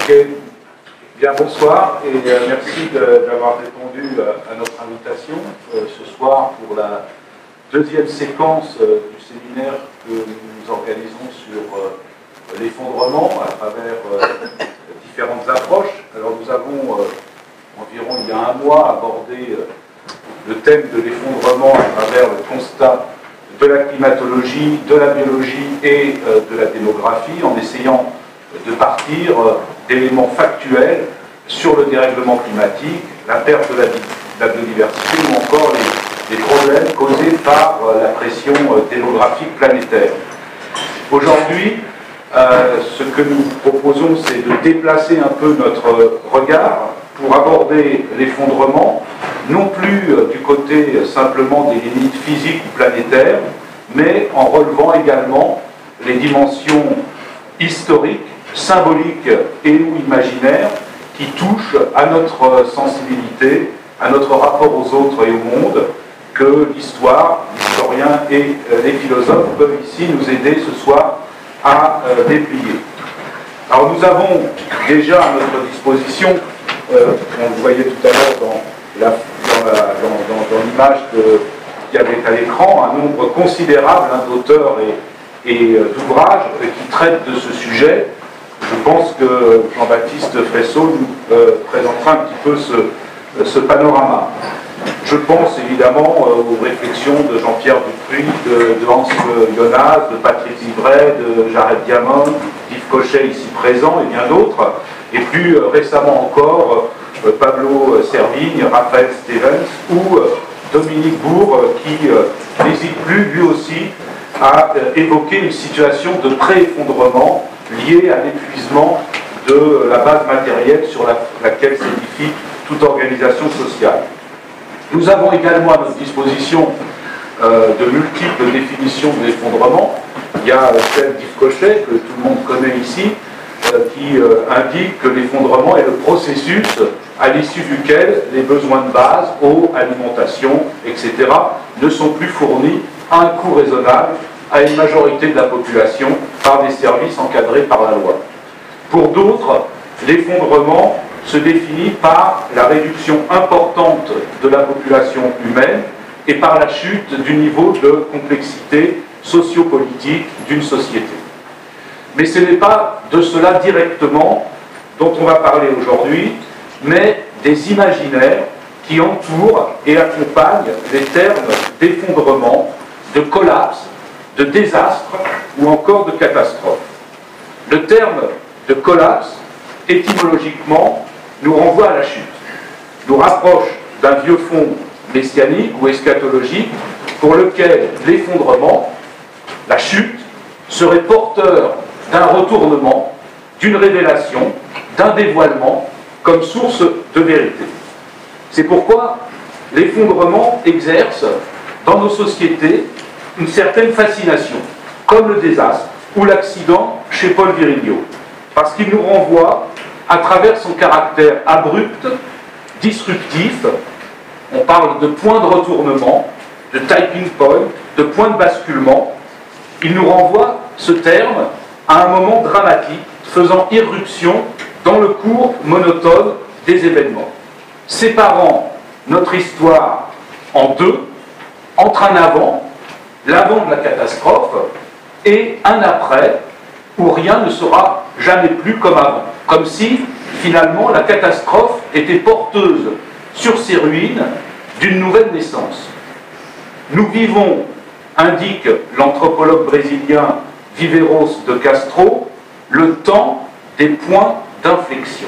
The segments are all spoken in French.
Ok. Bien, bonsoir et merci d'avoir répondu à notre invitation ce soir pour la deuxième séquence du séminaire que nous organisons sur l'effondrement à travers différentes approches. Alors nous avons environ il y a un mois abordé le thème de l'effondrement à travers le constat de la climatologie, de la biologie et de la démographie en essayant de partir d'éléments factuels sur le dérèglement climatique, la perte de la biodiversité ou encore les problèmes causés par la pression démographique planétaire. Aujourd'hui, ce que nous proposons, c'est de déplacer un peu notre regard pour aborder l'effondrement, non plus du côté simplement des limites physiques ou planétaires, mais en relevant également les dimensions historiques, symboliques et ou imaginaires qui touchent à notre sensibilité, à notre rapport aux autres et au monde, que l'histoire, l'historien et les philosophes peuvent ici nous aider ce soir à déplier. Alors nous avons déjà à notre disposition, on le voyait tout à l'heure dans l'image qu'il y avait à l'écran, un nombre considérable d'auteurs et d'ouvrages qui traitent de ce sujet. Je pense que Jean-Baptiste Fressot nous présentera un petit peu ce panorama. Je pense évidemment aux réflexions de Jean-Pierre Dupuis, de Hans Jonas, de Patrick Livret, de Jared Diamond, d'Yves Cochet ici présent et bien d'autres. Et plus récemment encore, Pablo Servigne, Raphaël Stevens ou Dominique Bourg qui n'hésite plus lui aussi à évoquer une situation de pré-effondrement liée à l'épuisement de la base matérielle sur laquelle s'édifie toute organisation sociale. Nous avons également à notre disposition de multiples définitions de l'effondrement. Il y a celle d'Yves Cochet, que tout le monde connaît ici, qui indique que l'effondrement est le processus à l'issue duquel les besoins de base, eau, alimentation, etc., ne sont plus fournis à un coût raisonnable à une majorité de la population par des services encadrés par la loi. Pour d'autres, l'effondrement se définit par la réduction importante de la population humaine et par la chute du niveau de complexité sociopolitique d'une société. Mais ce n'est pas de cela directement dont on va parler aujourd'hui, mais des imaginaires qui entourent et accompagnent les termes d'effondrement, de collapse, de désastre ou encore de catastrophe. Le terme de collapse, étymologiquement, nous renvoie à la chute, nous rapproche d'un vieux fond messianique ou eschatologique pour lequel l'effondrement, la chute, serait porteur d'un retournement, d'une révélation, d'un dévoilement comme source de vérité. C'est pourquoi l'effondrement exerce dans nos sociétés une certaine fascination, comme le désastre ou l'accident chez Paul Virilio, parce qu'il nous renvoie, à travers son caractère abrupt, disruptif, on parle de point de retournement, de tipping point, de point de basculement, il nous renvoie, ce terme, à un moment dramatique, faisant irruption dans le cours monotone des événements, séparant notre histoire en deux, entre un avant, l'avant de la catastrophe, et un après, où rien ne sera jamais plus comme avant. Comme si, finalement, la catastrophe était porteuse sur ses ruines d'une nouvelle naissance. Nous vivons, indique l'anthropologue brésilien Viveiros de Castro, le temps des points d'inflexion.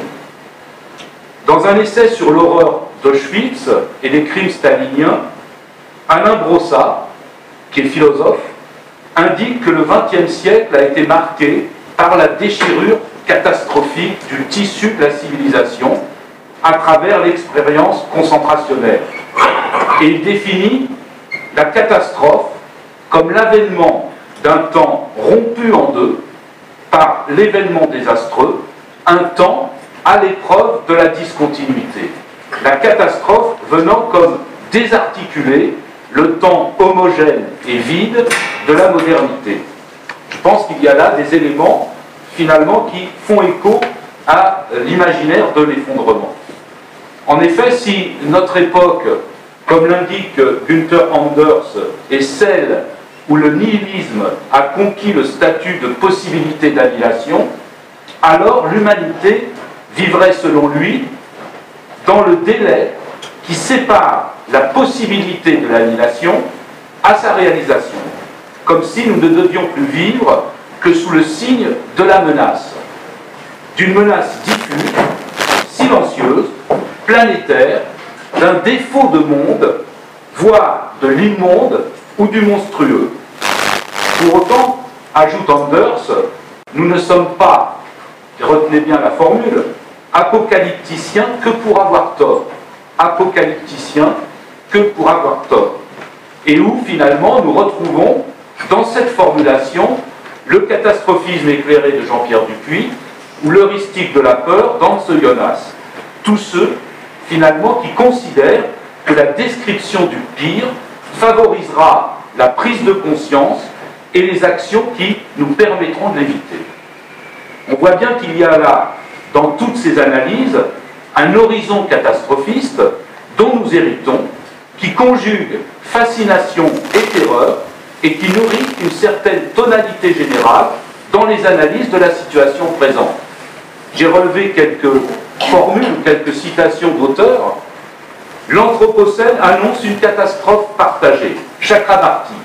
Dans un essai sur l'horreur d'Auschwitz et des crimes staliniens, Alain Brossat, qui est philosophe, indique que le XXe siècle a été marqué par la déchirure catastrophique du tissu de la civilisation à travers l'expérience concentrationnaire. Et il définit la catastrophe comme l'avènement d'un temps rompu en deux par l'événement désastreux, un temps à l'épreuve de la discontinuité. La catastrophe venant comme désarticuler le temps homogène et vide de la modernité. Je pense qu'il y a là des éléments, finalement, qui font écho à l'imaginaire de l'effondrement. En effet, si notre époque, comme l'indique Günther Anders, est celle où le nihilisme a conquis le statut de possibilité d'annihilation, alors l'humanité vivrait selon lui dans le délai qui sépare la possibilité de l'annihilation à sa réalisation, comme si nous ne devions plus vivre que sous le signe de la menace, d'une menace diffuse, silencieuse, planétaire, d'un défaut de monde, voire de l'immonde ou du monstrueux. Pour autant, ajoute Anders, nous ne sommes pas, retenez bien la formule, apocalypticiens que pour avoir tort. Apocalypticiens que pour avoir tort. Et où, finalement, nous retrouvons, dans cette formulation, le catastrophisme éclairé de Jean-Pierre Dupuy, ou l'heuristique de la peur d'Hans Jonas. Tous ceux, finalement, qui considèrent que la description du pire favorisera la prise de conscience et les actions qui nous permettront de l'éviter. On voit bien qu'il y a là, dans toutes ces analyses, un horizon catastrophiste dont nous héritons, qui conjugue fascination et terreur, et qui nourrit une certaine tonalité générale dans les analyses de la situation présente. J'ai relevé quelques formules, quelques citations d'auteurs. L'Anthropocène annonce une catastrophe partagée, Chakrabarty.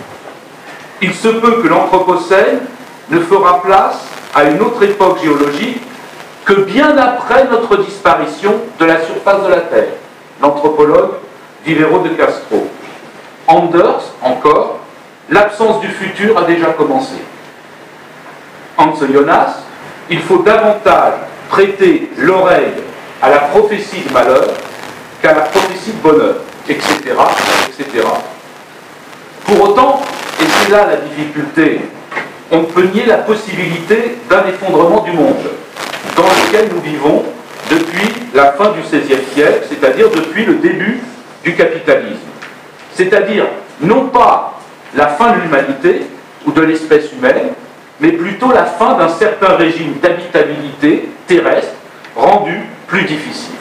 Il se peut que l'Anthropocène ne fera place à une autre époque géologique que bien après notre disparition de la surface de la Terre. L'anthropologue Vivero de Castro. Anders, encore, l'absence du futur a déjà commencé. Hans Jonas, il faut davantage prêter l'oreille à la prophétie de malheur qu'à la prophétie de bonheur, etc., etc. Pour autant, et c'est là la difficulté, on ne peut nier la possibilité d'un effondrement du monde dans lequel nous vivons depuis la fin du XVIe siècle, c'est-à-dire depuis le début du capitalisme. C'est-à-dire non pas la fin de l'humanité ou de l'espèce humaine, mais plutôt la fin d'un certain régime d'habitabilité terrestre rendu plus difficile.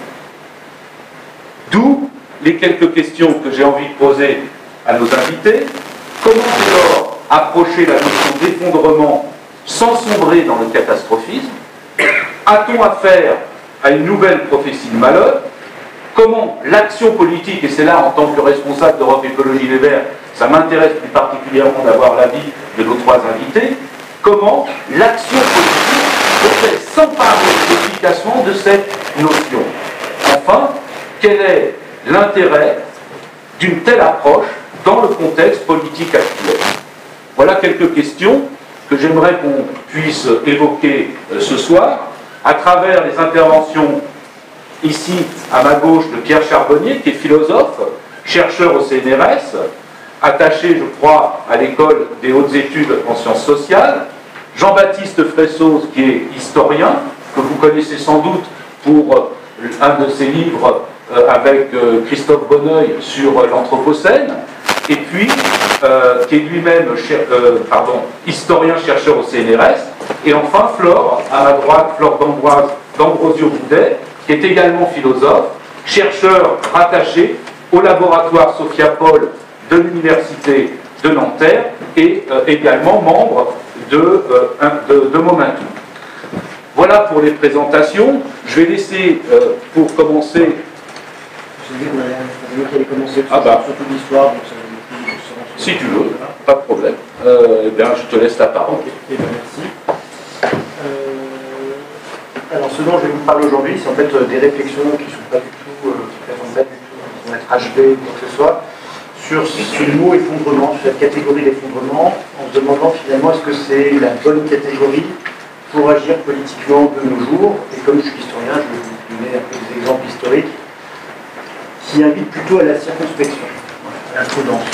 D'où les quelques questions que j'ai envie de poser à nos invités. Comment dès lors approcher la notion d'effondrement sans sombrer dans le catastrophisme? A-t-on affaire à une nouvelle prophétie de malheur? Comment l'action politique, et c'est là en tant que responsable d'Europe Écologie Les Verts, ça m'intéresse plus particulièrement d'avoir l'avis de nos trois invités, comment l'action politique peut s'emparer efficacement de cette notion? Enfin, quel est l'intérêt d'une telle approche dans le contexte politique actuel? Voilà quelques questions que j'aimerais qu'on puisse évoquer ce soir à travers les interventions ici à ma gauche de Pierre Charbonnier, qui est philosophe, chercheur au CNRS, attaché, je crois, à l'école des hautes études en sciences sociales, Jean-Baptiste Fressos, qui est historien, que vous connaissez sans doute pour un de ses livres avec Christophe Bonneuil sur l'Anthropocène, et puis qui est lui-même historien chercheur au CNRS, et enfin Flore, à ma droite, Flore d'Ambrosio Boudet, qui est également philosophe, chercheur rattaché au laboratoire Sophia Paul de l'Université de Nanterre et également membre de Momentum. Voilà pour les présentations. Je vais laisser, pour commencer... J'ai dit qu'on allait commencer surtout l'histoire, donc ça va être plus... Si tu veux, pas de problème. Eh bien, je te laisse la parole. Ok, eh bien, merci. Alors, ce dont je vais vous parler aujourd'hui, c'est en fait des réflexions qui ne sont pas du tout, qui présentent pas du tout, qui vont être achevées, quoi que ce soit, sur le mot effondrement, sur la catégorie d'effondrement, en se demandant finalement est-ce que c'est la bonne catégorie pour agir politiquement de nos jours. Et comme je suis historien, je vais vous donner un peu des exemples historiques qui invitent plutôt à la circonspection, à la prudence.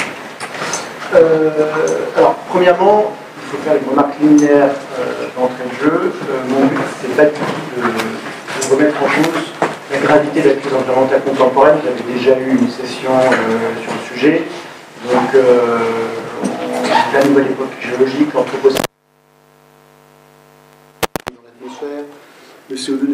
Alors, premièrement, il faut faire une remarque liminaire d'entrée de jeu. Mon but, c'est pas du tout de remettre en cause la gravité de la crise environnementale contemporaine. J'avais déjà eu une session sur le sujet. Donc, la nouvelle époque géologique, l'anthropocène, dans l'atmosphère, le CO2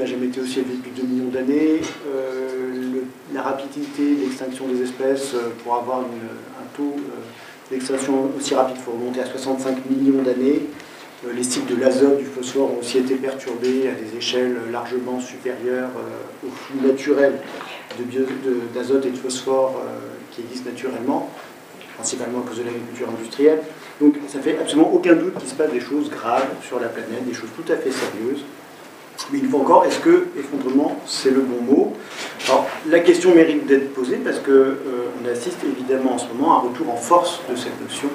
l'extinction des espèces, pour avoir un taux d'extraction aussi rapide, il faut remonter à 65 millions d'années. Les cycles de l'azote, du phosphore ont aussi été perturbés à des échelles largement supérieures au flux naturel d'azote et de phosphore qui existent naturellement, principalement à cause de l'agriculture industrielle. Donc ça fait absolument aucun doute qu'il se passe des choses graves sur la planète, des choses tout à fait sérieuses. Mais une fois encore, est-ce que effondrement, c'est le bon mot? Alors, la question mérite d'être posée parce qu'on assiste évidemment en ce moment à un retour en force de cette notion.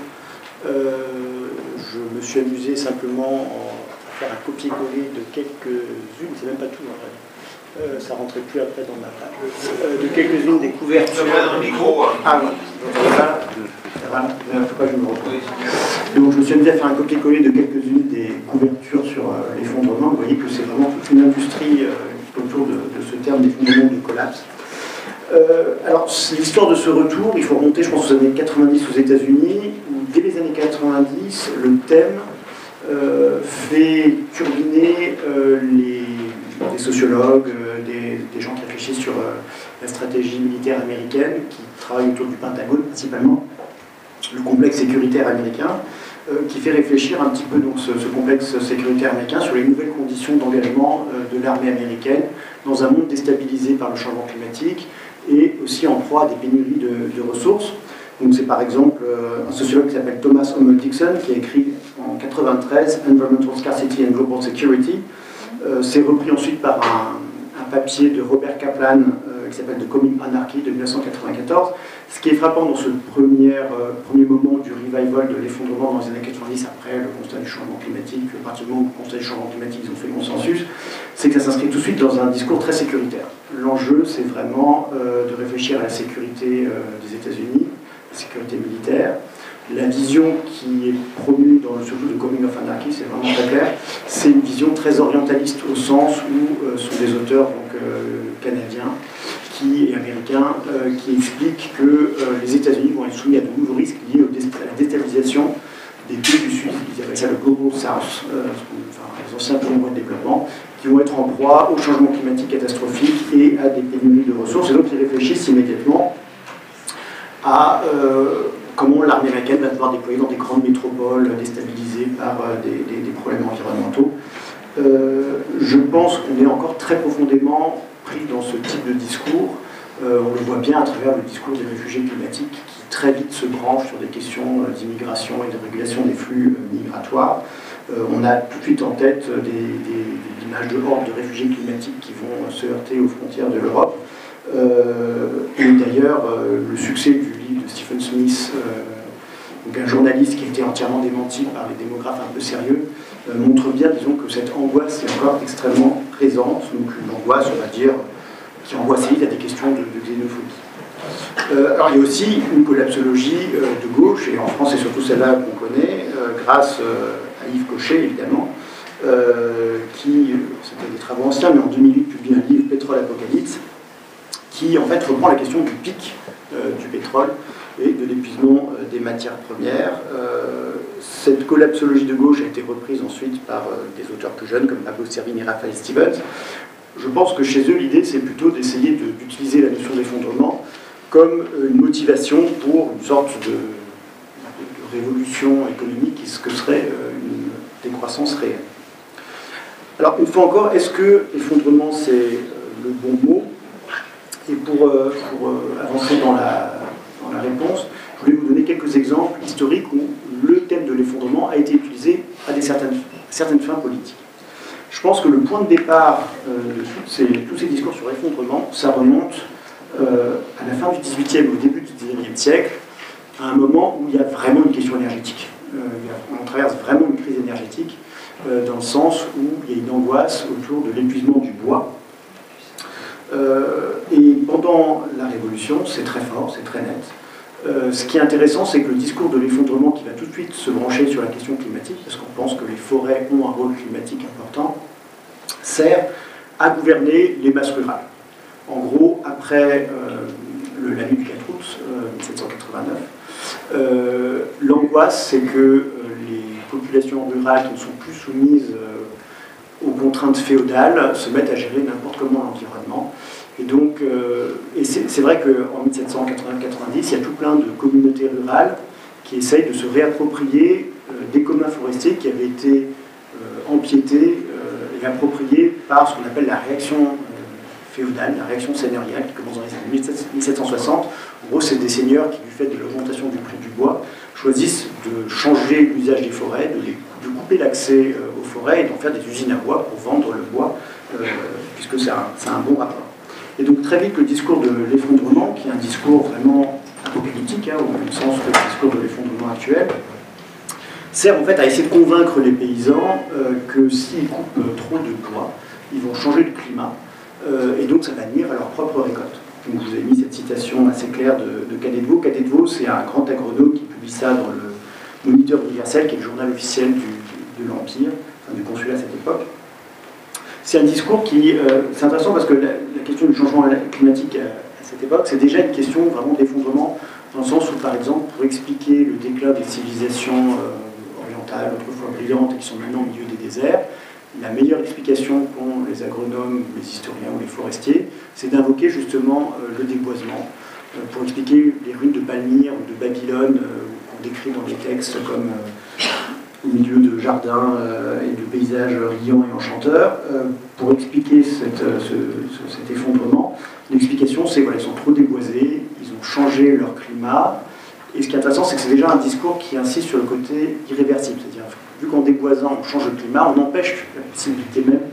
Je me suis amusé simplement à faire un copier-coller de quelques-unes, c'est même pas tout en vrai. Ça rentrait plus après dans ma page. De quelques-unes des couvertures. Dans le micro. Ah oui, voilà, il ne faut pas que je me retrouve. Donc je me suis amusé à faire un copier-coller de quelques-unes des couvertures sur l'effondrement. Vous voyez que c'est vraiment toute une industrie autour de ce terme d'effondrement, de collapse. Alors l'histoire de ce retour, il faut remonter je pense aux années 90 aux États-Unis, où dès les années 90, le thème fait turbiner des sociologues, des gens qui réfléchissent sur la stratégie militaire américaine, qui travaillent autour du Pentagone principalement, le complexe sécuritaire américain, qui fait réfléchir un petit peu donc, ce complexe sécuritaire américain sur les nouvelles conditions d'engagement de l'armée américaine dans un monde déstabilisé par le changement climatique et aussi en proie à des pénuries de ressources. Donc c'est par exemple un sociologue qui s'appelle Thomas Hummel Dixon qui a écrit en 1993 Environmental Scarcity and Global Security. C'est repris ensuite par un papier de Robert Kaplan qui s'appelle The Coming Anarchy de 1994. Ce qui est frappant dans ce premier moment du revival de l'effondrement dans les années 90 après le constat du changement climatique, à partir du moment où le constat du changement climatique ils ont fait consensus, c'est que ça s'inscrit tout de suite dans un discours très sécuritaire. L'enjeu c'est vraiment de réfléchir à la sécurité des États-Unis, la sécurité militaire. La vision qui est promue dans le surtout de Coming of Anarchy, c'est vraiment très clair, c'est une vision très orientaliste au sens où sont des auteurs donc, canadiens et américains qui expliquent que les États-Unis vont être soumis à de nouveaux risques liés à la déstabilisation des pays du Sud, ils appellent ça le Global South, les anciens pays en voie de développement, qui vont être en proie au changement climatique catastrophique et à des pénuries de ressources. Et donc ils réfléchissent immédiatement à comment l'armée américaine va devoir déployer dans des grandes métropoles déstabilisées par des problèmes environnementaux. Je pense qu'on est encore très profondément pris dans ce type de discours. On le voit bien à travers le discours des réfugiés climatiques qui très vite se branche sur des questions d'immigration et de régulation des flux migratoires. On a tout de suite en tête des images de hordes de réfugiés climatiques qui vont se heurter aux frontières de l'Europe. Et d'ailleurs, le succès du livre de Stephen Smith, donc un journaliste qui a été entièrement démenti par les démographes un peu sérieux, montre bien, disons, que cette angoisse est encore extrêmement présente, donc une angoisse, on va dire, qui renvoie assez vite à des questions de xénophobie. Alors il y a aussi une collapsologie de gauche, et en France c'est surtout celle-là qu'on connaît, grâce à Yves Cochet, évidemment, qui, c'était des travaux anciens, mais en 2008 publie un livre, Pétrole Apocalypse, qui en fait reprend la question du pic du pétrole et de l'épuisement des matières premières. Cette collapsologie de gauche a été reprise ensuite par des auteurs plus jeunes comme Pablo Servigne et Raphaël Stevens. Je pense que chez eux, l'idée c'est plutôt d'essayer d'utiliser la notion d'effondrement comme une motivation pour une sorte de révolution économique, ce que serait une décroissance réelle. Alors une fois encore, est-ce que effondrement c'est le bon mot? Et pour avancer dans la réponse, je voulais vous donner quelques exemples historiques où le thème de l'effondrement a été utilisé à certaines fins politiques. Je pense que le point de départ de tous ces discours sur l'effondrement, ça remonte à la fin du XVIIIe au début du XIXe siècle, à un moment où il y a vraiment une question énergétique. On traverse vraiment une crise énergétique, dans le sens où il y a une angoisse autour de l'épuisement du bois. Et pendant la Révolution, c'est très fort, c'est très net. Ce qui est intéressant, c'est que le discours de l'effondrement qui va tout de suite se brancher sur la question climatique, parce qu'on pense que les forêts ont un rôle climatique important, sert à gouverner les masses rurales. En gros, après la nuit du 4 août 1789, l'angoisse, c'est que les populations rurales qui ne sont plus soumises aux contraintes féodales se mettent à gérer n'importe comment l'environnement. Et donc, c'est vrai qu'en 1780-90, il y a tout plein de communautés rurales qui essayent de se réapproprier des communs forestiers qui avaient été empiétés et appropriés par ce qu'on appelle la réaction féodale, la réaction seigneuriale, qui commence dans les années 1760. En gros, c'est des seigneurs qui, du fait de l'augmentation du prix du bois, choisissent de changer l'usage des forêts, de couper l'accès aux forêts et d'en faire des usines à bois pour vendre le bois, puisque c'est un bon rapport. Et donc très vite, le discours de l'effondrement, qui est un discours vraiment apocalyptique, au même sens que le discours de l'effondrement actuel, sert en fait à essayer de convaincre les paysans que s'ils coupent trop de bois, ils vont changer le climat, et donc ça va nuire à leur propre récolte. Donc je vous ai mis cette citation assez claire de Cadet de Vaux. Cadet de Vaux, c'est un grand agronome qui publie ça dans le Moniteur universel, qui est le journal officiel de l'Empire, enfin, du consulat à cette époque. C'est un discours qui... c'est intéressant parce que la question du changement climatique à cette époque, c'est déjà une question vraiment d'effondrement, dans le sens où, par exemple, pour expliquer le déclin des civilisations orientales, autrefois brillantes, et qui sont maintenant au milieu des déserts, la meilleure explication qu'ont les agronomes, les historiens ou les forestiers, c'est d'invoquer justement le déboisement, pour expliquer les ruines de Palmyre ou de Babylone, qu'on décrit dans des textes comme au milieu de jardins et de paysages riants et enchanteurs. Pour expliquer cet effondrement, l'explication c'est qu'ils sont trop déboisés, ils ont changé leur climat, et ce qui est intéressant c'est que c'est déjà un discours qui insiste sur le côté irréversible, c'est-à-dire vu qu'en déboisant on change le climat, on empêche la possibilité même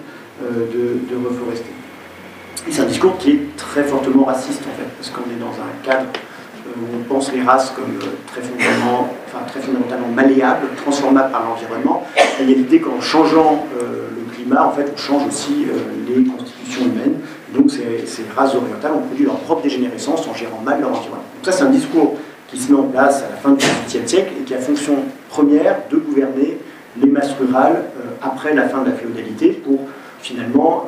de reforester. Et c'est un discours qui est très fortement raciste en fait, parce qu'on est dans un cadre où on pense les races comme très fondamentalement malléables, transformables par l'environnement. Et il y a l'idée qu'en changeant le climat, en fait, on change aussi les constitutions humaines. Donc ces races orientales ont produit leur propre dégénérescence en gérant mal leur environnement. Donc ça, c'est un discours qui se met en place à la fin du XVIIIe siècle et qui a fonction première de gouverner les masses rurales après la fin de la féodalité pour finalement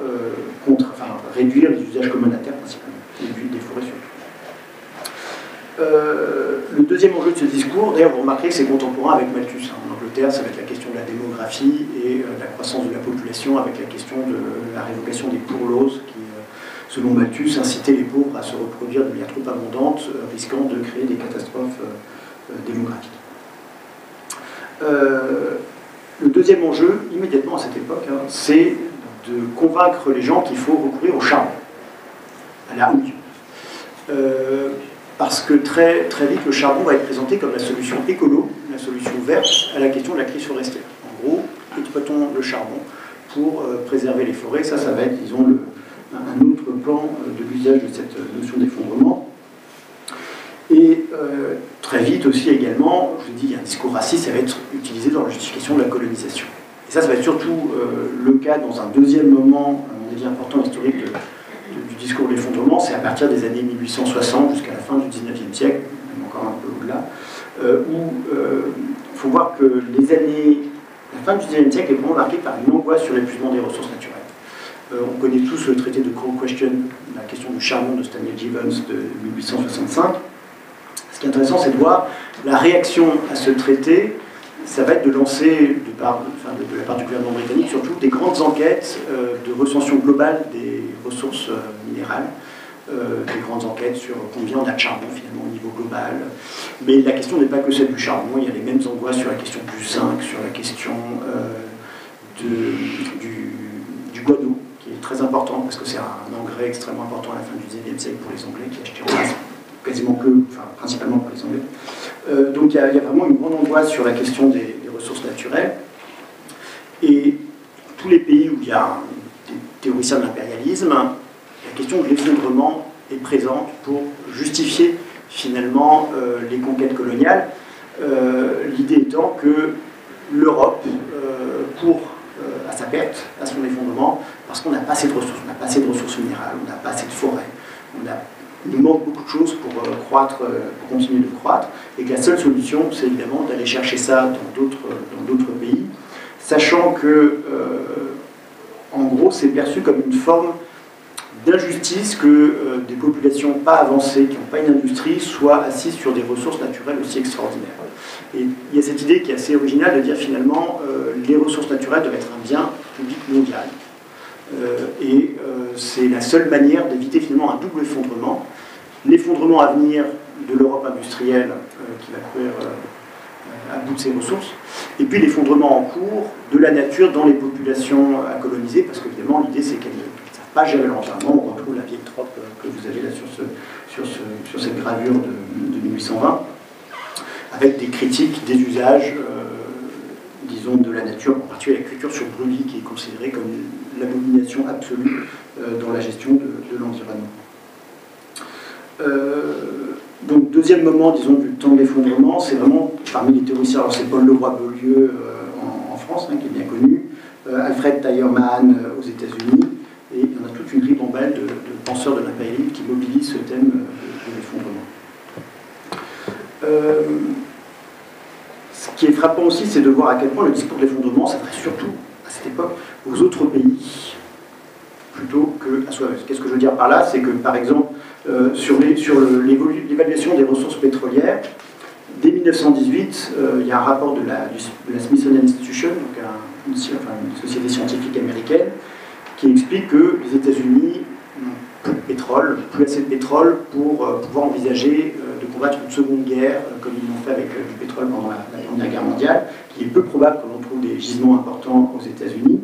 réduire les usages communs de la terre principalement, et des forêts surtout. Le deuxième enjeu de ce discours, d'ailleurs vous remarquerez que c'est contemporain avec Malthus. En Angleterre, ça va être la question de la démographie et la croissance de la population avec la question de la révocation des poor laws qui, selon Malthus, incitait les pauvres à se reproduire de manière trop abondante, risquant de créer des catastrophes démographiques. Le deuxième enjeu, immédiatement à cette époque, c'est de convaincre les gens qu'il faut recourir au charbon, à la houille. Parce que très vite, le charbon va être présenté comme la solution écolo, la solution verte à la question de la crise forestière. En gros, exploitons le charbon pour préserver les forêts. Ça va être, disons, un autre plan de l'usage de cette notion d'effondrement. Et très vite aussi également, je vous dis, il y a un discours raciste, ça va être utilisé dans la justification de la colonisation. Et ça va être surtout le cas dans un deuxième moment, à mon avis important historique du discours de l'effondrement, c'est à partir des années 1860 jusqu'à la fin du XIXe siècle, même encore un peu au-delà, où il faut voir que la fin du XIXe siècle est vraiment marquée par une angoisse sur l'épuisement des ressources naturelles. On connaît tous le traité de Crow Question, la question du charbon de Stanley Gibbons de 1865. Ce qui est intéressant, c'est de voir la réaction à ce traité. Ça va être de lancer, de la part du gouvernement britannique, surtout des grandes enquêtes de recension globale des ressources minérales, des grandes enquêtes sur combien on a de charbon finalement au niveau global. Mais la question n'est pas que celle du charbon, il y a les mêmes angoisses sur la question du zinc, sur la question du guano, qui est très important parce que c'est un engrais extrêmement important à la fin du XIXe siècle pour les Anglais qui achetaient en masse, principalement pour les Anglais. Donc il y a vraiment une grande angoisse sur la question des ressources naturelles. Et tous les pays où il y a des théoriciens de l'impérialisme, la question de l'effondrement est présente pour justifier finalement les conquêtes coloniales. L'idée étant que l'Europe court à sa perte, à son effondrement, parce qu'on n'a pas assez de ressources. On n'a pas assez de ressources minérales, on n'a pas assez de forêts, il nous manque beaucoup de choses pour continuer de croître, et que la seule solution, c'est évidemment d'aller chercher ça dans d'autres pays, sachant que, en gros, c'est perçu comme une forme d'injustice que des populations pas avancées, qui n'ont pas une industrie, soient assises sur des ressources naturelles aussi extraordinaires. Et il y a cette idée qui est assez originale de dire finalement les ressources naturelles doivent être un bien public mondial. C'est la seule manière d'éviter finalement un double effondrement. L'effondrement à venir de l'Europe industrielle qui va courir à bout de ses ressources, et puis l'effondrement en cours de la nature dans les populations à coloniser, parce qu'évidemment l'idée c'est qu'elles ne savent pas gérer l'environnement. On retrouve la vieille trope que vous avez là sur cette gravure de 1820, avec des critiques des usages, disons, de la nature, en particulier la culture sur brûlis, qui est considérée comme l'abomination absolue dans la gestion de l'environnement. Donc, deuxième moment, disons, du temps de l'effondrement, c'est vraiment, parmi les théoriciens, alors c'est Paul Leroy-Beaulieu en France, qui est bien connu, Alfred Tyerman aux États-Unis, et il y en a toute une ribambelle de penseurs de l'impérialisme qui mobilisent ce thème de l'effondrement. Ce qui est frappant aussi, c'est de voir à quel point le discours de l'effondrement s'adresse surtout, à cette époque, aux autres pays, plutôt qu'à soi-même. Qu'est-ce que je veux dire par là? C'est que, par exemple, sur l'évaluation des ressources pétrolières, dès 1918, il y a un rapport de la Smithsonian Institution, donc une société scientifique américaine, qui explique que les États-Unis n'ont plus de pétrole, plus assez de pétrole pour pouvoir envisager de combattre une seconde guerre, comme ils l'ont fait avec du pétrole pendant la Première Guerre mondiale, qui est peu probable que l'on trouve des gisements importants aux États-Unis.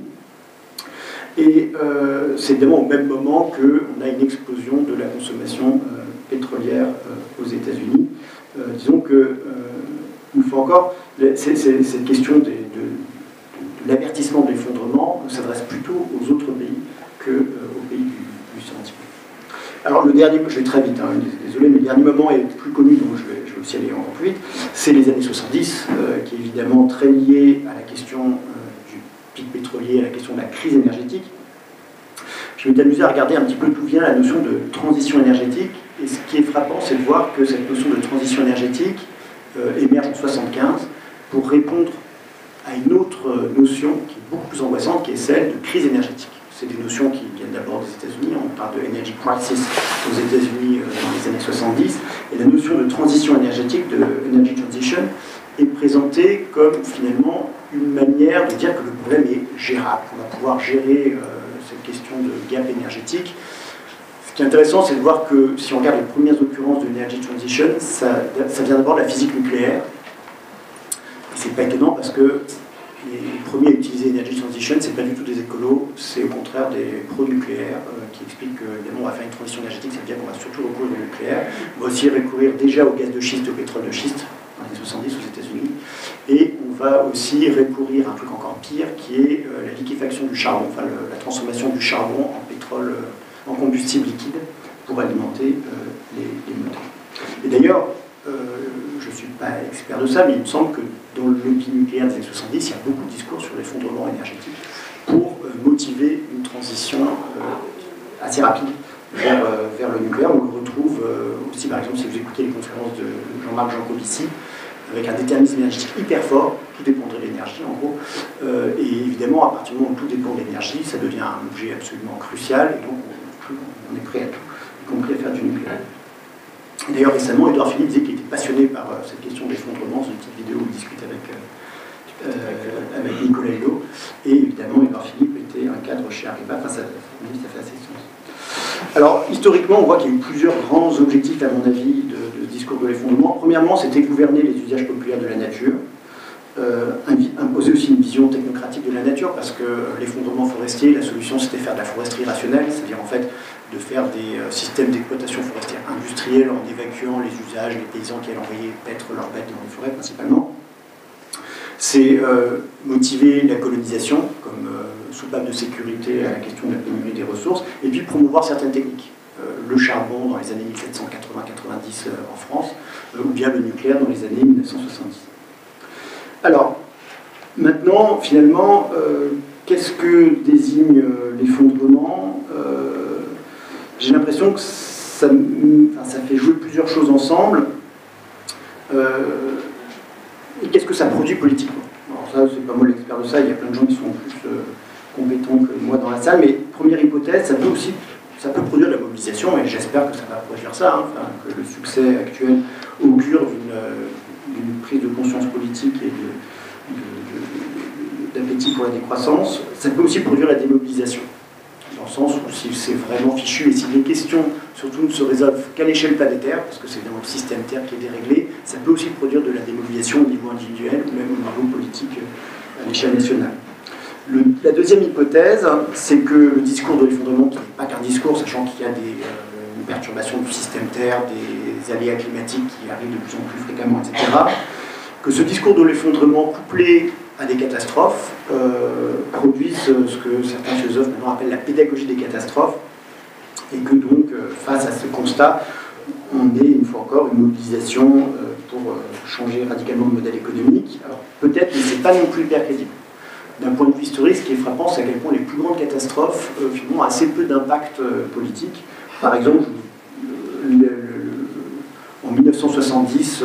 Et c'est évidemment au même moment qu'on a une explosion de la consommation pétrolière aux États-Unis. Disons que, une fois encore, cette question de l'avertissement de l'effondrement s'adresse plutôt aux autres pays qu'aux pays du sentiment. Alors le dernier, je vais très vite, désolé, mais le dernier moment est plus connu, donc je vais aussi aller encore plus vite, c'est les années 70, qui est évidemment très lié à la question du pic pétrolier, à la question de la crise énergétique. Je vais t'amuser à regarder un petit peu d'où vient la notion de transition énergétique, et ce qui est frappant, c'est de voir que cette notion de transition énergétique émerge en 1975 pour répondre à une autre notion qui est beaucoup plus angoissante, qui est celle de crise énergétique. C'est des notions qui viennent d'abord des États-Unis. On parle de energy crisis aux États-Unis dans les années 70. Et la notion de transition énergétique, de energy transition, est présentée comme finalement une manière de dire que le problème est gérable. On va pouvoir gérer cette question de gap énergétique. Ce qui est intéressant, c'est de voir que si on regarde les premières occurrences de energy transition, ça vient d'abord de la physique nucléaire. Et c'est pas étonnant parce que les premiers à utiliser Energy Transition, ce n'est pas du tout des écolos, c'est au contraire des pro-nucléaires qui expliquent qu'évidemment on va faire une transition énergétique, ça veut dire qu'on va surtout recourir au nucléaire. On va aussi recourir déjà au gaz de schiste, au pétrole de schiste, dans les années 70 aux États-Unis. Et on va aussi recourir à un truc encore pire qui est la liquéfaction du charbon, enfin la transformation du charbon en pétrole, en combustible liquide pour alimenter les moteurs. Et d'ailleurs, je ne suis pas expert de ça, mais il me semble que dans le lobby nucléaire des années 70, il y a beaucoup de discours sur l'effondrement énergétique pour motiver une transition assez rapide vers le nucléaire. On le retrouve aussi, par exemple, si vous écoutez les conférences de Jean-Marc Jancovici, avec un déterminisme énergétique hyper fort, tout dépendrait de l'énergie en gros, et évidemment, à partir du moment où tout dépend de l'énergie, ça devient un objet absolument crucial, et donc on est prêt à tout, y compris à faire du nucléaire. D'ailleurs, récemment, Édouard Philippe disait qu'il était passionné par cette question d'effondrement. C'est une petite vidéo où il discute avec Nicolas Hulot. Et évidemment, Édouard Philippe était un cadre chez Areva. Enfin, ça fait assez sens. Alors, historiquement, on voit qu'il y a eu plusieurs grands objectifs, à mon avis, de discours de l'effondrement. Premièrement, c'était gouverner les usages populaires de la nature. Imposer aussi une vision technocratique de la nature, parce que l'effondrement forestier, la solution, c'était faire de la foresterie rationnelle, c'est-à-dire en fait de faire des systèmes d'exploitation forestière industrielle en évacuant les usages, les paysans qui allaient envoyer paître leurs bêtes dans les forêts principalement. C'est motiver la colonisation comme soupape de sécurité à la question de la pénurie des ressources, et puis promouvoir certaines techniques. Le charbon dans les années 1780-90 en France, ou bien le nucléaire dans les années 1970. Alors, maintenant, finalement, qu'est-ce que désigne l'effondrement? J'ai l'impression que ça fait jouer plusieurs choses ensemble. Et qu'est-ce que ça produit politiquement? Alors ça, c'est pas moi l'expert de ça, il y a plein de gens qui sont plus compétents que moi dans la salle, mais première hypothèse, ça peut produire de la mobilisation, et j'espère que ça va produire ça, que le succès actuel augure d'une prise de conscience politique et d'appétit pour la décroissance. Ça peut aussi produire la démobilisation. dans le sens où si c'est vraiment fichu et si les questions surtout ne se résolvent qu'à l'échelle planétaire, parce que c'est dans le système Terre qui est déréglé, ça peut aussi produire de la démobilisation au niveau individuel ou même au niveau politique à l'échelle nationale. La deuxième hypothèse, c'est que le discours de l'effondrement, qui n'est pas qu'un discours, sachant qu'il y a une perturbation du système Terre, des aléas climatiques qui arrivent de plus en plus fréquemment, etc., que ce discours de l'effondrement couplé à des catastrophes produisent ce que certains philosophes maintenant appellent la pédagogie des catastrophes, et que donc, face à ce constat, on ait une fois encore une mobilisation pour changer radicalement le modèle économique. Alors peut-être, mais ce n'est pas non plus hyper crédible. D'un point de vue historique, ce qui est frappant, c'est à quel point les plus grandes catastrophes finalement, ont assez peu d'impact politique. Par exemple, en 1970,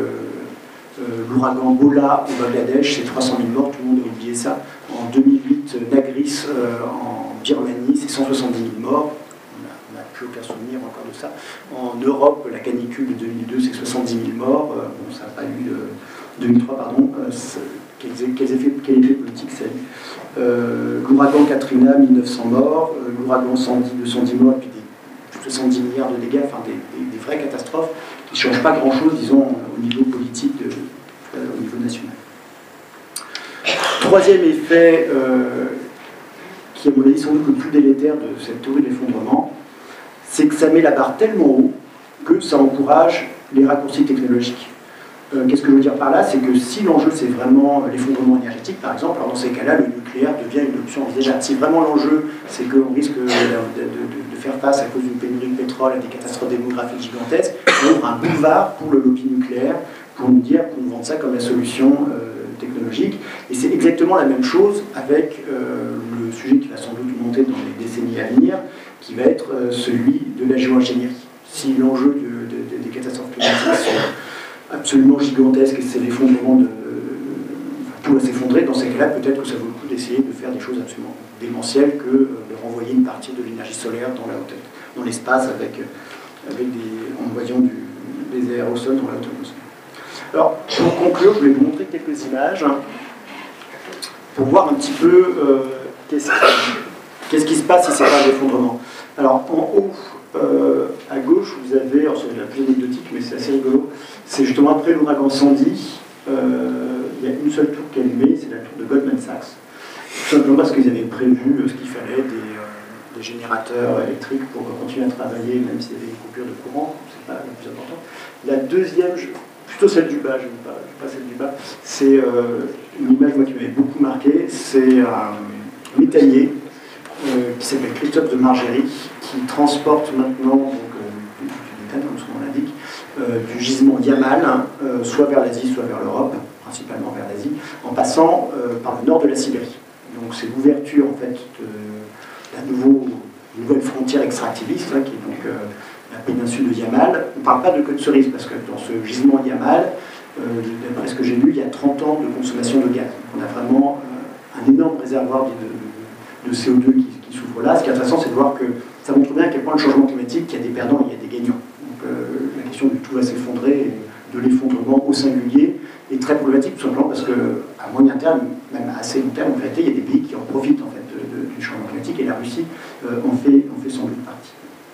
l'ouragan Bola au Bangladesh, c'est 300 000 morts, tout le monde a oublié ça. En 2008, Nagris en Birmanie, c'est 170 000 morts. On n'a plus aucun souvenir encore de ça. En Europe, la canicule de 2002, c'est 70 000 morts. Bon, ça n'a pas eu 2003, pardon. Quel effet politique ça a eu. L'ouragan Katrina, 1900 morts. L'ouragan Sandy, 210 morts, et puis plus de 70 milliards de dégâts, enfin des vraies catastrophes qui ne changent pas grand-chose, disons, au niveau politique, au niveau national. Troisième effet, qui est à mon avis sans doute le plus délétère de cette théorie de l'effondrement, c'est que ça met la barre tellement haut que ça encourage les raccourcis technologiques. Qu'est-ce que je veux dire par là? C'est que si l'enjeu c'est vraiment l'effondrement énergétique, par exemple, alors dans ces cas-là, le nucléaire devient une option envisageable. Si vraiment l'enjeu c'est qu'on risque de faire face à cause d'une pénurie de pétrole à des catastrophes démographiques gigantesques, on ouvre un boulevard pour le lobby nucléaire pour nous dire qu'on vend ça comme la solution technologique. Et c'est exactement la même chose avec le sujet qui va sans doute monter dans les décennies à venir, qui va être celui de la géo-ingénierie. Si l'enjeu des catastrophes climatiques sont absolument gigantesque et c'est l'effondrement de... tout va s'effondrer, dans ces cas-là, peut-être que ça vaut le coup d'essayer de faire des choses absolument démentielles que de renvoyer une partie de l'énergie solaire dans l'espace en envoyant des aérosols dans la haute atmosphère. Alors, pour conclure, je vais vous montrer quelques images pour voir un petit peu qu'est-ce qui se passe si c'est pas l'effondrement. Alors, en haut, à gauche, vous avez, alors c'est la plus anecdotique, mais c'est assez rigolo, c'est justement après l'ouragan Sandy, il y a une seule tour qui est allumée, c'est la tour de Goldman Sachs, tout simplement parce qu'ils avaient prévu ce qu'il fallait, des générateurs électriques pour continuer à travailler, même s'il y avait une coupure de courant, c'est pas le plus important. La deuxième, plutôt celle du bas, je ne pas celle du bas, c'est une image moi, qui m'avait beaucoup marqué, c'est un métallier qui s'appelle Christophe de Margerie, qui transporte maintenant, donc, du méthane, comme son nom l'indique, du gisement Yamal, soit vers l'Asie, soit vers l'Europe, principalement vers l'Asie, en passant par le nord de la Sibérie. Donc c'est l'ouverture en fait de la nouvelle frontière extractiviste, hein, qui est donc la péninsule de Yamal. On ne parle pas de queue de cerise, parce que dans ce gisement Yamal, d'après ce que j'ai lu, il y a 30 ans de consommation de gaz. Donc on a vraiment un énorme réservoir de CO2 qui s'ouvre là. Ce qui est intéressant, c'est de voir que ça montre bien à quel point le changement climatique, il y a des perdants et il y a des gagnants. Donc la question du tout va s'effondrer, de l'effondrement au singulier, est très problématique, tout simplement parce qu'à moyen terme, même à assez long terme, en réalité, il y a des pays qui en profitent en fait, du changement climatique, et la Russie en fait sans doute partie.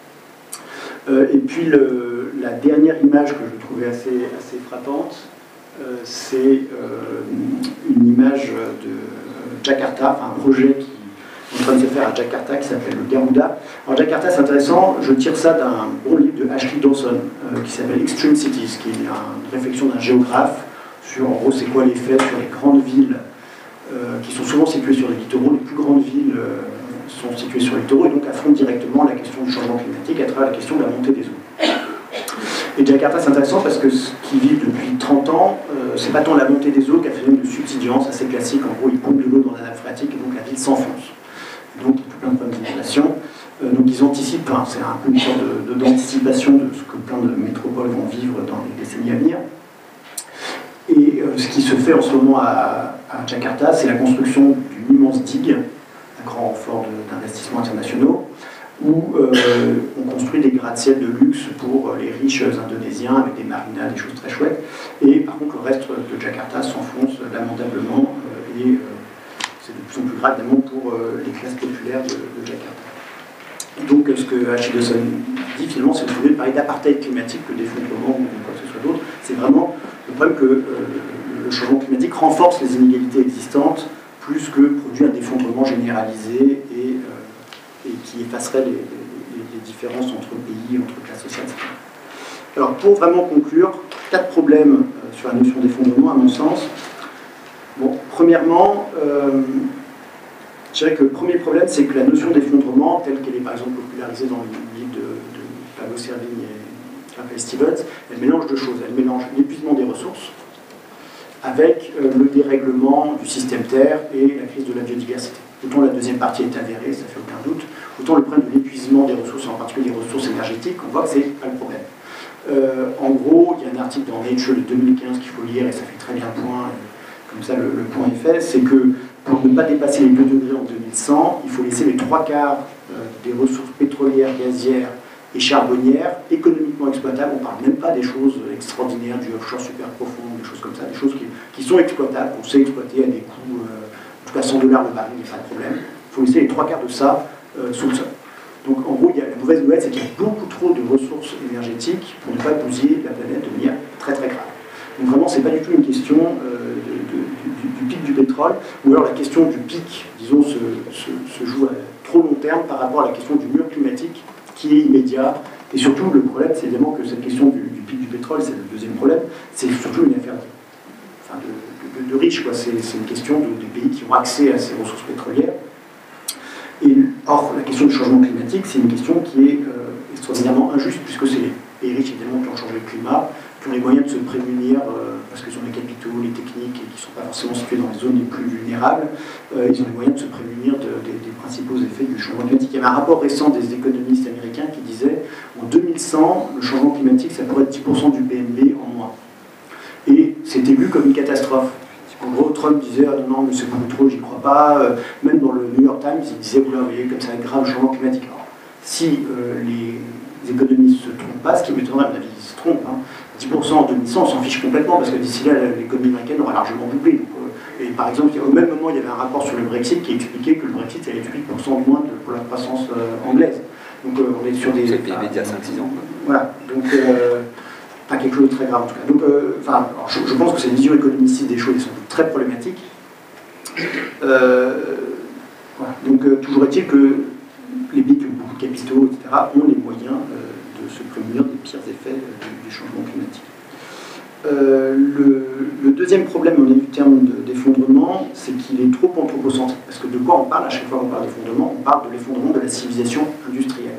Et puis la dernière image que je trouvais assez frappante, c'est une image de Jakarta, enfin un projet qui est en train de se faire à Jakarta qui s'appelle le Garuda. Alors Jakarta, c'est intéressant, je tire ça d'un bon livre de Ashley Dawson qui s'appelle Extreme Cities, qui est une réflexion d'un géographe sur en gros c'est quoi l'effet sur les grandes villes qui sont souvent situées sur les littoraux. Les plus grandes villes sont situées sur les littoraux et donc affrontent directement la question du changement climatique à travers la question de la montée des eaux. Et Jakarta, c'est intéressant parce que ce qu'ils vivent depuis 30 ans, c'est pas tant la montée des eaux qu'un phénomène de subsidence assez classique. En gros, ils pompent de l'eau dans la nappe phréatique et donc la ville s'enfonce. Donc, il y a tout plein de problèmes d'inondation. Donc, ils anticipent, hein, c'est un peu une sorte d'anticipation de ce que plein de métropoles vont vivre dans les décennies à venir. Et ce qui se fait en ce moment à Jakarta, c'est la construction d'une immense digue, un grand renfort d'investissements internationaux, où on construit des gratte-ciel de luxe pour les riches indonésiens avec des marinas, des choses très chouettes. Et par contre, le reste de Jakarta s'enfonce lamentablement et c'est de plus en plus grave évidemment pour les classes populaires de Jakarta. ce que Achille Dawson dit, finalement, c'est de parler d'apartheid climatique que d'effondrement ou quoi que ce soit d'autre. C'est vraiment le problème que le changement climatique renforce les inégalités existantes plus que produit un effondrement généralisé et qui effacerait les différences entre pays, entre classes sociales, etc. Alors, pour vraiment conclure, 4 problèmes sur la notion d'effondrement, à mon sens. Bon, premièrement, je dirais que le premier problème, c'est que la notion d'effondrement, telle qu'elle est par exemple popularisée dans le livre de Pablo Servigne et Raphaël Stevens, elle mélange deux choses. Elle mélange l'épuisement des ressources avec le dérèglement du système Terre et la crise de la biodiversité. Autant la deuxième partie est avérée, ça fait aucun doute, autant le problème de l'épuisement des ressources, en particulier des ressources énergétiques, on voit que c'est pas le problème. En gros, il y a un article dans Nature de 2015 qu'il faut lire et ça fait très bien point, comme ça le point est fait, c'est que pour ne pas dépasser les 2 degrés en 2100, il faut laisser les 3/4 des ressources pétrolières, gazières et charbonnières économiquement exploitables. On ne parle même pas des choses extraordinaires, du offshore super profond, des choses comme ça, des choses qui sont exploitables, qu'on sait exploiter à des coûts, en tout cas $100 le baril, il n'y a pas de problème. Il faut laisser les 3/4 de ça sous le sol. Donc en gros, la mauvaise nouvelle, c'est qu'il y a beaucoup trop de ressources énergétiques pour ne pas bousiller la planète de manière très très grave. Donc vraiment, ce n'est pas du tout une question du pic du pétrole, ou alors la question du pic, disons, se joue à trop long terme par rapport à la question du mur climatique qui est immédiat. Et surtout, le problème, c'est évidemment que cette question du pic du pétrole, c'est le deuxième problème, c'est surtout une affaire de riches, quoi. C'est une question des pays qui ont accès à ces ressources pétrolières. Or, la question du changement climatique, c'est une question qui est extraordinairement injuste, puisque c'est les riches, évidemment, qui ont changé le climat, qui ont les moyens de se prémunir, parce qu'ils ont les capitaux, les techniques, et qui ne sont pas forcément situés dans les zones les plus vulnérables, ils ont les moyens de se prémunir des principaux effets du changement climatique. Il y avait un rapport récent des économistes américains qui disait en 2100, le changement climatique, ça pourrait être 10% du PNB en moins. Et c'était vu comme une catastrophe. En gros, Trump disait ah non, mais c'est beaucoup trop, j'y crois pas. Même dans le New York Times, il disait vous voyez, comme ça va être grave le changement climatique. Alors, si les économistes ne se trompent pas, ce qui m'étonnerait, à mon avis, ils se trompent. 10% en 2100, on s'en fiche complètement, parce que d'ici là, l'économie américaine aura largement doublé. Donc, et par exemple, au même moment, il y avait un rapport sur le Brexit qui expliquait que le Brexit allait 8% de moins pour la croissance anglaise. Donc on est sur des... C'est le PIB d'il y a 5-6 ans. Voilà, donc... pas quelque chose de très grave en tout cas. Donc, je pense que cette vision économiciste des choses est sans doute très problématique. Voilà. Donc, toujours est-il que les pays qui ont beaucoup de capitaux, etc., ont les moyens de se prémunir des pires effets du changement climatique. Le deuxième problème, au terme d'effondrement, c'est qu'il est trop anthropocentrique. Parce que de quoi on parle à chaque fois qu'on parle d'effondrement? On parle de l'effondrement de la civilisation industrielle.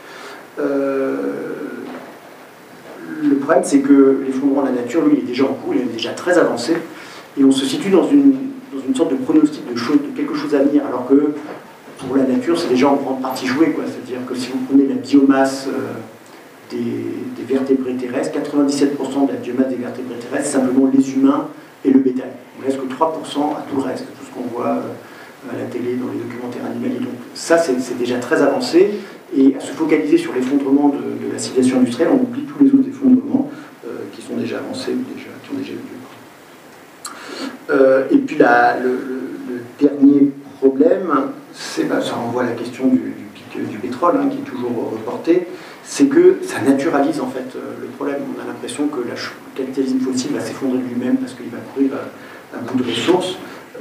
Le problème, c'est que l'effondrement de la nature, lui, il est déjà en cours, il est déjà très avancé, et on se situe dans une sorte de pronostic de quelque chose à venir, alors que pour la nature, c'est déjà en grande partie joué, quoi. C'est-à-dire que si vous prenez la biomasse des vertébrés terrestres, 97% de la biomasse des vertébrés terrestres, c'est simplement les humains et le bétail. Il ne reste que 3% à tout le reste, tout ce qu'on voit à la télé, dans les documentaires animaliers. Donc ça, c'est déjà très avancé. Et à se focaliser sur l'effondrement de la civilisation industrielle, on oublie tous les autres effondrements qui sont déjà avancés ou qui ont déjà eu lieu. Et puis le dernier problème, ça renvoie à la question du pic du pétrole, qui est toujours reporté, c'est que ça naturalise en fait le problème. On a l'impression que le capitalisme fossile va s'effondrer de lui-même parce qu'il va courir à bout de ressources.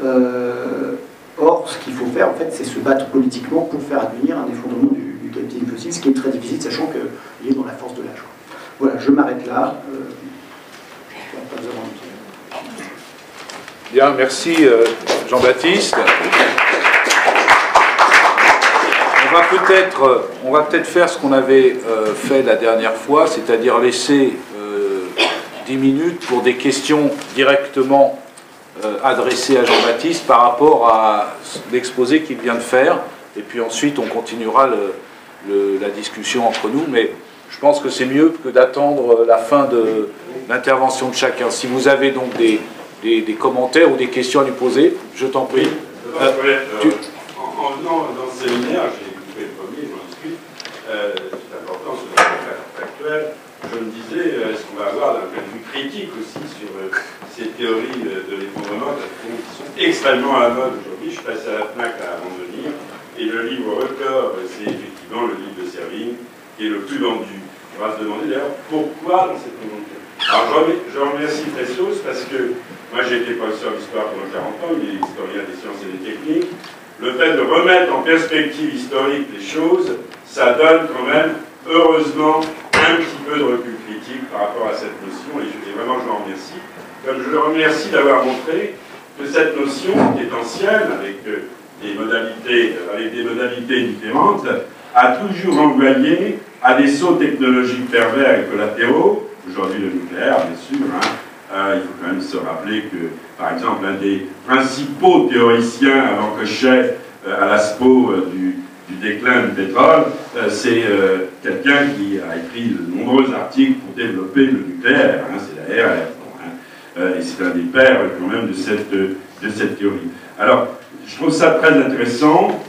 Or, ce qu'il faut faire, en fait, c'est se battre politiquement pour faire advenir un effondrement du capitalisme fossile, ce qui est très difficile, sachant qu'il est dans la force de l'âge. Voilà, je m'arrête là. Bien, merci Jean-Baptiste. On va peut-être faire ce qu'on avait fait la dernière fois, c'est-à-dire laisser 10 minutes pour des questions directement adressées à Jean-Baptiste par rapport à l'exposé qu'il vient de faire, et puis ensuite on continuera la discussion entre nous, mais je pense que c'est mieux que d'attendre la fin de l'intervention de chacun. Si vous avez donc des commentaires ou des questions à lui poser, je t'en prie. En venant dans ce séminaire, j'ai écouté le premier, j'en discute, c'est important sur le contexte actuel. Je me disais, est-ce qu'on va avoir un point de vue critique aussi sur ces théories de l'effondrement qui sont extrêmement à la mode aujourd'hui. Je suis passé à la FNAC avant de venir, et le livre record, c'est effectivement effectivement le livre de Servigne qui est le plus vendu. On va se demander d'ailleurs pourquoi dans cette conjoncture. Alors je remercie Fressos parce que moi j'ai été professeur d'histoire pendant 40 ans, il est historien des sciences et des techniques. Le fait de remettre en perspective historique les choses, ça donne quand même, heureusement, un petit peu de recul critique par rapport à cette notion, et vraiment je le remercie. Comme je le remercie d'avoir montré que cette notion, qui est ancienne, avec des modalités différentes, a toujours envoyé à des sauts technologiques pervers et collatéraux, aujourd'hui le nucléaire, bien sûr, il faut quand même se rappeler que, par exemple, un des principaux théoriciens avant Cochet à l'ASPO du déclin du pétrole, c'est quelqu'un qui a écrit de nombreux articles pour développer le nucléaire, c'est la RR, et c'est un des pères quand même de cette théorie. Alors, je trouve ça très intéressant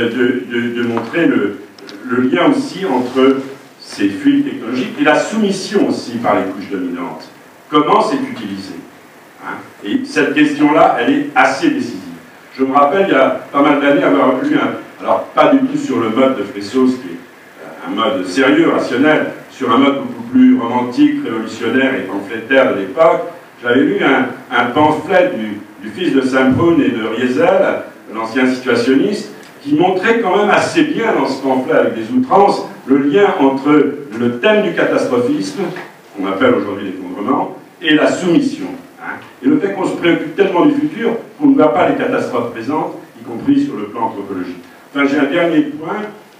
de montrer le lien aussi entre ces fuites technologiques et la soumission aussi par les couches dominantes. Comment c'est utilisé, Et cette question-là, elle est assez décisive. Je me rappelle, il y a pas mal d'années, avoir lu alors pas du tout sur le mode de Fressos, qui est un mode sérieux, rationnel, sur un mode beaucoup plus romantique, révolutionnaire et pamphlétaire de l'époque. J'avais lu un pamphlet du fils de Saint-Proun et de Riesel, l'ancien situationniste, qui montrait quand même assez bien dans ce pamphlet, avec des outrances, le lien entre le thème du catastrophisme, qu'on appelle aujourd'hui l'effondrement, et la soumission. Et le fait qu'on se préoccupe tellement du futur qu'on ne voit pas les catastrophes présentes, y compris sur le plan anthropologique. Enfin, j'ai un dernier point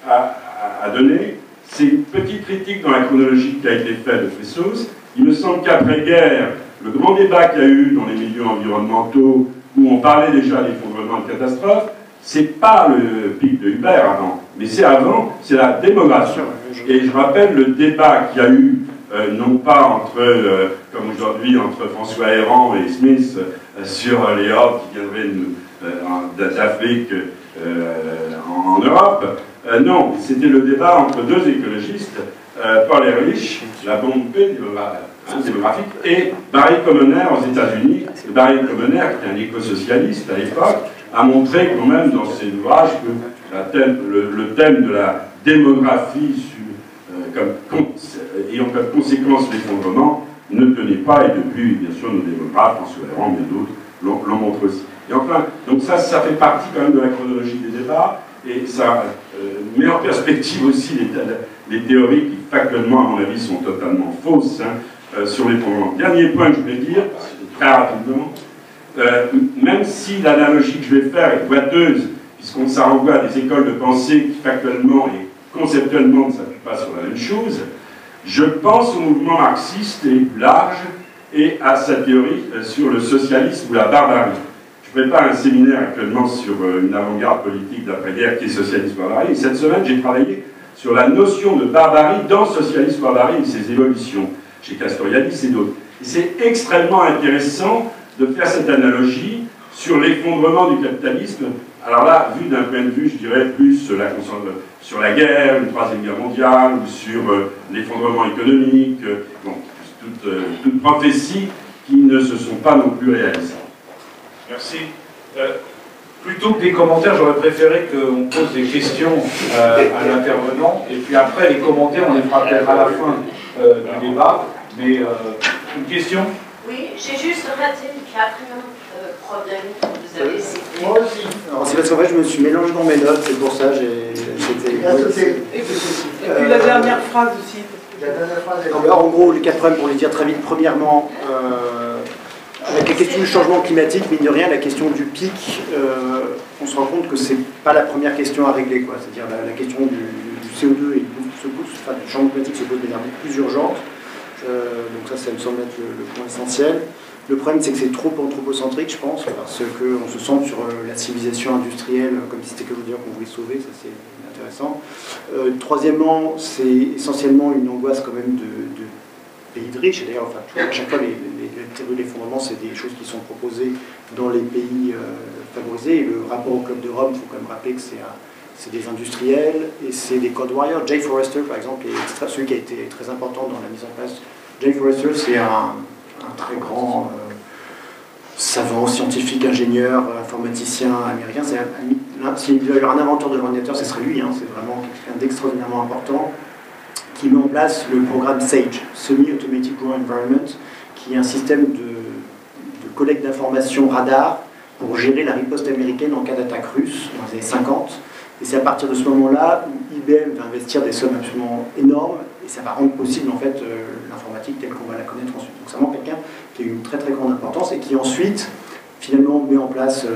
à donner, c'est une petite critique dans la chronologie qui a été faite de Fressos. Il me semble qu'après-guerre, le grand débat qu'il y a eu dans les milieux environnementaux, où on parlait déjà d'effondrement et de catastrophe, c'est pas le pic de Hubert avant, mais c'est avant, c'est la démographie. Et je rappelle le débat qu'il y a eu, non pas entre, comme aujourd'hui, entre François Héran et Smith, sur les hordes qui viendraient d'Afrique en Europe. Non, c'était le débat entre deux écologistes, Paul Ehrlich, la bombe démographique, et Barry Commoner aux États-Unis. Barry Commoner, qui est un éco-socialiste à l'époque, a montré quand même dans ses ouvrages que le thème de la démographie ayant comme conséquence l'effondrement ne tenait pas, et depuis, bien sûr, nos démographes, François Héran, bien d'autres, l'ont montré aussi. Et enfin, donc ça fait partie quand même de la chronologie des débats, et ça met en perspective aussi les théories qui, factuellement, à mon avis, sont totalement fausses sur l'effondrement. Dernier point que je voulais dire, très rapidement, même si l'analogie que je vais faire est boiteuse, puisqu'on ça renvoie à des écoles de pensée qui, factuellement et conceptuellement, ne s'appuient pas sur la même chose, je pense au mouvement marxiste et plus large, et à sa théorie sur le socialisme ou la barbarie. Je prépare un séminaire actuellement sur une avant-garde politique d'après-guerre qui est socialisme-barbarie, et cette semaine j'ai travaillé sur la notion de barbarie dans socialisme-barbarie et ses évolutions, chez Castoriadis et d'autres. Et c'est extrêmement intéressant de faire cette analogie sur l'effondrement du capitalisme. Alors là, vu d'un point de vue, je dirais, plus sur la guerre, une troisième guerre mondiale, ou sur l'effondrement économique, bon, toutes prophéties qui ne se sont pas non plus réalisées. Merci. Plutôt que des commentaires, j'aurais préféré qu'on pose des questions à l'intervenant, et puis après, les commentaires, on les fera peut-être à la fin du débat. Mais une question? Oui, j'ai juste raté le quatrième problème que vous avez cité. Moi aussi. Alors c'est parce qu'en fait je me suis mélangé dans mes notes, c'est pour ça j'étais... Et puis la dernière phrase aussi. La dernière phrase est... Alors en gros, les 4 problèmes pour les dire très vite. Premièrement, avec la question du changement climatique, mine de rien, la question du pic, on se rend compte que c'est pas la première question à régler, quoi. C'est-à-dire la question du CO2 et du changement climatique se pose de manière plus urgente. Donc ça me semble être le point essentiel. Le problème, c'est que c'est trop anthropocentrique, je pense, parce qu'on se centre sur la civilisation industrielle, comme si c'était que vous dire qu'on voulait sauver, ça c'est intéressant. Troisièmement, c'est essentiellement une angoisse quand même de pays de riches, et d'ailleurs, enfin, à chaque fois, les théories de l'effondrement, c'est des choses qui sont proposées dans les pays favorisés, et le rapport au Club de Rome, il faut quand même rappeler que c'est des industriels, et c'est des code warriors. Jay Forrester, par exemple, est celui qui a été très important dans la mise en place. Jay Forrester, c'est un très grand savant, scientifique, ingénieur, informaticien américain. C'est s'il doit y avoir un inventeur de l'ordinateur, ce serait lui, hein, c'est vraiment quelqu'un d'extraordinairement important, qui met en place le programme SAGE, Semi-Automatic Ground Environment, qui est un système de collecte d'informations radar pour gérer la riposte américaine en cas d'attaque russe dans les années 50. Et c'est à partir de ce moment-là où IBM va investir des sommes absolument énormes et ça va rendre possible en fait l'informatique telle qu'on va la connaître ensuite. Donc c'est vraiment quelqu'un qui a une très très grande importance et qui ensuite finalement met en place ce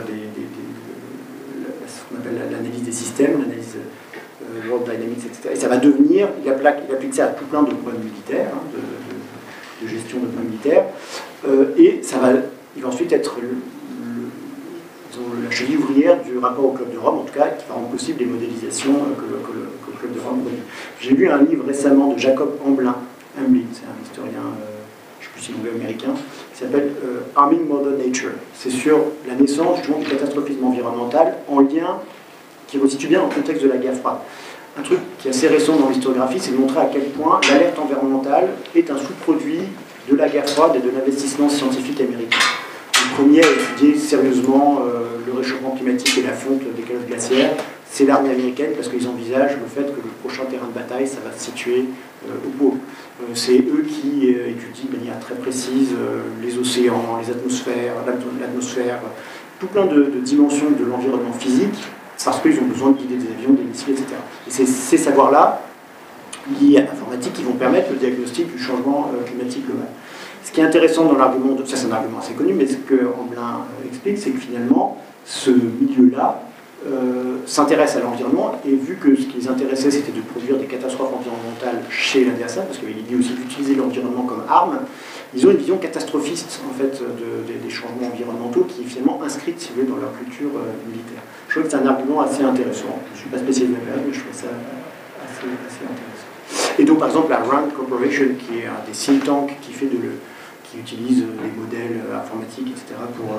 qu'on appelle l'analyse des systèmes, l'analyse World Dynamics, etc. Et ça va devenir, il applique ça à tout plein de problèmes militaires, hein, de gestion de problèmes militaires, et il va ensuite être la cheville ouvrière du rapport au Club de Rome, en tout cas, qui va rendre possible les modélisations que le Club de Rome produit. J'ai lu un livre récemment de Jacob Hamblin, c'est un historien, je ne sais plus si l'anglais américain, qui s'appelle Arming Mother Nature. C'est sur la naissance justement du catastrophisme environnemental en lien, qui resitue bien dans le contexte de la guerre froide. Un truc qui est assez récent dans l'historiographie, c'est de montrer à quel point l'alerte environnementale est un sous-produit de la guerre froide et de l'investissement scientifique américain. Le premier à étudier sérieusement le réchauffement climatique et la fonte des calottes glaciaires, c'est l'armée américaine, parce qu'ils envisagent le fait que le prochain terrain de bataille, ça va se situer au pôle. C'est eux qui étudient de manière très précise les océans, les atmosphères, l'atmosphère, tout plein de dimensions de l'environnement physique, parce qu'ils ont besoin de guider des avions, des missiles, etc. Et c'est ces savoirs-là, liés à l'informatique, qui vont permettre le diagnostic du changement climatique global. Ce qui est intéressant dans l'argument, ça c'est un argument assez connu, mais ce que Hamblin explique, c'est que finalement, ce milieu-là s'intéresse à l'environnement, et vu que ce qui les intéressait, c'était de produire des catastrophes environnementales chez l'adversaire, parce qu'il dit aussi d'utiliser l'environnement comme arme, ils ont une vision catastrophiste en fait, des changements environnementaux qui est finalement inscrite, si vous voulez, dans leur culture militaire. Je trouve que c'est un argument assez intéressant. Je ne suis pas spécialiste de la mais je trouve ça assez intéressant. Et donc, par exemple, la RAND Corporation, qui est un des think tanks qui utilise des modèles informatiques, etc., pour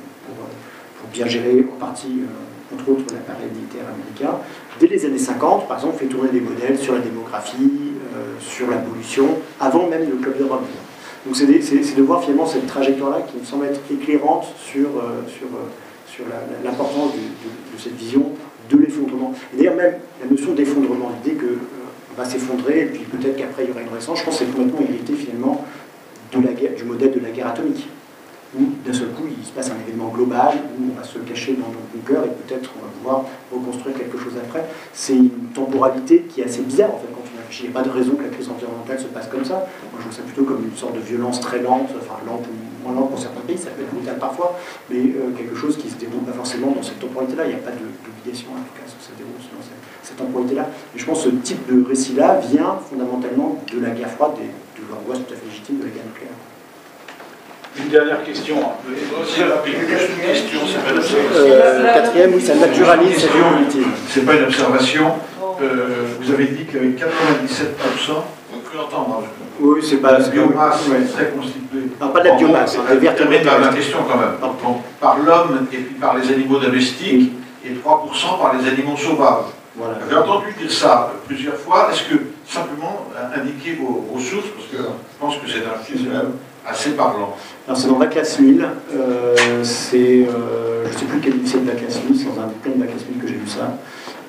bien gérer en partie, entre autres, l'appareil militaire américain, dès les années 50, par exemple, fait tourner des modèles sur la démographie, sur la pollution, avant même le Club de Rome. Donc c'est de voir finalement cette trajectoire-là qui me semble être éclairante sur l'importance de cette vision de l'effondrement. Et d'ailleurs même la notion d'effondrement, l'idée qu'on va s'effondrer et puis peut-être qu'après il y aura une renaissance, je pense que c'est complètement hérité finalement du modèle de la guerre atomique, où d'un seul coup il se passe un événement global, où on va se cacher dans nos bunkers et peut-être on va pouvoir reconstruire quelque chose après. C'est une temporalité qui est assez bizarre en fait quand on réfléchit. Il n'y a pas de raison que la crise environnementale se passe comme ça. Moi je vois ça plutôt comme une sorte de violence très lente, enfin lente ou moins lente pour certains pays, ça peut être brutal parfois, mais quelque chose qui ne se déroule pas forcément dans cette temporalité-là. Il n'y a pas d'obligation en tout cas sur cette déroule dans cette temporalité-là. Et je pense que ce type de récit-là vient fondamentalement de la guerre froide et de l'angoisse tout à fait légitime de la guerre nucléaire. Une dernière question. C'est rapide. Une question, c'est pas une observation. Quatrième, oui, ça naturalise cette violence. C'est pas une observation. Vous avez dit qu'il y avait 97%. On peut l'entendre. Oui, c'est pas. La biomasse ouais. très constituée. Non, pas de la biomasse, des vertébrés. La question quand même. Par l'homme et puis par les animaux domestiques et 3% par les animaux sauvages. Voilà. J'ai entendu dire ça plusieurs fois. Est-ce que simplement indiquer vos sources, parce que je pense que c'est un chiffre assez parlant. Alors c'est dans la classe 1000, je ne sais plus quel livre c'est de la classe 1000, c'est dans un bouquin de la classe 1000 que j'ai lu ça.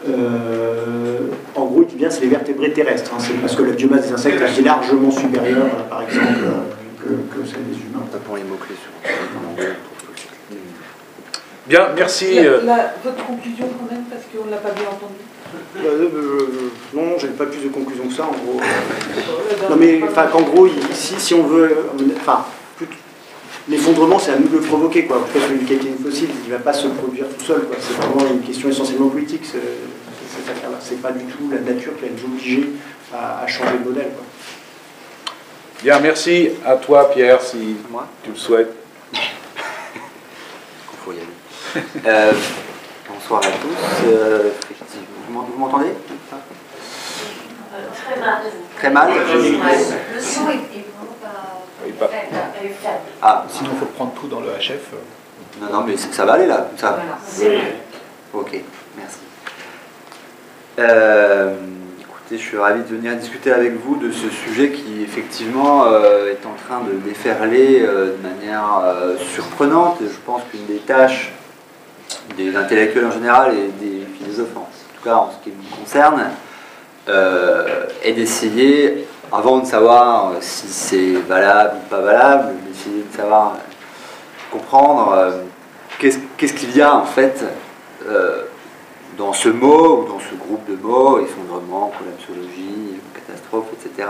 En gros, il dit bien c'est les vertébrés terrestres, hein, c'est parce que la biomasse des insectes est largement supérieure, par exemple, que celle des humains. Tapons les mots-clés sur Bien, merci. Votre conclusion quand même, parce qu'on ne l'a pas bien entendu. Non, j'ai pas plus de conclusion que ça, en gros. Non mais, enfin, qu'en gros, si on veut, enfin, l'effondrement, c'est à nous de le provoquer, quoi. En tout cas, celui du cachéine fossile, il ne va pas se produire tout seul, quoi. C'est vraiment une question essentiellement politique, cette affaire-là. C'est pas du tout la nature qui va nous obliger à changer de modèle, quoi. Bien, merci à toi, Pierre, si tu le souhaites. Il faut y aller. Bonsoir à tous. Vous m'entendez? Très mal. Très mal. Le son est vraiment pas faible. Ah, sinon il faut prendre tout dans le HF. Non, mais ça va aller là, ça. Voilà. Ok, merci. Écoutez, je suis ravi de venir discuter avec vous de ce sujet qui effectivement est en train de déferler de manière surprenante. Je pense qu'une des tâches des intellectuels en général et des des offenses. En tout cas, en ce qui me concerne, est d'essayer, avant de savoir si c'est valable ou pas valable, d'essayer de savoir, comprendre qu'est-ce qu'il y a en fait dans ce mot ou dans ce groupe de mots, effondrement, collapsologie, catastrophe, etc.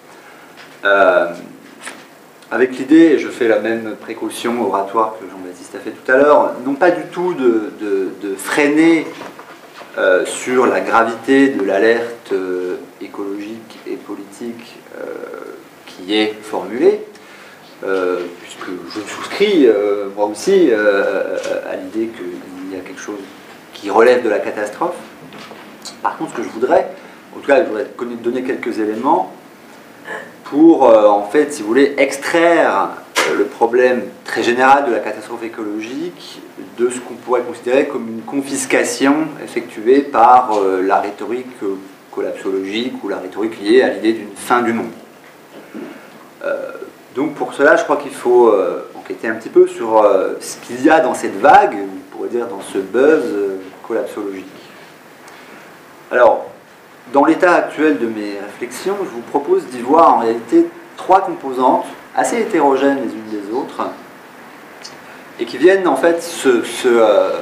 Avec l'idée, et je fais la même précaution oratoire que Jean-Baptiste a fait tout à l'heure, non pas du tout de freiner sur la gravité de l'alerte écologique et politique qui est formulée, puisque je souscris moi aussi à l'idée qu'il y a quelque chose qui relève de la catastrophe. Par contre, ce que je voudrais, en tout cas, je voudrais donner quelques éléments pour, en fait, si vous voulez, extraire le problème très général de la catastrophe écologique de ce qu'on pourrait considérer comme une confiscation effectuée par la rhétorique collapsologique ou la rhétorique liée à l'idée d'une fin du monde. Donc pour cela, je crois qu'il faut enquêter un petit peu sur ce qu'il y a dans cette vague, on pourrait dire dans ce buzz collapsologique. Alors, dans l'état actuel de mes réflexions, je vous propose d'y voir en réalité trois composantes assez hétérogènes les unes des autres et qui viennent en fait se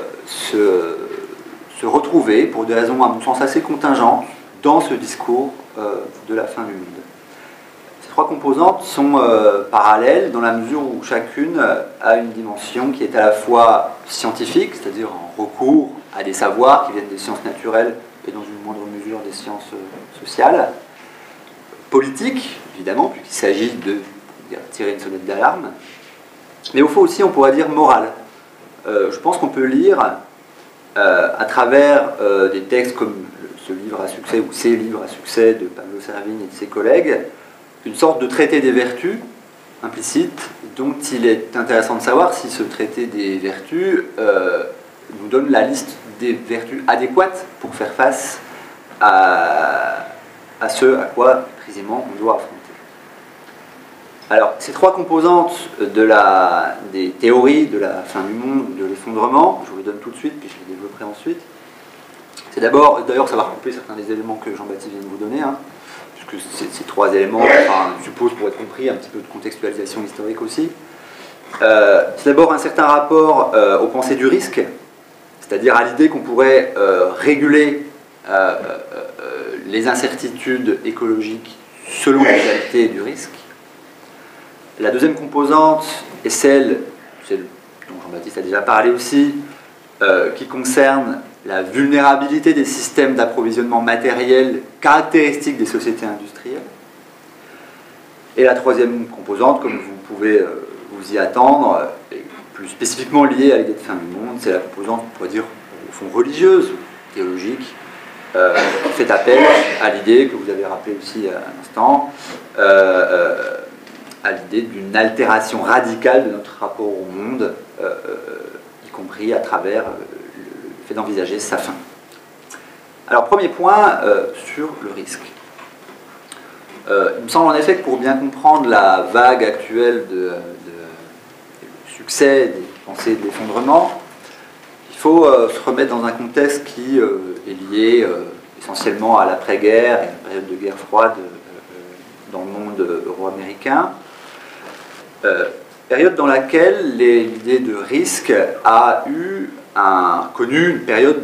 retrouver pour des raisons à mon sens assez contingentes dans ce discours de la fin du monde. Ces trois composantes sont parallèles dans la mesure où chacune a une dimension qui est à la fois scientifique, c'est-à-dire en recours à des savoirs qui viennent des sciences naturelles et dans une moindre mesure des sciences sociales, politique, évidemment, puisqu'il s'agit de tirer une sonnette d'alarme, mais au fond aussi, on pourrait dire morale. Je pense qu'on peut lire à travers des textes comme ce livre à succès ou ces livres à succès de Pablo Servigne et de ses collègues, une sorte de traité des vertus implicite dont il est intéressant de savoir si ce traité des vertus nous donne la liste des vertus adéquates pour faire face à ce à quoi précisément on doit affronter. Alors, ces trois composantes des théories de la fin du monde, de l'effondrement, je vous les donne tout de suite, puis je les développerai ensuite. C'est d'abord, d'ailleurs ça va recouper certains des éléments que Jean-Baptiste vient de vous donner, puisque ces trois éléments supposent, pour être compris, un petit peu de contextualisation historique aussi. C'est d'abord un certain rapport aux pensées du risque, c'est-à-dire à l'idée qu'on pourrait réguler les incertitudes écologiques selon la réalité du risque. La deuxième composante est celle dont Jean-Baptiste a déjà parlé aussi, qui concerne la vulnérabilité des systèmes d'approvisionnement matériel caractéristiques des sociétés industrielles. Et la troisième composante, comme vous pouvez vous y attendre, est plus spécifiquement liée à l'idée de fin du monde, c'est la composante, on pourrait dire, au fond religieuse, théologique, qui fait appel à l'idée que vous avez rappelé aussi à l'instant, à l'idée d'une altération radicale de notre rapport au monde, y compris à travers le fait d'envisager sa fin. Alors, premier point sur le risque. Il me semble en effet que pour bien comprendre la vague actuelle de succès des pensées de l'effondrement, il faut se remettre dans un contexte qui est lié essentiellement à l'après-guerre et à une période de guerre froide dans le monde euro-américain. Période dans laquelle l'idée de risque a connu une période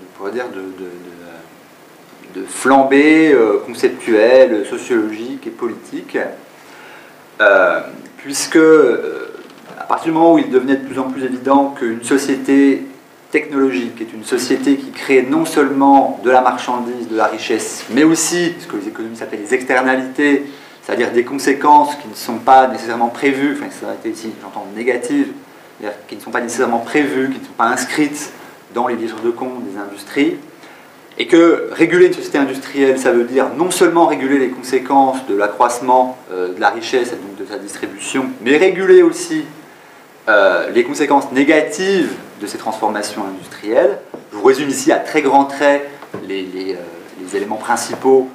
de flambée conceptuelle, sociologique et politique, puisque à partir du moment où il devenait de plus en plus évident qu'une société technologique est une société qui crée non seulement de la marchandise, de la richesse, mais aussi ce que les économistes appellent les externalités, c'est-à-dire des conséquences qui ne sont pas nécessairement prévues, enfin externalités ici j'entends négatives, c'est-à-dire qui ne sont pas nécessairement prévues, qui ne sont pas inscrites dans les livres de compte des industries, et que réguler une société industrielle, ça veut dire non seulement réguler les conséquences de l'accroissement de la richesse et donc de sa distribution, mais réguler aussi les conséquences négatives de ces transformations industrielles. Je vous résume ici à très grands traits les éléments principaux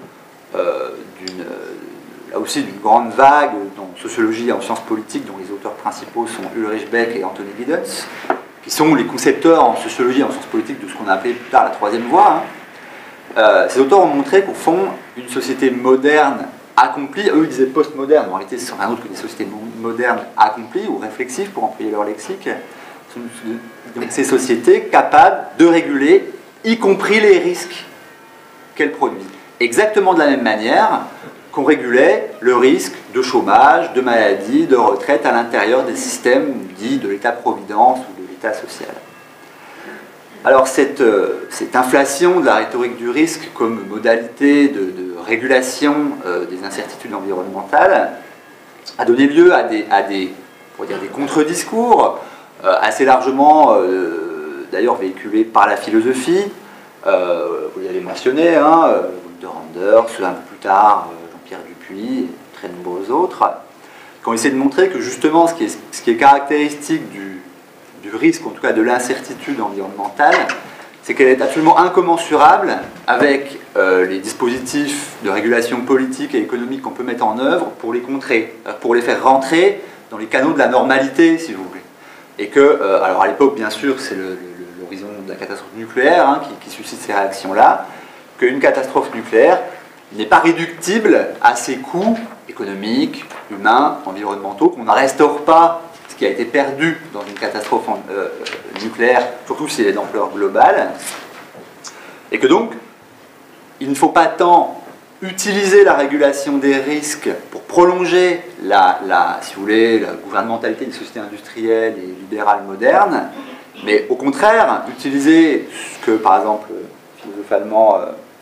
là aussi d'une grande vague en sociologie et en sciences politiques dont les auteurs principaux sont Ulrich Beck et Anthony Giddens. qui sont les concepteurs en sociologie, en sciences politiques, de ce qu'on a appelé plus tard la troisième voie, ces auteurs ont montré qu'au fond, une société moderne accomplie, eux ils disaient postmoderne, en réalité c'est rien d'autre que des sociétés modernes accomplies ou réflexives pour employer leur lexique, donc ces sociétés capables de réguler, y compris les risques qu'elles produisent. Exactement de la même manière qu'on régulait le risque de chômage, de maladie, de retraite à l'intérieur des systèmes dits de l'État-providence ou de l'État social. Alors cette inflation de la rhétorique du risque comme modalité de régulation des incertitudes environnementales a donné lieu à des contre-discours assez largement d'ailleurs véhiculés par la philosophie. Vous l'avez mentionné, de Randers, un peu plus tard Jean-Pierre Dupuis et très nombreux autres, qui ont essayé de montrer que justement ce qui est caractéristique du risque, en tout cas de l'incertitude environnementale, c'est qu'elle est absolument incommensurable avec les dispositifs de régulation politique et économique qu'on peut mettre en œuvre pour les contrer, pour les faire rentrer dans les canaux de la normalité, si vous voulez. Et que, alors à l'époque, bien sûr, c'est l'horizon de la catastrophe nucléaire qui suscite ces réactions-là, qu'une catastrophe nucléaire n'est pas réductible à ses coûts économiques, humains, environnementaux, qu'on ne restaure pas ce qui a été perdu dans une catastrophe nucléaire, surtout si elle est d'ampleur globale, et que donc, il ne faut pas tant utiliser la régulation des risques pour prolonger si vous voulez, la gouvernementalité des sociétés industrielles et libérales modernes, mais au contraire, utiliser ce que, par exemple, le philosophe allemand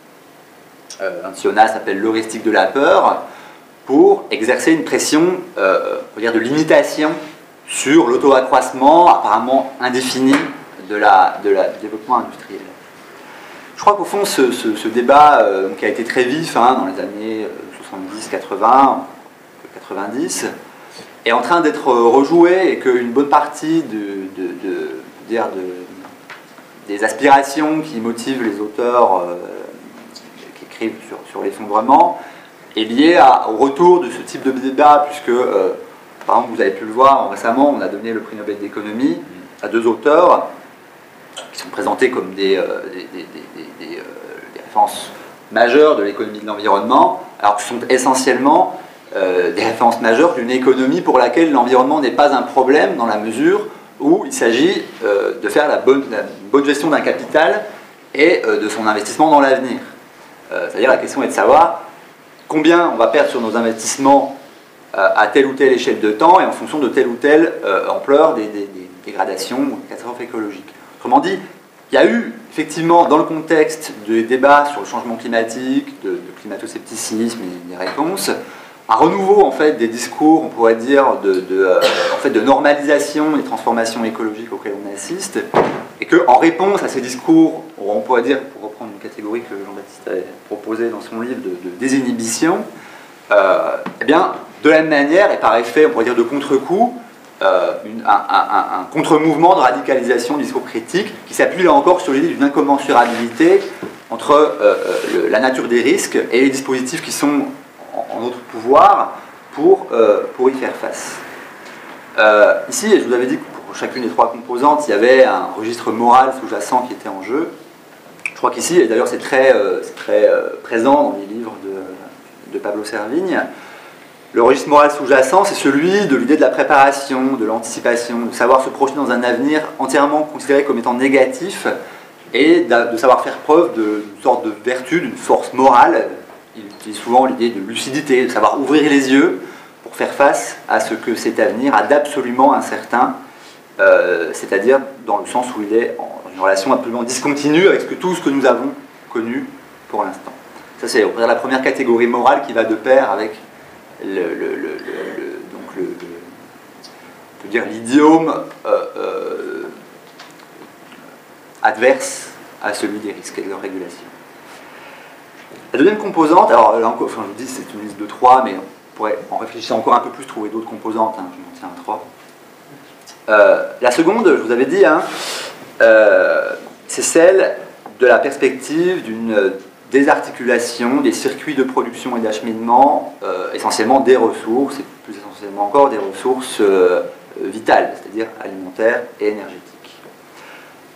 Jonas appelle l'heuristique de la peur, pour exercer une pression de limitation sur l'auto-accroissement apparemment indéfini du développement industriel. Je crois qu'au fond, ce débat qui a été très vif dans les années 70, 80, 90, est en train d'être rejoué et qu'une bonne partie des aspirations qui motivent les auteurs qui écrivent sur l'effondrement est liée au retour de ce type de débat, puisque, par exemple, vous avez pu le voir récemment, on a donné le prix Nobel d'économie à deux auteurs qui sont présentés comme des références majeures de l'économie de l'environnement, alors que ce sont essentiellement des références majeures d'une économie pour laquelle l'environnement n'est pas un problème, dans la mesure où il s'agit de faire la bonne gestion d'un capital et de son investissement dans l'avenir. C'est-à-dire la question est de savoir combien on va perdre sur nos investissements à telle ou telle échelle de temps et en fonction de telle ou telle ampleur des dégradations ou des catastrophes écologiques. Autrement dit, il y a eu effectivement dans le contexte des débats sur le changement climatique, de climato-scepticisme et des réponses, un renouveau en fait des discours, on pourrait dire, de normalisation et transformation écologique auxquels on assiste, et qu'en réponse à ces discours, on pourrait dire, pour reprendre une catégorie que Jean-Baptiste avait proposée dans son livre de désinhibition, eh bien, de la même manière, et par effet, on pourrait dire de contre-coup, un contre-mouvement de radicalisation du discours critique qui s'appuie là encore sur l'idée d'une incommensurabilité entre la nature des risques et les dispositifs qui sont en notre pouvoir pour y faire face. Ici, je vous avais dit que pour chacune des trois composantes, il y avait un registre moral sous-jacent qui était en jeu. Je crois qu'ici, et d'ailleurs c'est très présent dans les livres de Pablo Servigne, le registre moral sous-jacent, c'est celui de l'idée de la préparation, de l'anticipation, de savoir se projeter dans un avenir entièrement considéré comme étant négatif et de savoir faire preuve d'une sorte de vertu, d'une force morale. Il utilise souvent l'idée de lucidité, de savoir ouvrir les yeux pour faire face à ce que cet avenir a d'absolument incertain, c'est-à-dire dans le sens où il est en une relation absolument discontinue avec tout ce que nous avons connu pour l'instant. Ça, c'est la première catégorie morale qui va de pair avec l'idiome adverse à celui des risques et de leur régulation. La deuxième composante, alors là encore, enfin, je vous dis c'est une liste de 3, mais on pourrait, en réfléchissant encore un peu plus, trouver d'autres composantes, je m'en tiens à 3. La seconde, je vous avais dit, c'est celle de la perspective d'une désarticulation des circuits de production et d'acheminement, essentiellement des ressources, et plus essentiellement encore des ressources vitales, c'est-à-dire alimentaires et énergétiques.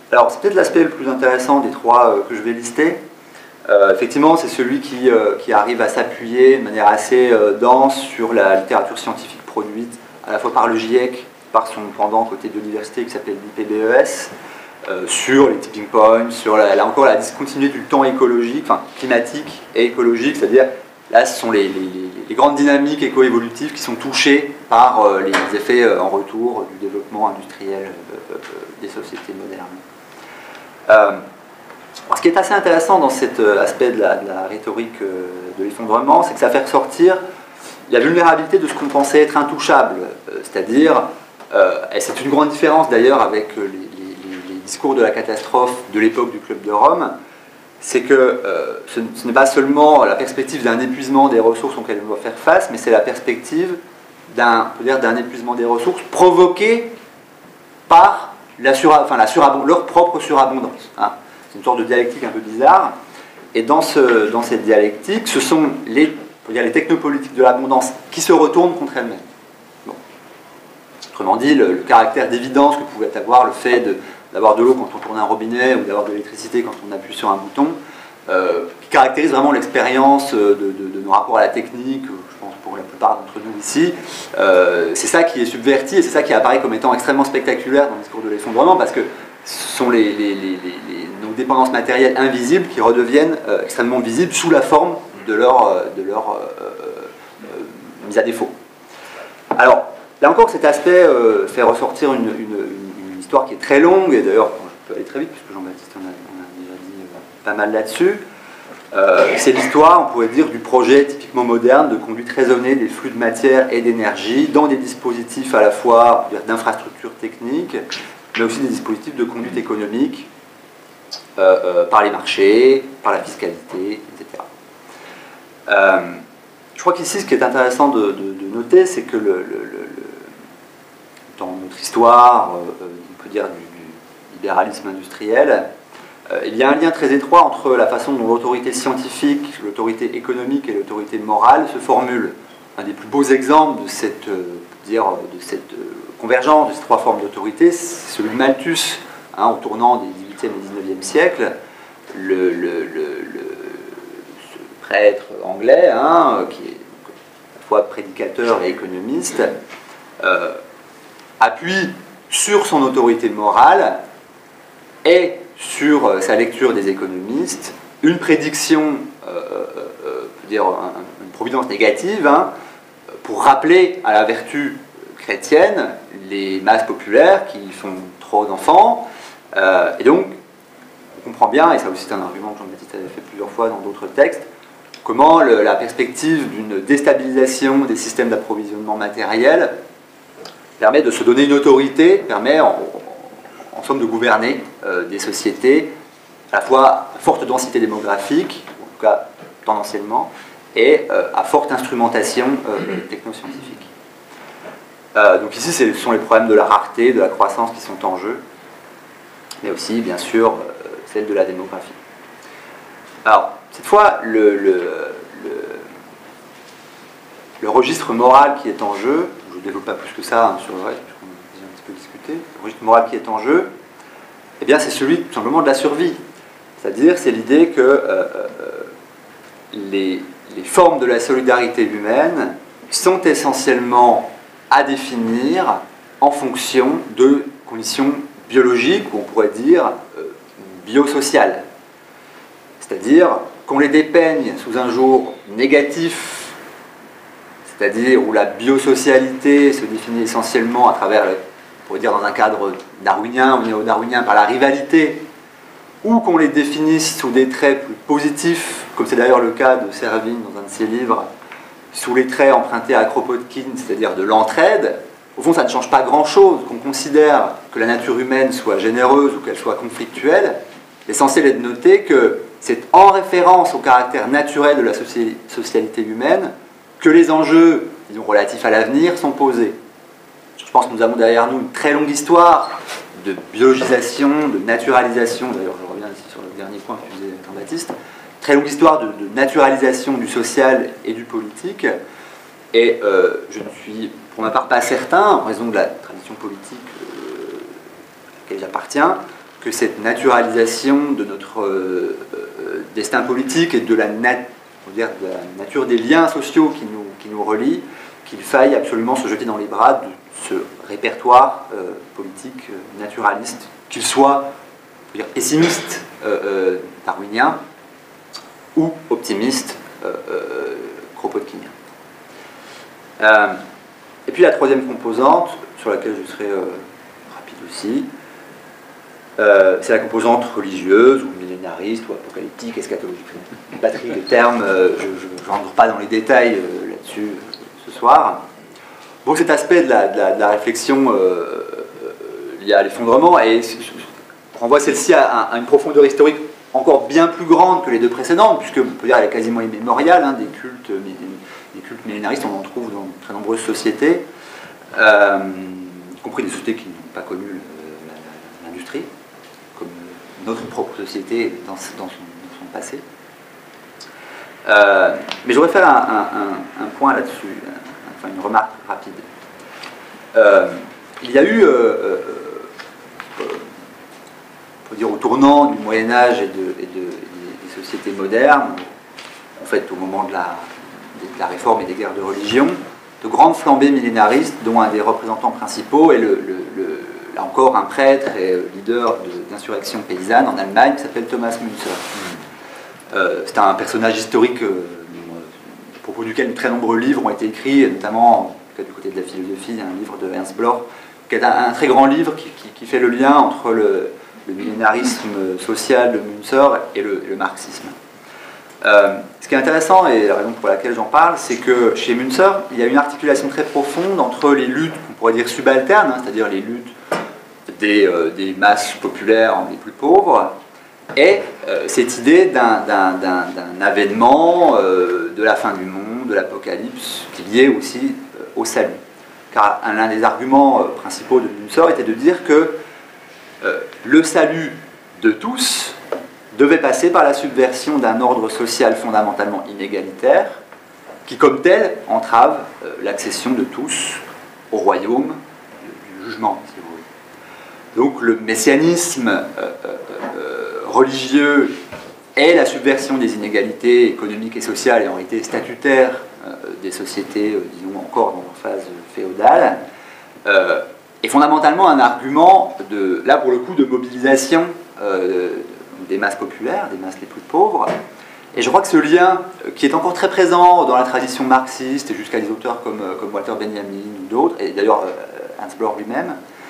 Alors, c'est peut-être l'aspect le plus intéressant des trois que je vais lister. Effectivement, c'est celui qui arrive à s'appuyer de manière assez dense sur la littérature scientifique produite à la fois par le GIEC, par son pendant côté biodiversité qui s'appelle l'IPBES, sur les tipping points, sur là encore la discontinuité du temps écologique, enfin climatique et écologique, c'est-à-dire là ce sont les grandes dynamiques éco-évolutives qui sont touchées par les effets en retour du développement industriel des sociétés modernes. Ce qui est assez intéressant dans cet aspect de la rhétorique de l'effondrement, c'est que ça fait ressortir la vulnérabilité de ce qu'on pensait être intouchable, c'est-à-dire, et c'est une grande différence d'ailleurs avec les discours de la catastrophe de l'époque du Club de Rome, c'est que ce n'est pas seulement la perspective d'un épuisement des ressources auxquelles on doit faire face, mais c'est la perspective d'un épuisement des ressources provoqué par leur propre surabondance. Hein. C'est une sorte de dialectique un peu bizarre. Et dans cette dialectique, ce sont les technopolitiques de l'abondance qui se retournent contre elles-mêmes. Bon. Autrement dit, le caractère d'évidence que pouvait avoir le fait d'avoir de l'eau quand on tourne un robinet ou d'avoir de l'électricité quand on appuie sur un bouton, qui caractérise vraiment l'expérience de nos rapports à la technique, je pense pour la plupart d'entre nous ici, c'est ça qui est subverti et c'est ça qui apparaît comme étant extrêmement spectaculaire dans le discours de l'effondrement, parce que ce sont nos dépendances matérielles invisibles qui redeviennent extrêmement visibles sous la forme de leur mise à défaut. Alors, là encore, cet aspect fait ressortir une histoire qui est très longue, et d'ailleurs, je peux aller très vite, puisque Jean-Baptiste en a déjà dit pas mal là-dessus. C'est l'histoire, on pourrait dire, du projet typiquement moderne de conduite raisonnée des flux de matière et d'énergie dans des dispositifs à la fois d'infrastructures techniques, mais aussi des dispositifs de conduite économique par les marchés, par la fiscalité, etc. Je crois qu'ici, ce qui est intéressant de noter, c'est que dans notre histoire, on peut dire du libéralisme industriel, il y a un lien très étroit entre la façon dont l'autorité scientifique, l'autorité économique et l'autorité morale se formulent. Un des plus beaux exemples de cette convergence de ces trois formes d'autorité, c'est celui de Malthus, hein, au tournant des XVIIIe et XIXe siècles. Ce prêtre anglais, hein, qui est à la fois prédicateur et économiste, appuie sur son autorité morale et sur sa lecture des économistes une prédiction, une providence négative, hein, pour rappeler à la vertu chrétienne les masses populaires qui font trop d'enfants. Et donc, on comprend bien, et ça aussi c'est un argument que Jean-Baptiste avait fait plusieurs fois dans d'autres textes, comment la perspective d'une déstabilisation des systèmes d'approvisionnement matériel permet de se donner une autorité, permet en somme de gouverner des sociétés à la fois à forte densité démographique, en tout cas tendanciellement, et à forte instrumentation technoscientifique. Donc ici, ce sont les problèmes de la rareté, de la croissance qui sont en jeu, mais aussi, bien sûr, celle de la démographie. Alors, cette fois, le registre moral qui est en jeu, je ne développe pas plus que ça hein, sur le reste, puisqu'on a déjà un petit peu discuté, le registre moral qui est en jeu, eh bien, c'est celui tout simplement de la survie. C'est-à-dire, c'est l'idée que les formes de la solidarité humaine sont essentiellement à définir en fonction de conditions biologiques, ou on pourrait dire biosociales. C'est-à-dire qu'on les dépeigne sous un jour négatif, c'est-à-dire où la biosocialité se définit essentiellement à travers, on pourrait dire dans un cadre darwinien ou néo-darwinien, par la rivalité, ou qu'on les définisse sous des traits plus positifs, comme c'est d'ailleurs le cas de Servigne dans un de ses livres, sous les traits empruntés à Kropotkin, c'est-à-dire de l'entraide. Au fond, ça ne change pas grand-chose, qu'on considère que la nature humaine soit généreuse ou qu'elle soit conflictuelle. L'essentiel est de noter que c'est en référence au caractère naturel de la socialité humaine que les enjeux, disons, relatifs à l'avenir sont posés. Je pense que nous avons derrière nous une très longue histoire de biologisation, de naturalisation, d'ailleurs je reviens ici sur le dernier point que disait Jean-Baptiste, très longue histoire de naturalisation du social et du politique, et je ne suis pour ma part pas certain, en raison de la tradition politique à laquelle j'appartiens, que cette naturalisation de notre destin politique et de la nature des liens sociaux qui nous relient, qu'il faille absolument se jeter dans les bras de ce répertoire politique naturaliste, qu'il soit pessimiste darwinien ou optimiste kropotkinien. Et puis la troisième composante, sur laquelle je serai rapide aussi, c'est la composante religieuse ou millénariste ou apocalyptique, eschatologique. Une batterie de termes, je n'entre pas dans les détails là-dessus ce soir. Donc cet aspect de la réflexion lié à l'effondrement renvoie celle-ci à une profondeur historique encore bien plus grande que les deux précédentes, puisque on peut dire qu'elle est quasiment immémoriale, hein, des cultes millénaristes, on en trouve dans de très nombreuses sociétés, y compris des sociétés qui n'ont pas connu l'industrie, comme notre propre société dans son passé. Mais je voudrais faire un point là-dessus, enfin une remarque rapide. Il y a eu, faut dire, au tournant du Moyen-Âge et des sociétés modernes, en fait au moment de la réforme et des guerres de religion, de grandes flambées millénaristes, dont un des représentants principaux est là encore un prêtre et leader d'insurrection paysanne en Allemagne qui s'appelle Thomas Müntzer. C'est un personnage historique à propos duquel de très nombreux livres ont été écrits, notamment du côté de la philosophie, un livre de Ernst Bloch, qui est un très grand livre qui fait le lien entre le millénarisme social de Müntzer et le marxisme. Ce qui est intéressant, et la raison pour laquelle j'en parle, c'est que chez Müntzer, il y a une articulation très profonde entre les luttes, qu'on pourrait dire subalternes, hein, c'est-à-dire les luttes des masses populaires les plus pauvres, et cette idée d'un avènement de la fin du monde, de l'apocalypse, qui est lié aussi au salut. Car l'un des arguments principaux de Müntzer était de dire que le salut de tous devait passer par la subversion d'un ordre social fondamentalement inégalitaire, qui comme tel entrave l'accession de tous au royaume du jugement, si vous voulez. Donc le messianisme religieux est la subversion des inégalités économiques et sociales et en réalité statutaires des sociétés, disons encore dans leur phase féodale, est fondamentalement un argument, là pour le coup, de mobilisation des masses populaires, des masses les plus pauvres. Et je crois que ce lien, qui est encore très présent dans la tradition marxiste et jusqu'à des auteurs comme Walter Benjamin ou d'autres, et d'ailleurs Ernst Bloch lui-même,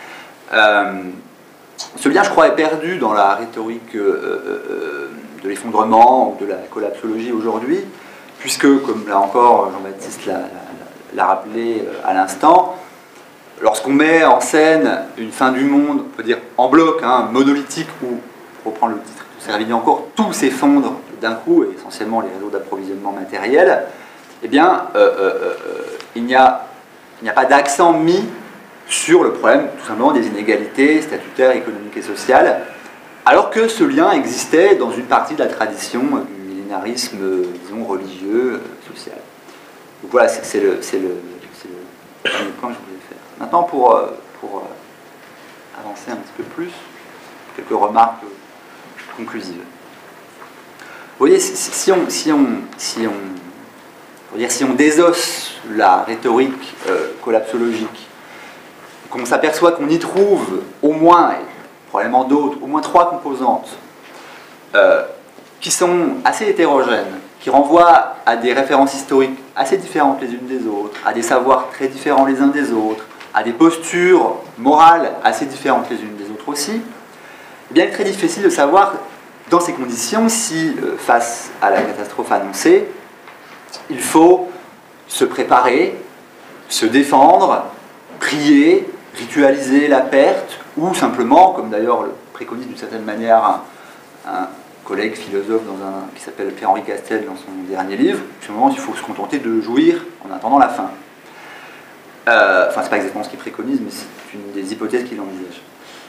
ce lien, je crois, est perdu dans la rhétorique de l'effondrement ou de la collapsologie aujourd'hui, puisque, comme là encore Jean-Baptiste l'a rappelé à l'instant, lorsqu'on met en scène une fin du monde, on peut dire en bloc, hein, monolithique, où, pour reprendre le titre de Servigny encore, tout s'effondre d'un coup, et essentiellement les réseaux d'approvisionnement matériel, eh bien, il n'y a pas d'accent mis sur le problème, tout simplement, des inégalités statutaires, économiques et sociales, alors que ce lien existait dans une partie de la tradition du millénarisme, disons, religieux, social. Donc voilà, c'est le premier point que je voulais faire. Maintenant, pour avancer un petit peu plus, quelques remarques conclusives. Vous voyez, si on désosse la rhétorique collapsologique, qu'on s'aperçoit qu'on y trouve au moins, et probablement d'autres, au moins 3 composantes qui sont assez hétérogènes, qui renvoient à des références historiques assez différentes les unes des autres, à des savoirs très différents les uns des autres, à des postures morales assez différentes les unes des autres aussi, eh bien, il est très difficile de savoir, dans ces conditions, si, face à la catastrophe annoncée, il faut se préparer, se défendre, prier, ritualiser la perte, ou simplement, comme d'ailleurs le préconise d'une certaine manière un collègue philosophe qui s'appelle Pierre-Henri Castel dans son dernier livre, simplement il faut se contenter de jouir en attendant la fin. Enfin, c'est pas exactement ce qu'il préconise, mais c'est une des hypothèses qu'il envisage.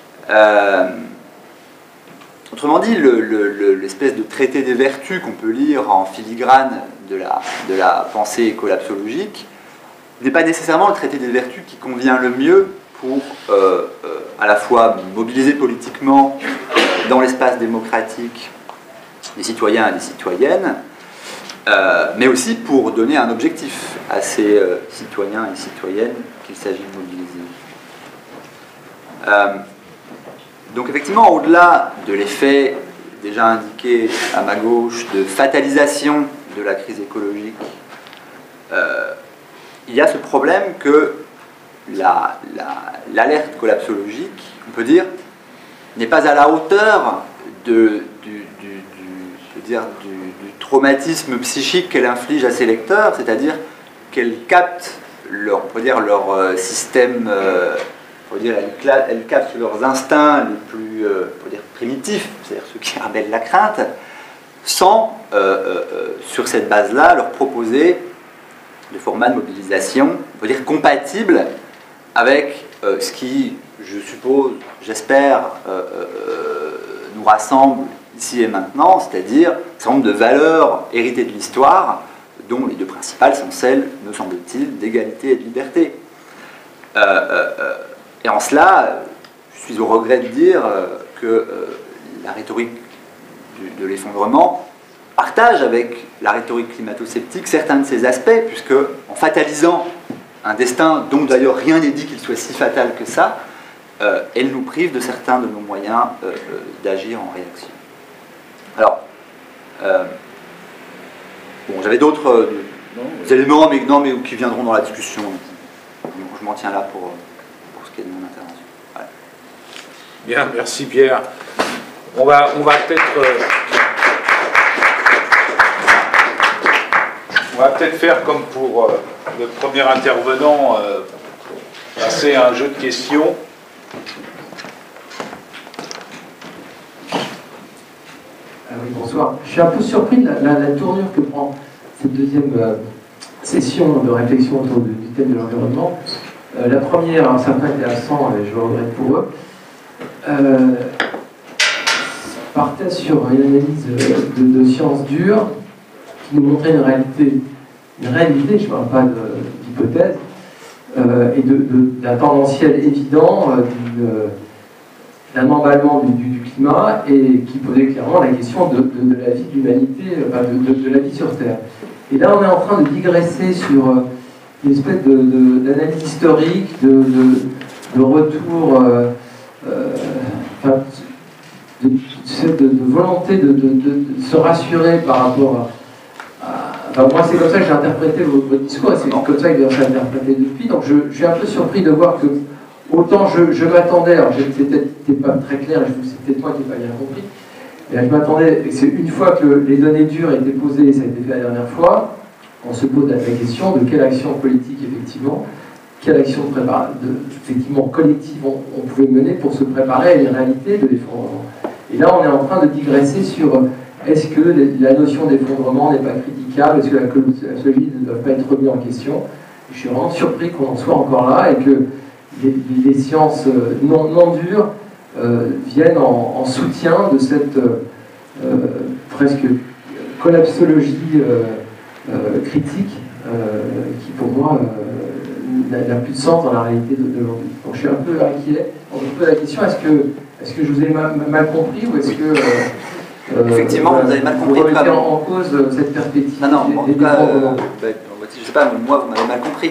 Autrement dit, l'espèce de traité des vertus qu'on peut lire en filigrane de la pensée collapsologique n'est pas nécessairement le traité des vertus qui convient le mieux pour à la fois mobiliser politiquement dans l'espace démocratique des citoyens et des citoyennes, mais aussi pour donner un objectif à ces citoyens et citoyennes qu'il s'agit de mobiliser. Donc effectivement, au-delà de l'effet déjà indiqué à ma gauche de fatalisation de la crise écologique, il y a ce problème que l'alerte collapsologique, on peut dire, n'est pas à la hauteur du traumatisme psychique qu'elle inflige à ses lecteurs, c'est-à-dire qu'elle capte leur système, elle capte leurs instincts les plus primitifs, c'est-à-dire ceux qui rappellent la crainte, sans, sur cette base-là, leur proposer des formats de mobilisation, on peut dire, compatibles avec ce qui, je suppose, j'espère, nous rassemble ici et maintenant, c'est-à-dire un certain nombre de valeurs héritées de l'histoire, dont les deux principales sont celles, me semble-t-il, d'égalité et de liberté. Et en cela, je suis au regret de dire que la rhétorique de l'effondrement partage avec la rhétorique climato-sceptique certains de ces aspects, puisque en fatalisant un destin dont d'ailleurs rien n'est dit qu'il soit si fatal que ça, elle nous prive de certains de nos moyens d'agir en réaction. Alors, bon, j'avais d'autres éléments, mais qui viendront dans la discussion. Donc je m'en tiens là pour ce qui est de mon intervention. Voilà. Bien, merci Pierre. On va peut-être faire comme pour le premier intervenant, passer à un jeu de questions. Oui, bonsoir. Je suis un peu surpris de la tournure que prend cette deuxième session de réflexion autour du thème de l'environnement. La première, alors certains étaient absents et je regrette pour eux, partait sur une analyse de sciences dures qui nous montrait une réalité, je ne parle pas d'hypothèse, et d'un tendanciel évident d'un emballement du climat et qui posait clairement la question de la vie de l'humanité, de la vie sur Terre. Et là, on est en train de digresser sur une espèce d'analyse historique, de retour, de volonté de se rassurer par rapport à... Enfin, moi, c'est comme ça que j'ai interprété votre discours, et c'est comme ça que j'ai interprété depuis. Donc, je suis un peu surpris de voir que autant je m'attendais, alors c'était pas très clair, c'est peut-être moi qui n'ai pas bien compris, et je m'attendais, c'est une fois que les données dures étaient posées, ça a été fait la dernière fois, on se pose la question de quelle action politique, effectivement, quelle action effectivement collective on pouvait mener pour se préparer à une réalité de l'effondrement. Et là, on est en train de digresser sur est-ce que la notion d'effondrement n'est pas critiquable, est-ce que la colossologie ne doit pas être remise en question. Je suis vraiment surpris qu'on en soit encore là et que les sciences non dures viennent en soutien de cette presque collapsologie critique qui, pour moi, n'a plus de sens dans la réalité d'aujourd'hui. Donc je suis un peu inquiet. On me pose la question, est-ce que je vous ai mal compris ou est-ce que effectivement, vous avez mal compris. Vous remettez en cause cette perspective? Non, en tout cas, je ne sais pas, moi vous m'avez mal compris.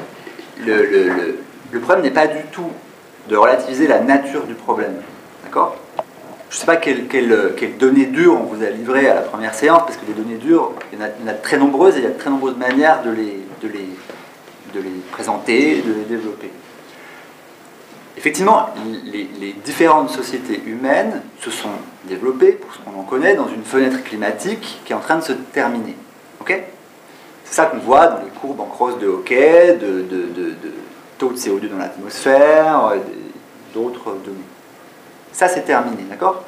Le problème n'est pas du tout de relativiser la nature du problème. D'accord? Je ne sais pas quelles données dures on vous a livrées à la première séance, parce que les données dures, il y en a de très nombreuses, et il y a de très nombreuses manières de les présenter, de les développer. Effectivement, les différentes sociétés humaines se sont développées, pour ce qu'on en connaît, dans une fenêtre climatique qui est en train de se terminer. Okay? C'est ça qu'on voit dans les courbes en crosse de Hawkey, de taux de CO2 dans l'atmosphère, d'autres données. Ça, c'est terminé, d'accord?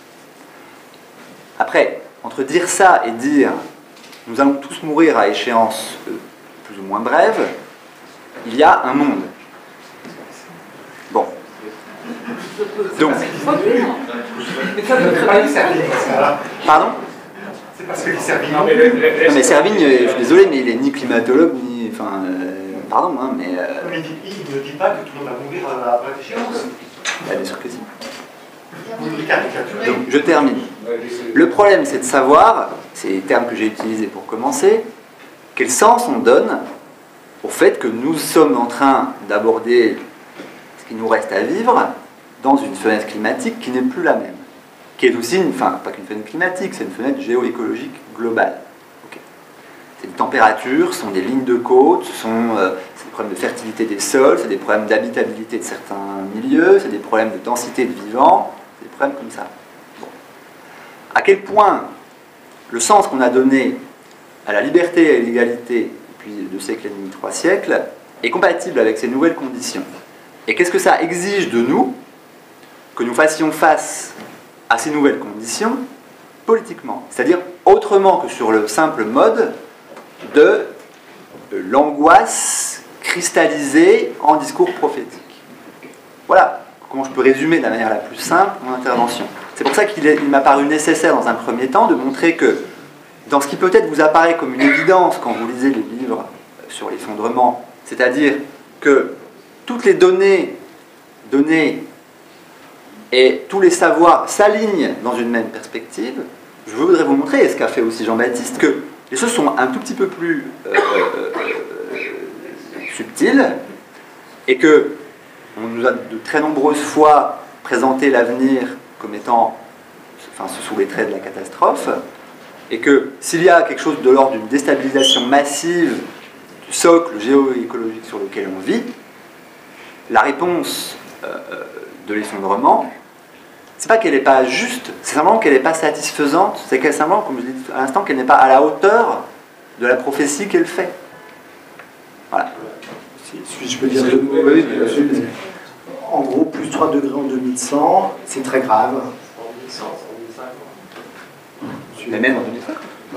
Après, entre dire ça et dire nous allons tous mourir à échéance plus ou moins brève, il y a un monde. Bon. Donc. Mais ça ne pas Servigne. Pardon? C'est parce que Servigne. Non, mais Servigne, je suis désolé, mais il est ni climatologue, ni. Enfin. Pardon, hein, mais. Mais il ne dit pas que tout le monde va mourir à la brève échéance. Bien sûr que si. Donc, je termine. Le problème, c'est de savoir, c'est les termes que j'ai utilisés pour commencer, quel sens on donne au fait que nous sommes en train d'aborder ce qui nous reste à vivre dans une fenêtre climatique qui n'est plus la même, qui est aussi, pas qu'une fenêtre climatique, c'est une fenêtre géoécologique globale. Okay. C'est des températures, ce sont des lignes de côte, c'est des problèmes de fertilité des sols, c'est des problèmes d'habitabilité de certains milieux, c'est des problèmes de densité de vivants, c'est des problèmes comme ça. Bon. À quel point le sens qu'on a donné à la liberté et à l'égalité depuis 2 siècles et demi, 3 siècles, est compatible avec ces nouvelles conditions. Et qu'est-ce que ça exige de nous que nous fassions face à ces nouvelles conditions politiquement, c'est-à-dire autrement que sur le simple mode de l'angoisse cristallisée en discours prophétique. Voilà comment je peux résumer de la manière la plus simple mon intervention. C'est pour ça qu'il m'a paru nécessaire dans un premier temps de montrer que dans ce qui peut-être vous apparaît comme une évidence quand vous lisez les livres sur l'effondrement, c'est-à-dire que toutes les données et tous les savoirs s'alignent dans une même perspective, je voudrais vous montrer, et ce qu'a fait aussi Jean-Baptiste, que les choses sont un tout petit peu plus subtiles, et que on nous a de très nombreuses fois présenté l'avenir comme étant sous les traits de la catastrophe, et que s'il y a quelque chose de l'ordre d'une déstabilisation massive du socle géoécologique sur lequel on vit, la réponse de l'effondrement, c'est pas qu'elle n'est pas juste, c'est simplement qu'elle n'est pas satisfaisante, c'est qu'elle simplement, comme je l'ai dit à l'instant, qu'elle n'est pas à la hauteur de la prophétie qu'elle fait. Voilà. Si je peux dire deux mots. Oui, en gros, plus 3 degrés en 2100, c'est très grave. En 2100, en 2050. Mais même en 2050.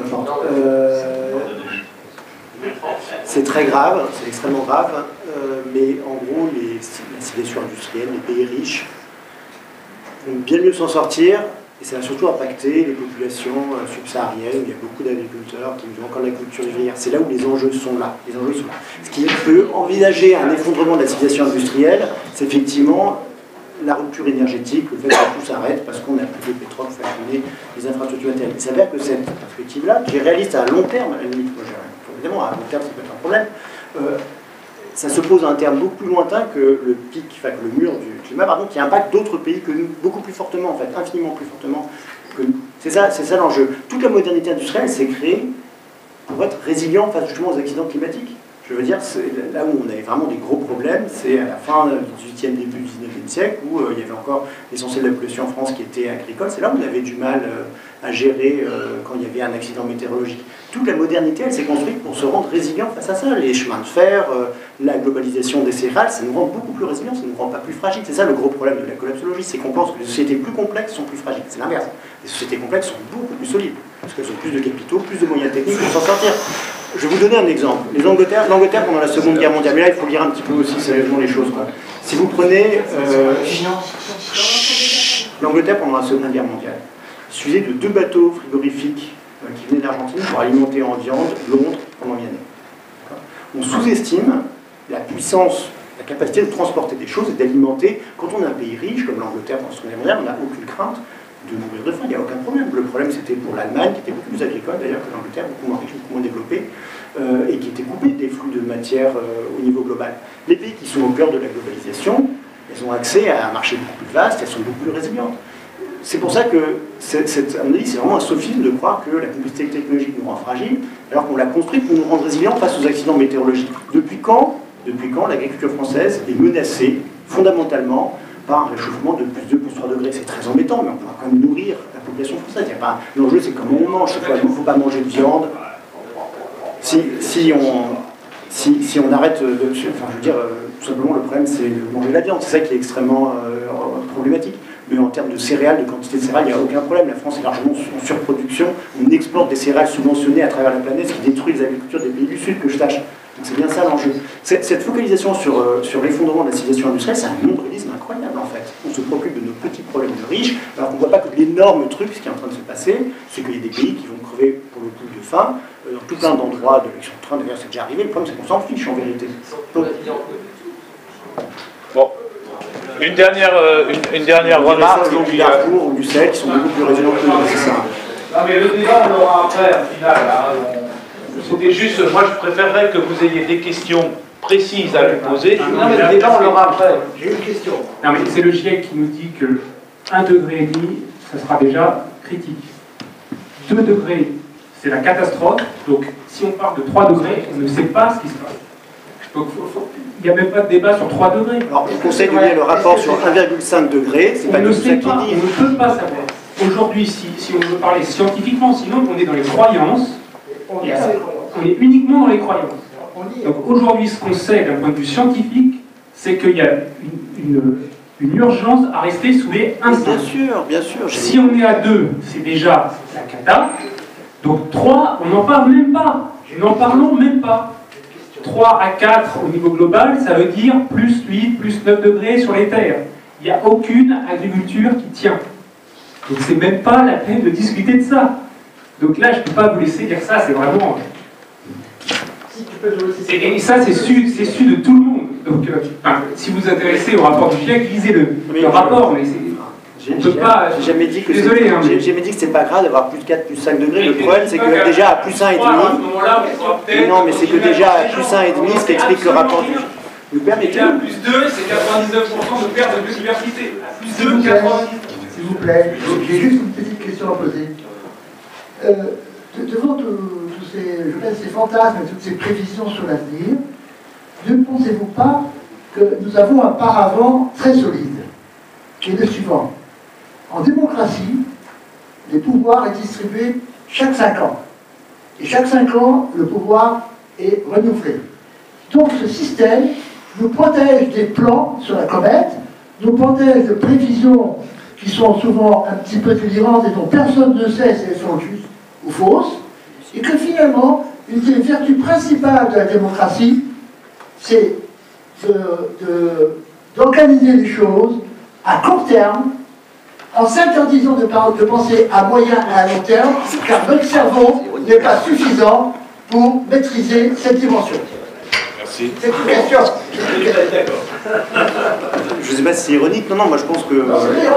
C'est très grave, c'est extrêmement grave, mais en gros, la civilisation industrielle, les pays riches, vont bien mieux s'en sortir, et ça va surtout impacter les populations subsahariennes, où il y a beaucoup d'agriculteurs qui vivent encore de l'agriculture vivrière. C'est là où les enjeux sont là. Ce qui peut envisager un effondrement de la civilisation industrielle, c'est effectivement la rupture énergétique, le fait que tout s'arrête parce qu'on n'a plus de pétrole pour faire tourner les infrastructures matérielles. Il s'avère que cette perspective-là, qui est réaliste à long terme, à la limite, évidemment, à long terme, ça peut être un problème, ça se pose à un terme beaucoup plus lointain que le pic, que le mur du climat, pardon, qui impacte d'autres pays que nous, beaucoup plus fortement, en fait, infiniment plus fortement que nous. C'est ça l'enjeu. Toute la modernité industrielle s'est créée pour être résilient face justement aux accidents climatiques. Je veux dire, là où on avait vraiment des gros problèmes, c'est à la fin du 18e, début du 19e siècle, où il y avait encore l'essentiel de la population en France qui était agricole. C'est là où on avait du mal à gérer quand il y avait un accident météorologique. Toute la modernité, elle s'est construite pour se rendre résilient face à ça. Les chemins de fer, la globalisation des céréales, ça nous rend beaucoup plus résilients, ça ne nous rend pas plus fragiles. C'est ça le gros problème de la collapsologie, c'est qu'on pense que les sociétés plus complexes sont plus fragiles. C'est l'inverse. Les sociétés complexes sont beaucoup plus solides, parce qu'elles ont plus de capitaux, plus de moyens techniques pour s'en sortir. Je vais vous donner un exemple. L'Angleterre pendant la Seconde Guerre mondiale, mais là il faut lire un petit peu aussi sérieusement les choses, quoi. Si vous prenez l'Angleterre pendant la Seconde Guerre mondiale, il suffisait de 2 bateaux frigorifiques qui venaient d'Argentine pour alimenter en viande Londres pendant 1 année. On sous-estime la puissance, la capacité de transporter des choses et d'alimenter. Quand on est un pays riche comme l'Angleterre pendant la Seconde Guerre mondiale, on n'a aucune crainte de mourir de faim, il n'y a aucun problème. Le problème c'était pour l'Allemagne, qui était beaucoup plus agricole d'ailleurs que l'Angleterre, beaucoup moins riche, beaucoup moins développée, et qui était coupée des flux de matière au niveau global. Les pays qui sont au cœur de la globalisation, elles ont accès à un marché beaucoup plus vaste, elles sont beaucoup plus résilientes. C'est pour ça que, à mon avis, c'est vraiment un sophisme de croire que la complexité technologique nous rend fragiles, alors qu'on l'a construite pour nous rendre résilients face aux accidents météorologiques. Depuis quand l'agriculture française est menacée fondamentalement par un réchauffement de plus 2, plus 3 degrés? C'est très embêtant, mais on pourra quand même nourrir la population française. L'enjeu, c'est comment on mange. Il ne faut pas manger de viande. Si on arrête de... Enfin, je veux dire, tout simplement, le problème, c'est de manger de la viande. C'est ça qui est extrêmement problématique. Mais en termes de céréales, de quantité de céréales, il n'y a aucun problème. La France est largement en surproduction. On exporte des céréales subventionnées à travers la planète, ce qui détruit les agricultures des pays du Sud, que je sache. Donc c'est bien ça l'enjeu. Cette focalisation sur l'effondrement de la civilisation industrielle, c'est un nombrilisme incroyable en fait. On se préoccupe de nos petits problèmes de riches, alors qu'on ne voit pas que l'énorme truc, ce qui est en train de se passer, c'est qu'il y a des pays qui vont crever pour le coup de faim, dans tout plein d'endroits qui sont en train, d'ailleurs c'est déjà arrivé, le problème c'est qu'on s'en fiche en vérité. Donc, bon. Une dernière remarque. Du Darfour ou du Sahel qui sont beaucoup plus résilients que nous, c'est ça. Non mais le débat on l'aura après, au final. C'était juste, moi je préférerais que vous ayez des questions précises à lui poser. Non mais le débat on l'aura après. J'ai une question. Non mais c'est le GIEC qui nous dit que 1,5 degré, ça sera déjà critique. 2 degrés, c'est la catastrophe. Donc si on parle de 3 degrés, on ne sait pas ce qui se passe. Donc il n'y a même pas de débat sur 3 degrés. Alors je conseille de lire le rapport sur 1,5 degré, c'est pas on ne tout ça sait qui pas, dit. on ne peut pas savoir. Aujourd'hui, si on veut parler scientifiquement, sinon on est dans les croyances. On est uniquement dans les croyances. Donc aujourd'hui, ce qu'on sait d'un point de vue scientifique, c'est qu'il y a une urgence à rester sous les 1,5. Bien sûr. Si on est à 2, c'est déjà la cata. Donc 3, on n'en parle même pas. N'en parlons même pas. 3 à 4 au niveau global, ça veut dire plus 8, plus 9 degrés sur les terres. Il n'y a aucune agriculture qui tient. Donc c'est même pas la peine de discuter de ça. Donc là, je ne peux pas vous laisser dire ça, c'est vraiment... Et ça, c'est su de tout le monde. Donc, si vous vous intéressez au rapport du GIEC, lisez le rapport, mais on peut pas... J'ai jamais dit que désolé, hein, j'ai jamais dit que c'est pas grave d'avoir plus 4, plus 5 degrés. Le problème, c'est que déjà à plus 1,5... Non, mais c'est que déjà à plus 1,5, ce qui explique le rapport du GIEC. Nous permettez... À plus 2, c'est 99% de perte de biodiversité. À plus 2, 90%. S'il vous plaît, j'ai juste une petite question à poser. Devant tous ces fantasmes et toutes ces prévisions sur l'avenir, ne pensez-vous pas que nous avons un paravent très solide, qui est le suivant. En démocratie, les pouvoirs sont distribués chaque 5 ans. Et chaque 5 ans, le pouvoir est renouvelé. Donc ce système nous protège des plans sur la comète, nous protège de prévisions qui sont souvent un petit peu délirantes et dont personne ne sait si elles sont justes ou fausses, et que finalement, une des vertus principales de la démocratie, c'est d'organiser les choses à court terme, en s'interdisant de penser à moyen et à long terme, car notre cerveau n'est pas suffisant pour maîtriser cette dimension. Merci. C'est une question. Je ne sais pas si c'est ironique, non, moi je pense que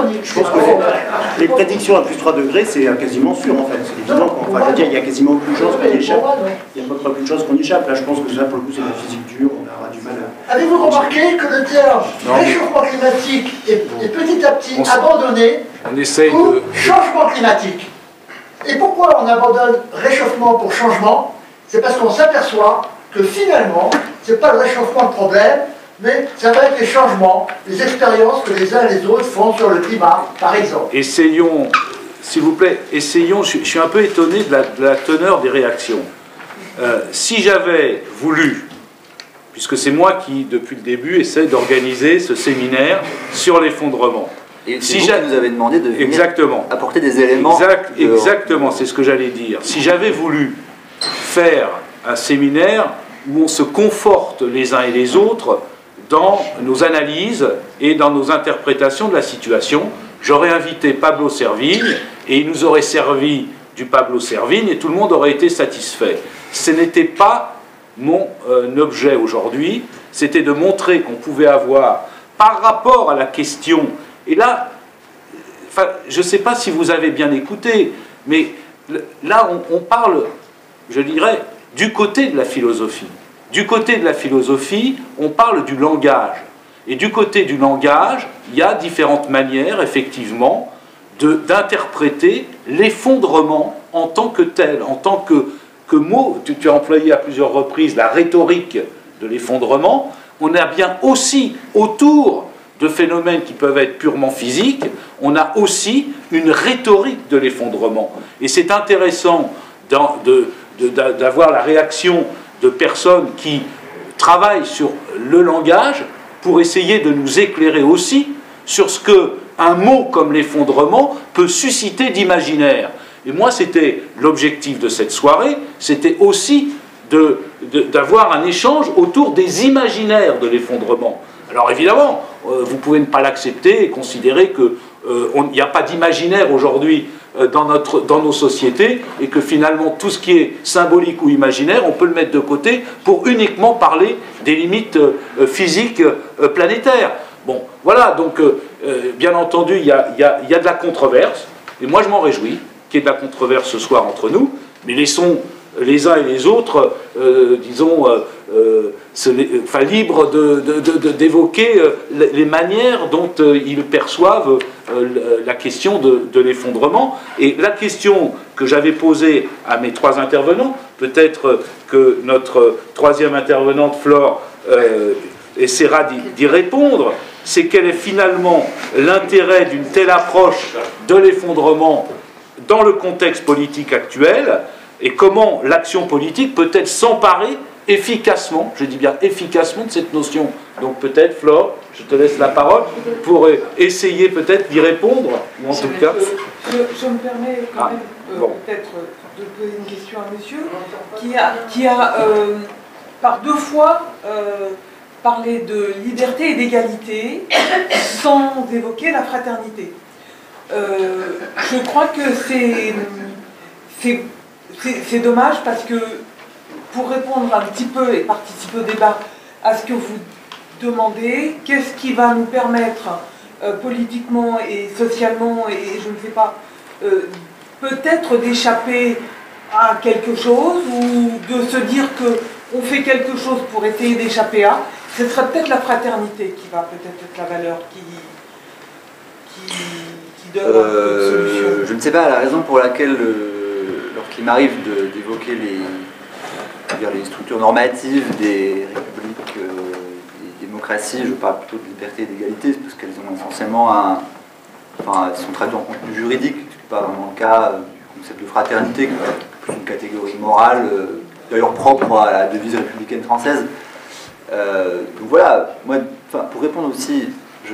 les prédictions à plus 3 degrés, c'est quasiment sûr en fait. C'est évident enfin, je veux dire, il y a quasiment aucune chance qu'on y échappe. Il n'y a pas aucune chance qu'on y échappe. Là, je pense que ça, pour le coup, c'est de la physique dure, on aura du mal à... Avez-vous remarqué que le terme réchauffement climatique est petit à petit abandonné pour changement climatique? Et pourquoi on abandonne réchauffement pour changement? C'est parce qu'on s'aperçoit que finalement, ce n'est pas le réchauffement le problème, mais ça va être les changements, les expériences que les uns et les autres font sur le climat, par exemple. Essayons, s'il vous plaît, essayons, je suis un peu étonné de la teneur des réactions. Si j'avais voulu, puisque c'est moi qui, depuis le début, essaie d'organiser ce séminaire sur l'effondrement. Et si vous nous avez demandé de venir apporter des éléments... Exactement, c'est ce que j'allais dire. Si j'avais voulu faire un séminaire où on se conforte les uns et les autres dans nos analyses et dans nos interprétations de la situation, j'aurais invité Pablo Servigne et il nous aurait servi du Pablo Servigne et tout le monde aurait été satisfait. Ce n'était pas mon objet aujourd'hui, c'était de montrer qu'on pouvait avoir, par rapport à la question, et là, je ne sais pas si vous avez bien écouté, mais là on parle, je dirais, du côté de la philosophie. Du côté de la philosophie, on parle du langage. Et du côté du langage, il y a différentes manières, effectivement, d'interpréter l'effondrement en tant que tel, en tant que mot. Tu as employé à plusieurs reprises la rhétorique de l'effondrement. On a bien aussi, autour de phénomènes qui peuvent être purement physiques, on a aussi une rhétorique de l'effondrement. Et c'est intéressant d'avoir la réaction de personnes qui travaillent sur le langage pour essayer de nous éclairer aussi sur ce qu'un mot comme l'effondrement peut susciter d'imaginaire. Et moi, c'était l'objectif de cette soirée, c'était aussi d'avoir un échange autour des imaginaires de l'effondrement. Alors évidemment, vous pouvez ne pas l'accepter et considérer qu'il n'y a pas d'imaginaire aujourd'hui dans nos sociétés et que finalement tout ce qui est symbolique ou imaginaire, on peut le mettre de côté pour uniquement parler des limites physiques planétaires. Bon, voilà, donc, bien entendu, il y a de la controverse, et moi je m'en réjouis qu'il y ait de la controverse ce soir entre nous, mais laissons les uns et les autres, disons, libres d'évoquer les manières dont ils perçoivent la question de l'effondrement. Et la question que j'avais posée à mes trois intervenants, peut-être que notre troisième intervenante, Flore, essaiera d'y répondre, c'est quel est finalement l'intérêt d'une telle approche de l'effondrement dans le contexte politique actuel, et comment l'action politique peut-elle s'emparer efficacement, je dis bien efficacement, de cette notion. Donc peut-être, Flore, je te laisse la parole pour essayer peut-être d'y répondre, ou en tout cas... Je me permets quand même peut-être de poser une question à monsieur, qui a par deux fois parlé de liberté et d'égalité sans évoquer la fraternité. Je crois que c'est dommage parce que pour répondre un petit peu et participer au débat à ce que vous demandez, qu'est-ce qui va nous permettre politiquement et socialement et je ne sais pas, peut-être d'échapper à quelque chose ou de se dire qu'on fait quelque chose pour essayer d'échapper à, ce serait peut-être la fraternité qui va peut-être être la valeur qui donne une solution. Je ne sais pas la raison pour laquelle, lorsqu'il m'arrive d'évoquer les structures normatives des républiques, des démocraties, je parle plutôt de liberté et d'égalité, parce qu'elles ont essentiellement elles sont traduites en contenu juridique, ce qui n'est pas vraiment le cas du concept de fraternité, qui est plus une catégorie morale, d'ailleurs propre à la devise républicaine française. Donc voilà, moi, pour répondre aussi,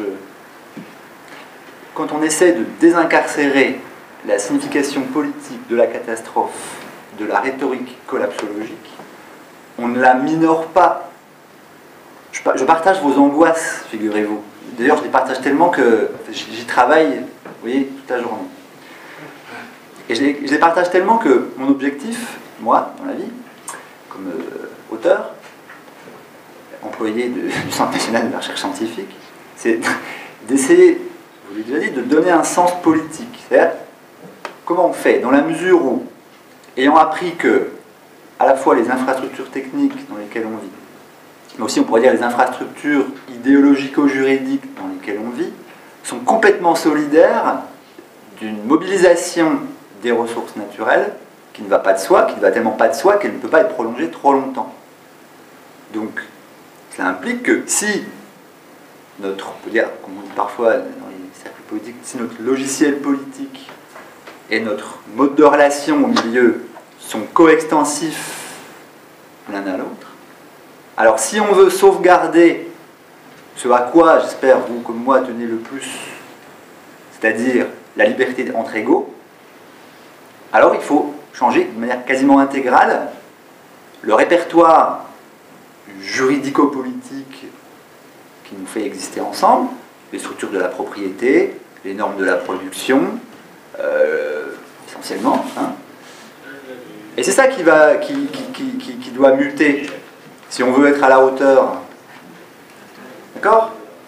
quand on essaie de désincarcérer la signification politique de la catastrophe, de la rhétorique collapsologique, on ne la minore pas. Je partage vos angoisses, figurez-vous. D'ailleurs, je les partage tellement que j'y travaille, vous voyez, toute la journée. Et je les partage tellement que mon objectif, moi, dans la vie, comme auteur, employé du Centre national de la recherche scientifique, c'est d'essayer, je vous l'ai déjà dit, de donner un sens politique. C'est-à-dire, comment on fait, dans la mesure où, ayant appris que, à la fois les infrastructures techniques dans lesquelles on vit, mais aussi on pourrait dire les infrastructures idéologico-juridiques dans lesquelles on vit, sont complètement solidaires d'une mobilisation des ressources naturelles qui ne va pas de soi, qui ne va tellement pas de soi qu'elle ne peut pas être prolongée trop longtemps. Donc, cela implique que si notre, on peut dire, comme on dit parfois dans les cercles politiques, si notre logiciel politique et notre mode de relation au milieu sont coextensifs l'un à l'autre, alors si on veut sauvegarder ce à quoi, j'espère, vous comme moi, tenez le plus, c'est-à-dire la liberté entre égaux, alors il faut changer de manière quasiment intégrale le répertoire juridico-politique qui nous fait exister ensemble, les structures de la propriété, les normes de la production, essentiellement. Hein. Et c'est ça qui doit muter si on veut être à la hauteur. D'accord ?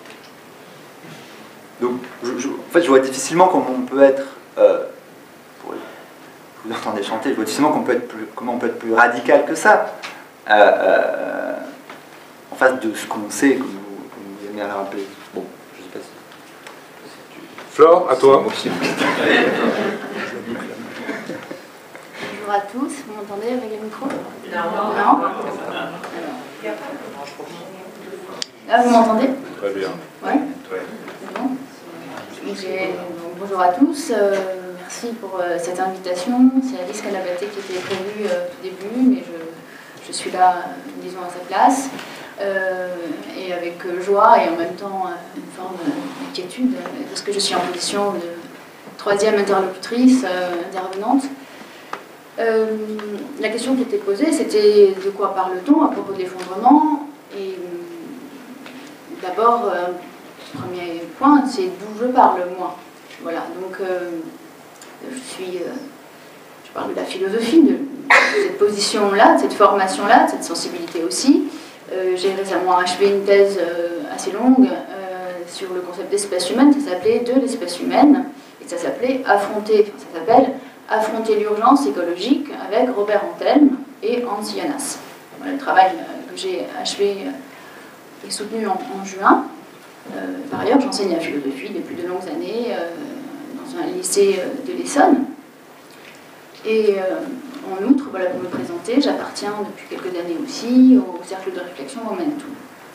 Donc, en fait, je vois difficilement comment on peut être... vous entendez chanter, je vois difficilement comment on peut être plus radical que ça. En face de ce qu'on sait, comme vous aimez à le rappeler. Bon, je ne sais pas si... Flore, à toi. Bonjour à tous, vous m'entendez avec le micro? Non. Là, vous m'entendez? Très bien. Oui. C'est bon. Bonjour à tous, merci pour cette invitation. C'est Alice Canabaté qui était prévue au début, mais je suis là, disons, à sa place. Et avec joie et en même temps une forme d'inquiétude, parce que je suis en position de troisième interlocutrice intervenante. La question qui était posée, c'était de quoi parle-t-on à propos de l'effondrement? Et d'abord, premier point, c'est d'où je parle, moi. Voilà, donc je parle de la philosophie, de cette position-là, de cette formation-là, de cette sensibilité aussi. J'ai récemment achevé une thèse assez longue sur le concept d'espèce humaine, ça s'appelait De l'espèce humaine, et ça s'appelle Affronter l'urgence écologique avec Robert Antelme et Hans Jonas. Voilà le travail que j'ai achevé et soutenu en juin. Par ailleurs, j'enseigne la philosophie depuis de longues années dans un lycée de l'Essonne. Et en outre, voilà, pour me présenter, j'appartiens depuis quelques années aussi au cercle de réflexion Momentum,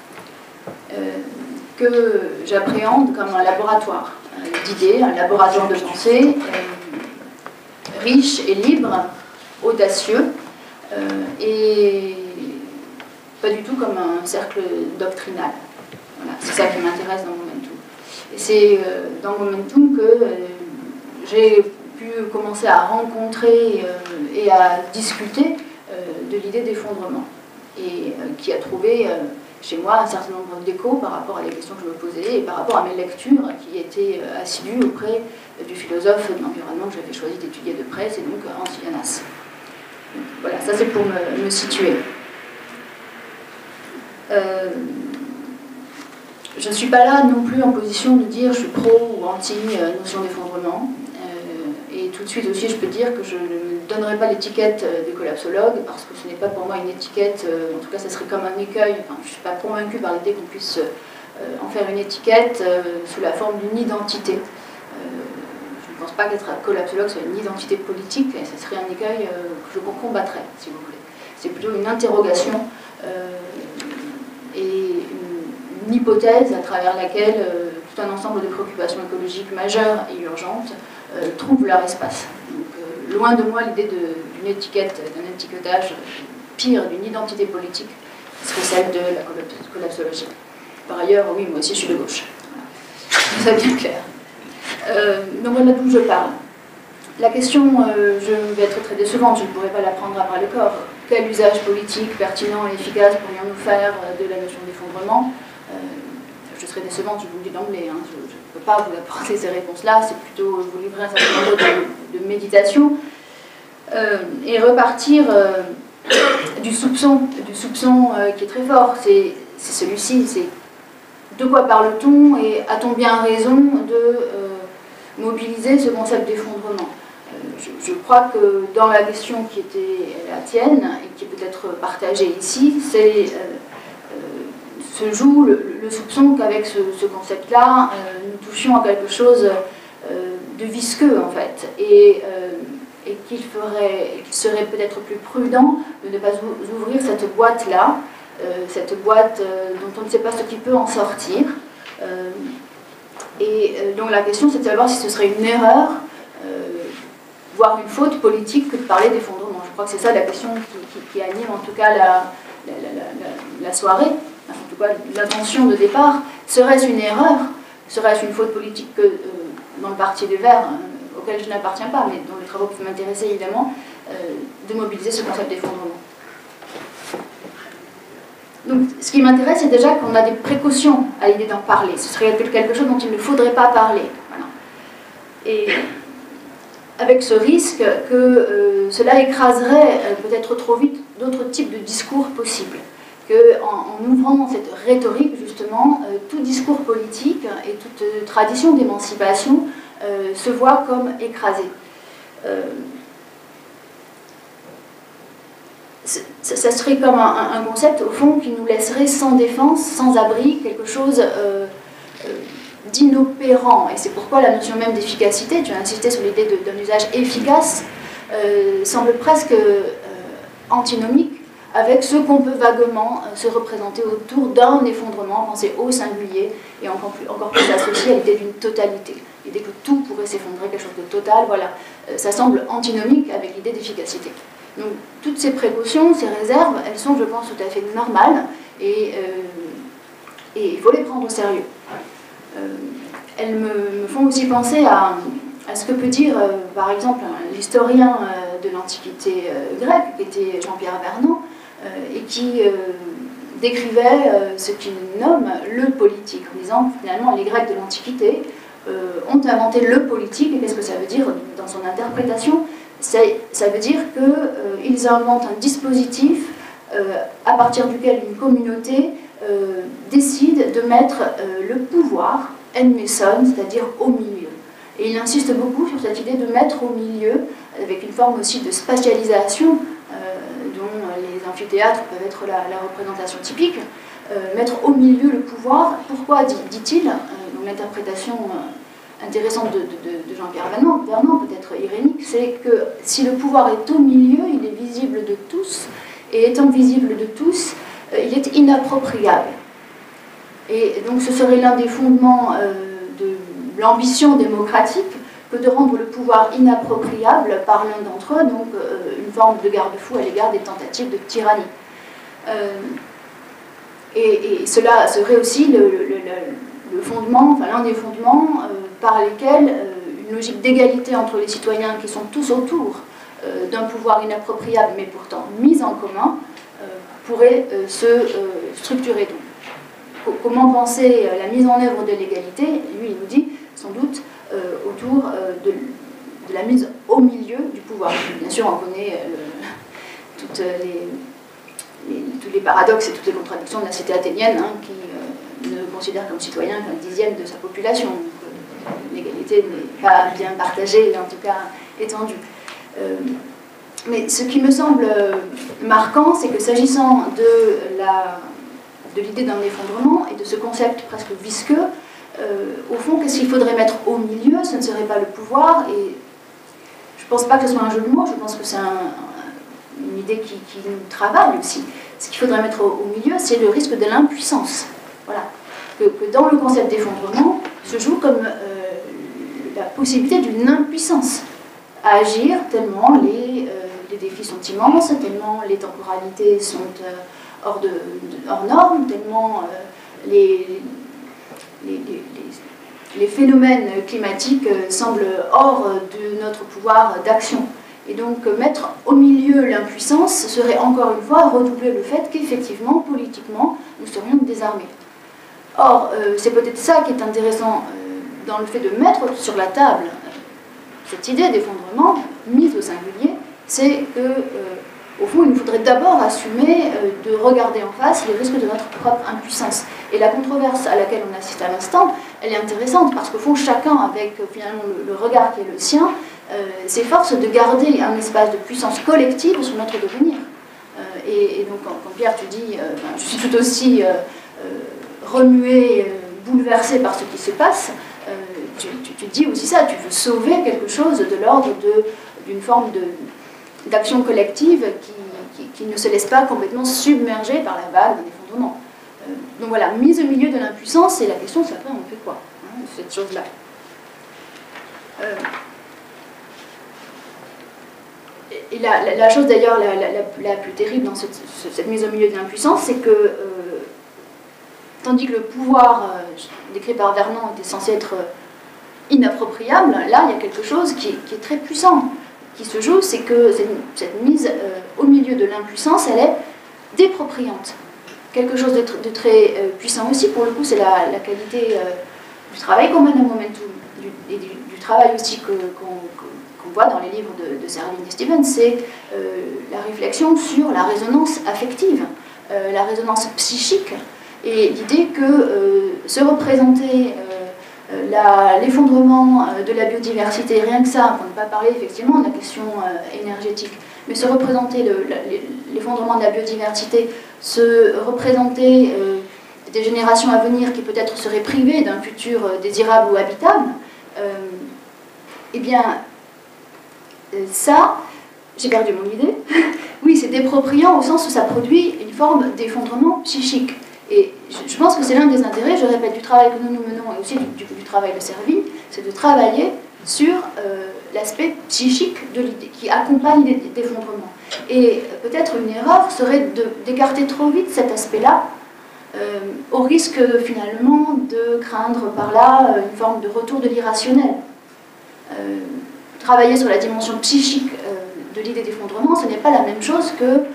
que j'appréhende comme un laboratoire d'idées, un laboratoire de pensée riche et libre, audacieux, et pas du tout comme un cercle doctrinal. Voilà, c'est ça qui m'intéresse dans Momentum. Et c'est dans Momentum que j'ai pu commencer à rencontrer et à discuter de l'idée d'effondrement, et qui a trouvé chez moi un certain nombre d'échos par rapport à les questions que je me posais et par rapport à mes lectures qui étaient assidues auprès du philosophe de l'environnement que j'avais choisi d'étudier de près, c'est donc Hans Jonas. Donc, voilà, ça c'est pour me situer. Je ne suis pas là non plus en position de dire je suis pro ou anti notion d'effondrement. Et tout de suite aussi, je peux dire que je ne donnerai pas l'étiquette de collapsologue, parce que ce n'est pas pour moi une étiquette, en tout cas ça serait comme un écueil. Enfin, je ne suis pas convaincue par l'idée qu'on puisse en faire une étiquette sous la forme d'une identité. Je ne pense pas qu'être collapsologue soit une identité politique, et ce serait un écueil que je combattrais, si vous voulez. C'est plutôt une interrogation et une hypothèse à travers laquelle tout un ensemble de préoccupations écologiques majeures et urgentes trouvent leur espace. Donc, loin de moi l'idée d'une étiquette, d'un étiquetage pire, d'une identité politique, qui serait celle de la collapsologie. Par ailleurs, oui, moi aussi je suis de gauche. Voilà. C'est bien clair. Donc voilà d'où je parle. La question, je vais être très décevante, je ne pourrais pas la prendre à bras le corps. Quel usage politique pertinent et efficace pourrions-nous faire de la notion d'effondrement? Je serais décevante, je vous le dis d'emblée, hein. Je ne peux pas vous apporter ces réponses-là, c'est plutôt vous livrer un certain nombre de méditation et repartir du soupçon qui est très fort. C'est celui-ci, c'est de quoi parle-t-on et a-t-on bien raison de mobiliser ce concept d'effondrement? Je crois que dans la question qui était la tienne et qui est peut-être partagée ici, c'est se joue le soupçon qu'avec ce concept-là, nous touchions à quelque chose de visqueux en fait, et qu'il serait peut-être plus prudent de ne pas ouvrir cette boîte-là, cette boîte dont on ne sait pas ce qui peut en sortir. Donc la question, c'est de savoir si ce serait une erreur, voire une faute politique, que de parler d'effondrement. Je crois que c'est ça la question qui anime en tout cas la soirée. En tout cas, l'intention de départ, serait-ce une erreur, serait-ce une faute politique que dans le Parti des Verts, auquel je n'appartiens pas, mais dont les travaux peuvent m'intéresser évidemment, de mobiliser ce concept d'effondrement. Donc, ce qui m'intéresse, c'est déjà qu'on a des précautions à l'idée d'en parler. Ce serait quelque chose dont il ne faudrait pas parler. Voilà. Et avec ce risque que cela écraserait peut-être trop vite d'autres types de discours possibles. qu'en ouvrant cette rhétorique, justement, tout discours politique et toute tradition d'émancipation se voit comme écrasé. Ça serait comme un concept, au fond, qui nous laisserait sans défense, sans abri, quelque chose d'inopérant. Et c'est pourquoi la notion même d'efficacité, tu as insisté sur l'idée d'un usage efficace, semble presque antinomique avec ce qu'on peut vaguement se représenter autour d'un effondrement, penser au singulier, et encore plus associé à l'idée d'une totalité. L'idée que tout pourrait s'effondrer, quelque chose de total, voilà. Ça semble antinomique avec l'idée d'efficacité. Donc toutes ces précautions, ces réserves, elles sont, je pense, tout à fait normales, et il faut les prendre au sérieux. Elles me font aussi penser à ce que peut dire, par exemple, l'historien de l'Antiquité grecque, qui était Jean-Pierre Vernant, et qui décrivait ce qu'il nomme le politique, en disant que finalement les Grecs de l'Antiquité ont inventé le politique, et qu'est-ce que ça veut dire dans son interprétation? Ça veut dire qu'ils inventent un dispositif à partir duquel une communauté décide de mettre le pouvoir en Meson, c'est-à-dire au milieu. Et il insiste beaucoup sur cette idée de mettre au milieu, avec une forme aussi de spatialisation, dont les amphithéâtres peuvent être la représentation typique, mettre au milieu le pouvoir. Pourquoi, dit-il, dans l'interprétation intéressante de Jean-Pierre Vernant, peut-être irénique, c'est que si le pouvoir est au milieu, il est visible de tous, et étant visible de tous, il est inappropriable. Et donc ce serait l'un des fondements de l'ambition démocratique que de rendre le pouvoir inappropriable par l'un d'entre eux, donc une forme de garde-fou à l'égard des tentatives de tyrannie. Et cela serait aussi le fondement, enfin l'un des fondements par lesquels une logique d'égalité entre les citoyens qui sont tous autour d'un pouvoir inappropriable mais pourtant mis en commun pourrait se structurer. Donc, comment penser la mise en œuvre de l'égalité? Lui, il nous dit sans doute autour de la mise au milieu du pouvoir. Bien sûr, on connaît tous les paradoxes et toutes les contradictions de la cité athénienne, hein, qui ne considère comme citoyen qu'un dixième de sa population. L'égalité n'est pas bien partagée, en tout cas étendue. Mais ce qui me semble marquant, c'est que s'agissant de l'idée d'un effondrement et de ce concept presque visqueux, au fond, qu'est-ce qu'il faudrait mettre au milieu? Ce ne serait pas le pouvoir, et je ne pense pas que ce soit un jeu de mots, je pense que c'est une idée qui nous travaille aussi. Ce qu'il faudrait mettre au milieu, c'est le risque de l'impuissance. Voilà. Que dans le concept d'effondrement se joue comme la possibilité d'une impuissance à agir, tellement les défis sont immenses, tellement les temporalités sont hors normes, tellement les phénomènes climatiques semblent hors de notre pouvoir d'action. Et donc mettre au milieu l'impuissance serait encore une fois redoubler le fait qu'effectivement, politiquement, nous serions désarmés. Or, c'est peut-être ça qui est intéressant dans le fait de mettre sur la table cette idée d'effondrement, mise au singulier, c'est que, au fond, il nous faudrait d'abord assumer de regarder en face les risques de notre propre impuissance. Et la controverse à laquelle on assiste à l'instant, elle est intéressante parce qu'au fond, chacun, avec finalement le regard qui est le sien, s'efforce de garder un espace de puissance collective sur notre devenir. Et donc, quand Pierre, tu dis, je suis tout aussi remué, bouleversé par ce qui se passe, tu dis aussi ça, tu veux sauver quelque chose de l'ordre d'une forme d'action collective qui ne se laisse pas complètement submerger par la vague d'un effondrement. Donc voilà, mise au milieu de l'impuissance, et la question c'est après on fait quoi, hein, de cette chose-là. Et la chose d'ailleurs la plus terrible dans cette mise au milieu de l'impuissance, c'est que tandis que le pouvoir décrit par Vernant était censé être inappropriable, là il y a quelque chose qui est très puissant qui se joue, c'est que cette mise au milieu de l'impuissance, elle est dépropriante. Quelque chose de très puissant aussi, pour le coup c'est la qualité du travail qu'on mène à Momentum, et du travail aussi qu'on voit dans les livres de Serling et Stevens, c'est la réflexion sur la résonance affective, la résonance psychique, et l'idée que se représenter l'effondrement de la biodiversité, rien que ça, pour ne pas parler effectivement de la question énergétique, mais se représenter l'effondrement de la biodiversité, se représenter des générations à venir qui peut-être seraient privées d'un futur désirable ou habitable, eh bien, ça, j'ai perdu mon idée, oui, c'est dépropriant au sens où ça produit une forme d'effondrement psychique. Et je pense que c'est l'un des intérêts, je répète, du travail que nous menons et aussi du travail de Servigne, c'est de travailler sur l'aspect psychique de l'idée, qui accompagne l'idée d'effondrement. Et peut-être une erreur serait d'écarter trop vite cet aspect-là, au risque finalement de craindre par là une forme de retour de l'irrationnel. Travailler sur la dimension psychique de l'idée d'effondrement, ce n'est pas la même chose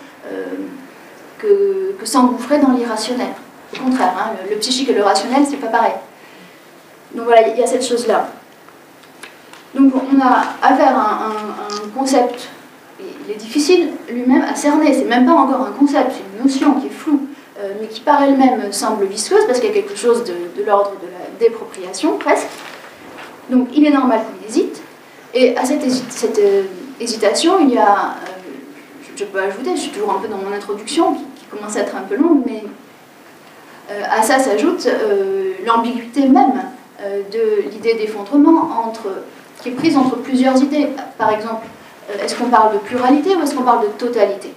que s'engouffrer dans l'irrationnel. Au contraire, hein, le psychique et le rationnel, c'est pas pareil. Donc voilà, il y a cette chose-là. Donc on a affaire à un concept, il est difficile lui-même à cerner, c'est même pas encore un concept, c'est une notion qui est floue, mais qui par elle-même semble visqueuse, parce qu'il y a quelque chose de l'ordre de la dépropриation, presque. Donc il est normal qu'il hésite, et à cette hésitation, il y a, je peux ajouter, je suis toujours un peu dans mon introduction, qui commence à être un peu longue, mais à ça s'ajoute l'ambiguïté même de l'idée d'effondrement qui est prise entre plusieurs idées. Par exemple, est-ce qu'on parle de pluralité ou est-ce qu'on parle de totalité?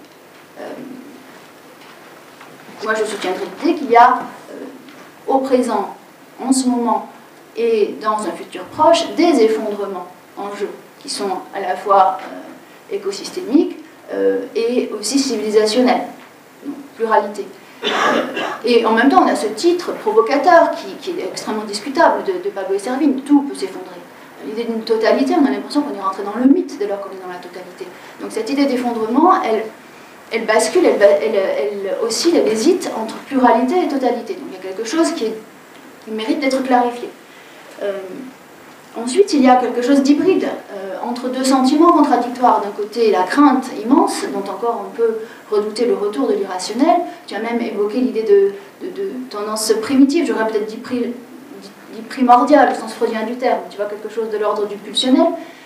Moi, je soutiendrai l'idée qu'il y a au présent, en ce moment, et dans un futur proche, des effondrements en jeu, qui sont à la fois écosystémiques et aussi civilisationnels. Donc, pluralité. Et en même temps, on a ce titre provocateur qui est extrêmement discutable de Pablo Servigne, tout peut s'effondrer. L'idée d'une totalité, on a l'impression qu'on est rentré dans le mythe dès lors qu'on est dans la totalité. Donc cette idée d'effondrement, elle bascule, elle oscille, elle hésite entre pluralité et totalité. Donc il y a quelque chose qui mérite d'être clarifié. Ensuite, il y a quelque chose d'hybride entre deux sentiments contradictoires. D'un côté, la crainte immense, dont encore on peut redouter le retour de l'irrationnel. Tu as même évoqué l'idée de tendance primitive, j'aurais peut-être dit primordial, au sens freudien du terme, tu vois, quelque chose de l'ordre du pulsionnel.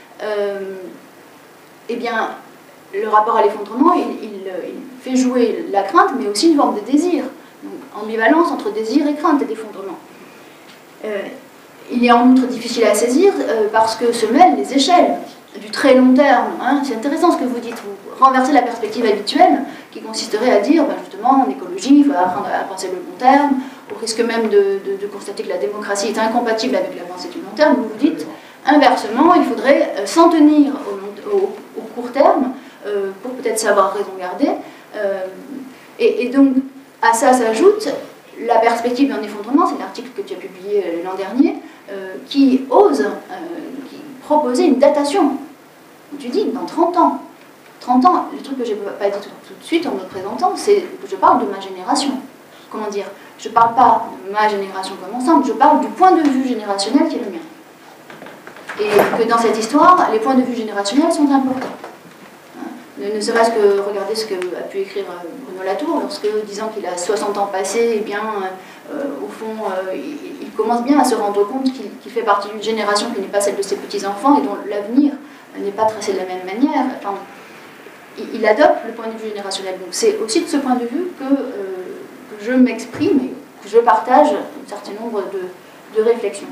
Eh bien, le rapport à l'effondrement, il fait jouer la crainte, mais aussi une forme de désir. Donc, ambivalence entre désir et crainte et d'effondrement. Il est en outre difficile à saisir parce que se mêlent les échelles du très long terme. Hein. C'est intéressant ce que vous dites, vous renversez la perspective habituelle qui consisterait à dire, ben justement, en écologie, il faut apprendre à penser le long terme, au risque même de constater que la démocratie est incompatible avec la pensée du long terme. Vous vous dites, inversement, il faudrait s'en tenir au court terme pour peut-être savoir raison garder. Et donc, à ça s'ajoute la perspective d'un effondrement, c'est l'article que tu as publié l'an dernier, qui ose proposer une datation. Tu dis, dans 30 ans. 30 ans, le truc que je n'ai pas dit tout de suite en me présentant, c'est que je parle de ma génération. Comment dire? Je ne parle pas de ma génération comme ensemble, je parle du point de vue générationnel qui est le mien. Et que dans cette histoire, les points de vue générationnels sont importants. Ne serait-ce que regarder ce qu'a pu écrire Bruno Latour, lorsque, disant qu'il a 60 ans passés, eh bien, au fond, il commence bien à se rendre compte qu'il fait partie d'une génération qui n'est pas celle de ses petits-enfants et dont l'avenir n'est pas tracé de la même manière. Enfin, il adopte le point de vue générationnel. Donc c'est aussi de ce point de vue que je m'exprime et que je partage un certain nombre de réflexions.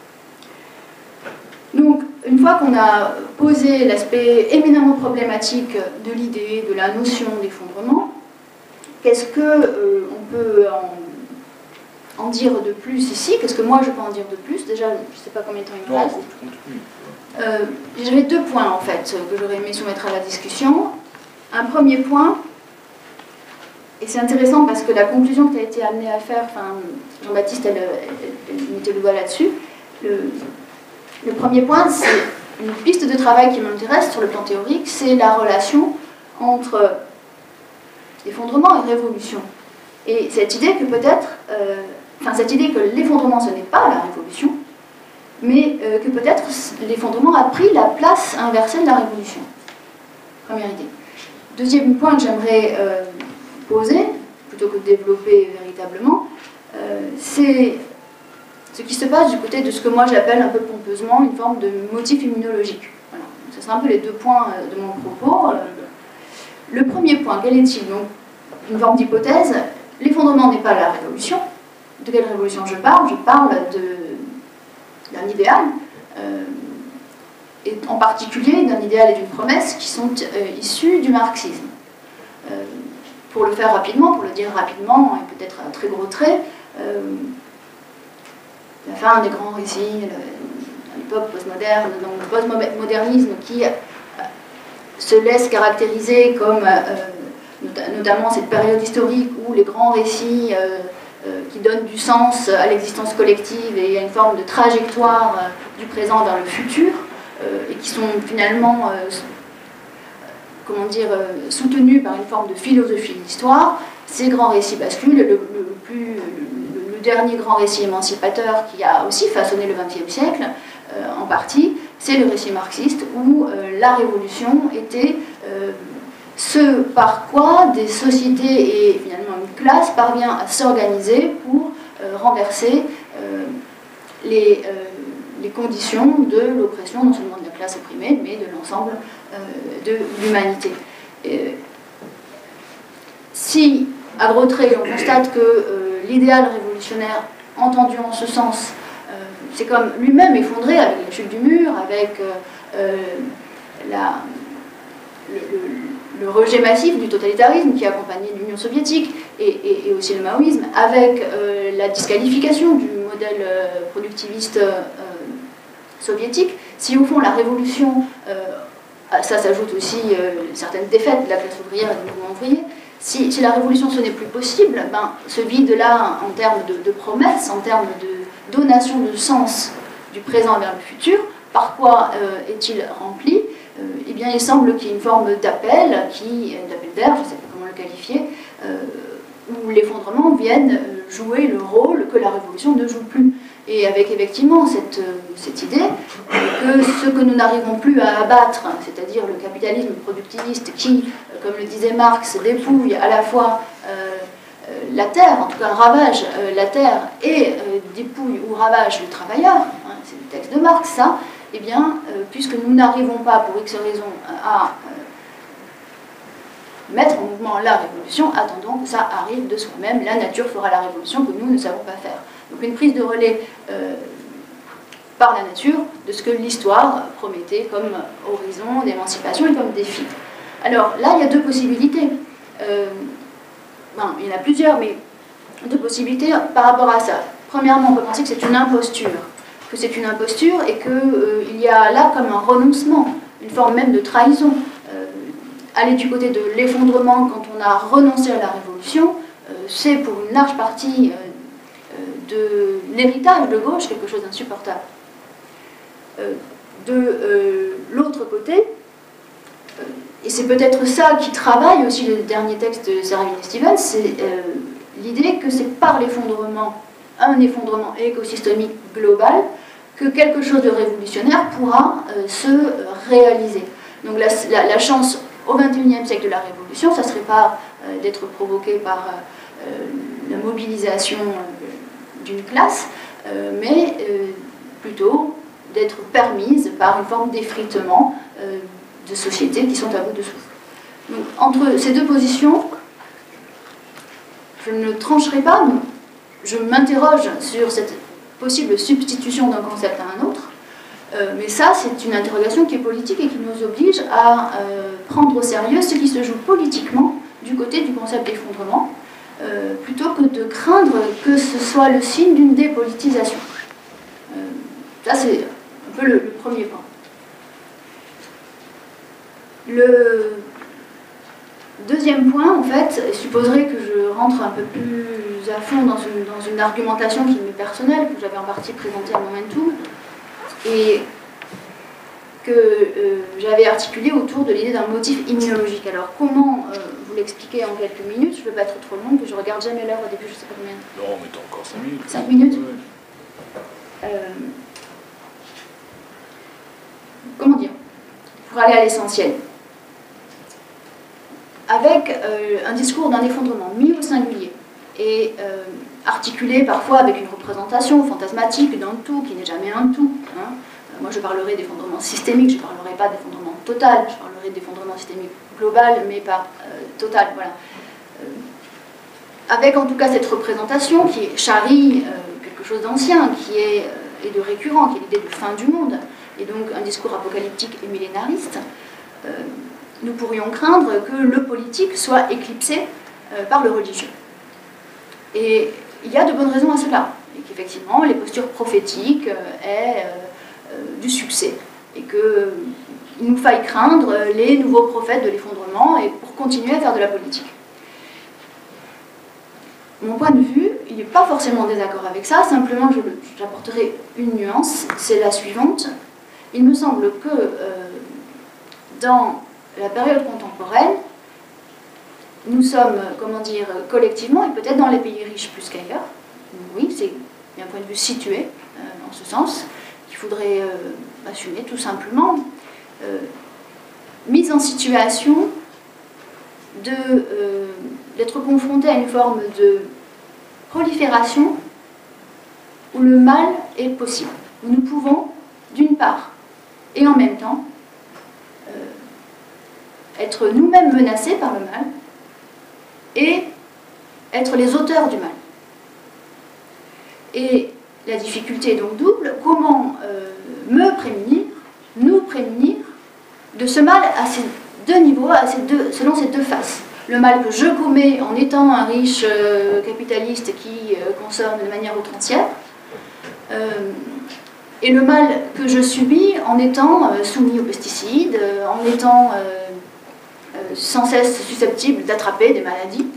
Donc, une fois qu'on a posé l'aspect éminemment problématique de l'idée, de la notion d'effondrement, qu'est-ce qu'on peut en dire de plus ici? Qu'est-ce que moi je peux en dire de plus? Déjà, je ne sais pas combien de temps il me reste. J'avais deux points en fait que j'aurais aimé soumettre à la discussion. Un premier point, et c'est intéressant parce que la conclusion que tu as été amené à faire, enfin, Jean-Baptiste, elle mettait le doigt là-dessus. Le premier point, c'est une piste de travail qui m'intéresse sur le plan théorique, c'est la relation entre effondrement et révolution. Et cette idée que peut-être, cette idée que l'effondrement ce n'est pas la révolution, mais que peut-être l'effondrement a pris la place inversée de la révolution. Première idée. Deuxième point que j'aimerais poser, plutôt que de développer véritablement, c'est ce qui se passe du côté de ce que moi j'appelle un peu pompeusement une forme de motif immunologique. Voilà. Ce sera un peu les deux points de mon propos. Le premier point, quel est-il? Donc, une forme d'hypothèse, l'effondrement n'est pas la révolution. De quelle révolution je parle? Je parle d'un idéal, et en particulier d'un idéal et d'une promesse qui sont issus du marxisme. Pour le faire rapidement, pour le dire rapidement, et peut-être à très gros traits, la fin des grands récits, à l'époque postmoderne, donc le postmodernisme qui se laisse caractériser comme notamment cette période historique où les grands récits qui donnent du sens à l'existence collective et à une forme de trajectoire du présent vers le futur, et qui sont finalement soutenus par une forme de philosophie de l'histoire. Ces grands récits basculent. Le dernier grand récit émancipateur qui a aussi façonné le XXe siècle, en partie, c'est le récit marxiste où la révolution était ce par quoi des sociétés et finalement une classe parvient à s'organiser pour renverser les conditions de l'oppression, non seulement de la classe opprimée, mais de l'ensemble de l'humanité. Si, à gros traits, on constate que l'idéal révolutionnaire, entendu en ce sens, c'est comme lui-même effondré avec la chute du mur, avec le rejet massif du totalitarisme qui accompagnait l'Union soviétique et aussi le maoïsme, avec la disqualification du modèle productiviste soviétique. Si au fond la révolution, ça s'ajoute aussi certaines défaites de la classe ouvrière et du mouvement ouvrier, si la révolution ce n'est plus possible, ben, ce vide-là en termes de promesses, en termes de donation de sens du présent vers le futur, par quoi est-il rempli? Eh bien, il semble qu'il y ait une forme d'appel d'air, je ne sais pas comment le qualifier, où l'effondrement vienne jouer le rôle que la révolution ne joue plus. Et avec effectivement cette idée que ce que nous n'arrivons plus à abattre, c'est-à-dire le capitalisme productiviste qui, comme le disait Marx, dépouille à la fois la terre, en tout cas ravage la terre, et dépouille ou ravage le travailleur, hein, c'est le texte de Marx, ça, eh bien, puisque nous n'arrivons pas, pour X raisons, à mettre en mouvement la révolution, attendons que ça arrive de soi-même, la nature fera la révolution que nous ne savons pas faire. Donc une prise de relais par la nature de ce que l'histoire promettait comme horizon d'émancipation et comme défi. Alors là, il y a deux possibilités. Il y en a plusieurs, mais deux possibilités par rapport à ça. Premièrement, on peut penser que c'est une imposture. Et qu'il y a là comme un renoncement, une forme même de trahison. Aller du côté de l'effondrement quand on a renoncé à la révolution, c'est pour une large partie de l'héritage de gauche quelque chose d'insupportable. De l'autre côté, et c'est peut-être ça qui travaille aussi le dernier texte de Servine et Stevens, c'est l'idée que c'est par l'effondrement, un effondrement écosystémique global, que quelque chose de révolutionnaire pourra se réaliser. Donc la chance au XXIe siècle de la révolution, ça ne serait pas d'être provoqué par la mobilisation d'une classe, mais plutôt d'être permise par une forme d'effritement de sociétés qui sont à bout de souffle. Donc, entre ces deux positions, je ne trancherai pas, mais je m'interroge sur cette possible substitution d'un concept à un autre, mais ça, c'est une interrogation qui est politique et qui nous oblige à prendre au sérieux ce qui se joue politiquement du côté du concept d'effondrement, plutôt que de craindre que ce soit le signe d'une dépolitisation. Ça, c'est un peu le premier point. Le deuxième point, en fait, supposerait que je rentre un peu plus à fond dans une argumentation qui m'est personnelle, que j'avais en partie présentée à Momentum, et que j'avais articulée autour de l'idée d'un motif immunologique. Alors, comment vous l'expliquer en quelques minutes? Je ne veux pas être trop longue, je regarde jamais l'heure au début, je ne sais pas combien. Non, mais t'as encore 5 minutes. 5 minutes? Ouais. Comment dire? Pour aller à l'essentiel. Avec un discours d'un effondrement mis au singulier et articulé parfois avec une représentation fantasmatique d'un tout qui n'est jamais un tout. Hein. Moi je parlerai d'effondrement systémique, je ne parlerai pas d'effondrement total, je parlerai d'effondrement systémique global, mais pas total. Voilà. Avec en tout cas cette représentation qui charrie quelque chose d'ancien, qui est et de récurrent, qui est l'idée de fin du monde, et donc un discours apocalyptique et millénariste, nous pourrions craindre que le politique soit éclipsé par le religieux. Et il y a de bonnes raisons à cela, et qu'effectivement les postures prophétiques aient du succès, et qu'il nous faille craindre les nouveaux prophètes de l'effondrement et pour continuer à faire de la politique. Mon point de vue, il n'est pas forcément en désaccord avec ça, simplement j'apporterai une nuance, c'est la suivante. Il me semble que dans la période contemporaine, nous sommes, comment dire, collectivement, et peut-être dans les pays riches plus qu'ailleurs, oui, c'est d'un point de vue situé, en ce sens, qu'il faudrait assumer tout simplement, mise en situation d'être confronté à une forme de prolifération où le mal est possible. Où nous pouvons, d'une part, et en même temps, être nous-mêmes menacés par le mal et être les auteurs du mal. Et la difficulté est donc double. Comment me prémunir, nous prémunir de ce mal à ces deux niveaux, selon ces deux faces. Le mal que je commets en étant un riche capitaliste qui consomme de manière outrancière, et le mal que je subis en étant soumis aux pesticides, en étant sans cesse susceptible d'attraper des maladies.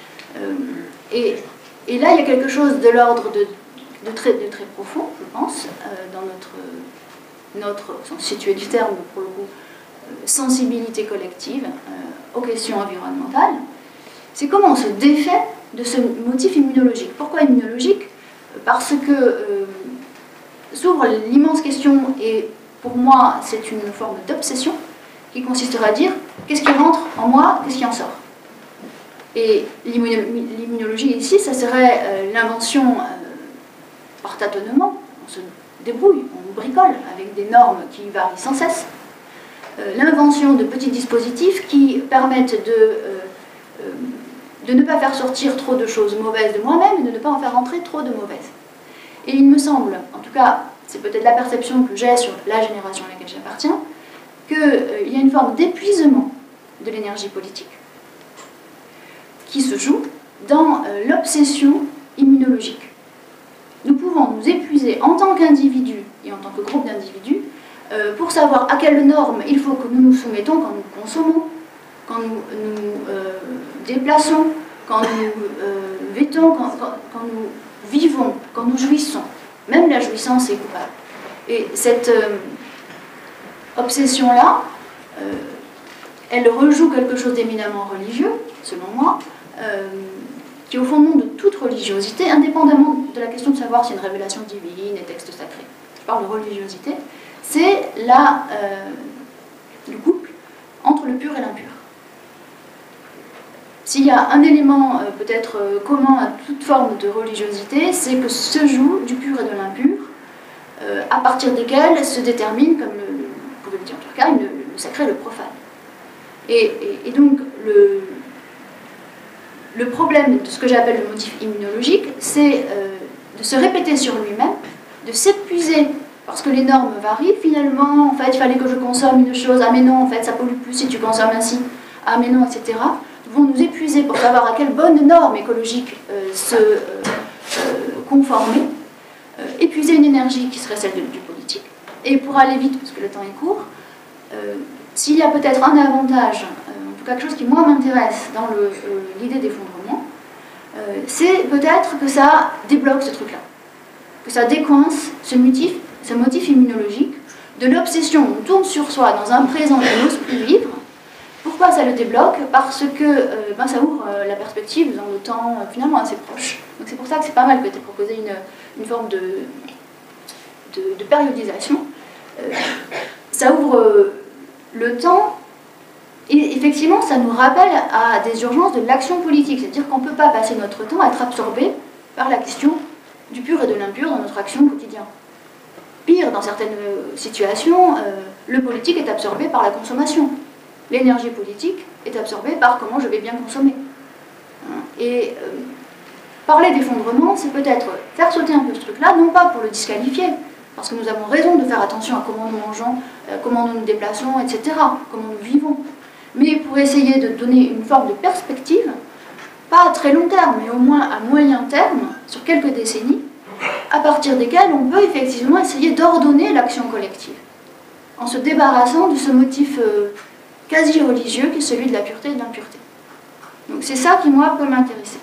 Et là, il y a quelque chose de l'ordre de très profond, je pense, dans notre au sens situé du terme, pour le coup, sensibilité collective aux questions environnementales. C'est comment on se défait de ce motif immunologique. Pourquoi immunologique? Parce que s'ouvre l'immense question, et pour moi, c'est une forme d'obsession, qui consistera à dire qu'est-ce qui rentre en moi, qu'est-ce qui en sort. Et l'immunologie ici, ça serait l'invention par tâtonnement, on se débrouille, on bricole avec des normes qui varient sans cesse, l'invention de petits dispositifs qui permettent de ne pas faire sortir trop de choses mauvaises de moi-même et de ne pas en faire entrer trop de mauvaises. Et il me semble, en tout cas, c'est peut-être la perception que j'ai sur la génération à laquelle j'appartiens, qu'il y a une forme d'épuisement de l'énergie politique qui se joue dans l'obsession immunologique. Nous pouvons nous épuiser en tant qu'individus et en tant que groupe d'individus pour savoir à quelles normes il faut que nous nous soumettons quand nous consommons, quand nous nous déplaçons, quand nous vêtons, quand nous vivons, quand nous jouissons. Même la jouissance est coupable. Et cette obsession-là, elle rejoue quelque chose d'éminemment religieux, selon moi, qui est au fondement de toute religiosité, indépendamment de la question de savoir s'il y a une révélation divine et texte sacré. Je parle de religiosité. C'est le couple entre le pur et l'impur. S'il y a un élément peut-être commun à toute forme de religiosité, c'est que se joue du pur et de l'impur, à partir desquels se détermine, comme vous pouvez le dire en Turkheim, le sacré et le profane. Et donc, le problème de ce que j'appelle le motif immunologique, c'est de se répéter sur lui-même, de s'épuiser parce que les normes varient. Finalement, en fait, il fallait que je consomme une chose. Ah mais non, en fait, ça pollue plus si tu consommes ainsi. Ah mais non, etc. Nous devons nous épuiser pour savoir à quelle bonne norme écologique se conformer. Épuiser une énergie qui serait celle du politique. Et pour aller vite, parce que le temps est court, s'il y a peut-être un avantage, en tout cas quelque chose qui moi m'intéresse dans l'idée d'effondrement, c'est peut-être que ça débloque ce truc-là, que ça décoince ce motif immunologique de l'obsession, on tourne sur soi dans un présent qu'on n'ose plus vivre. Pourquoi ça le débloque? Parce que ça ouvre la perspective dans le temps finalement assez proche. Donc c'est pour ça que c'est pas mal que tu aies proposé une forme de périodisation. Ça ouvre le temps et effectivement ça nous rappelle à des urgences de l'action politique. C'est-à-dire qu'on ne peut pas passer notre temps à être absorbé par la question du pur et de l'impur dans notre action quotidienne. Pire, dans certaines situations, le politique est absorbé par la consommation. L'énergie politique est absorbée par comment je vais bien consommer. Et parler d'effondrement, c'est peut-être faire sauter un peu ce truc-là, non pas pour le disqualifier, parce que nous avons raison de faire attention à comment nous mangeons, comment nous nous déplaçons, etc., comment nous vivons, mais pour essayer de donner une forme de perspective, pas à très long terme, mais au moins à moyen terme, sur quelques décennies, à partir desquelles on peut effectivement essayer d'ordonner l'action collective, en se débarrassant de ce motif quasi religieux qui est celui de la pureté et de l'impureté. Donc c'est ça qui, moi, peut m'intéresser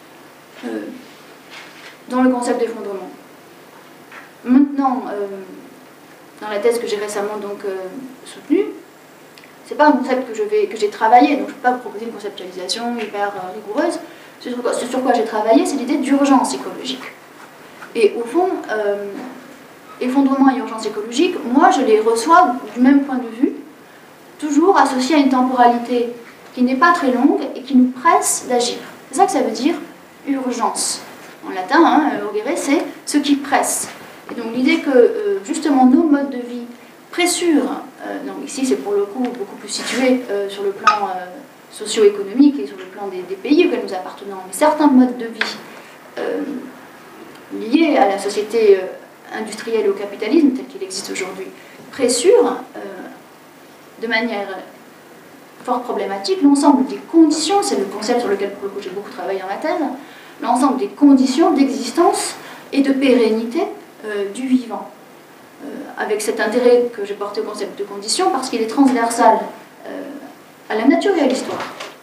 dans le concept d'effondrement. Maintenant, dans la thèse que j'ai récemment donc soutenue, c'est pas un concept que j'ai travaillé, donc je ne peux pas vous proposer une conceptualisation hyper rigoureuse. Ce sur quoi j'ai travaillé, c'est l'idée d'urgence écologique. Et au fond, effondrement et urgence écologique, moi je les reçois du même point de vue, toujours associés à une temporalité qui n'est pas très longue et qui nous presse d'agir. C'est ça que ça veut dire urgence. En latin, hein, urgere, c'est ce qui presse. Et donc l'idée que justement nos modes de vie pressurent, donc ici c'est pour le coup beaucoup plus situé sur le plan socio-économique et sur le plan des pays auxquels nous appartenons, mais certains modes de vie liés à la société industrielle et au capitalisme tel qu'il existe aujourd'hui pressurent de manière fort problématique l'ensemble des conditions, c'est le concept sur lequel pour le coup j'ai beaucoup travaillé dans ma thèse, l'ensemble des conditions d'existence et de pérennité du vivant. Avec cet intérêt que j'ai porté au concept de condition parce qu'il est transversal à la nature et à l'histoire.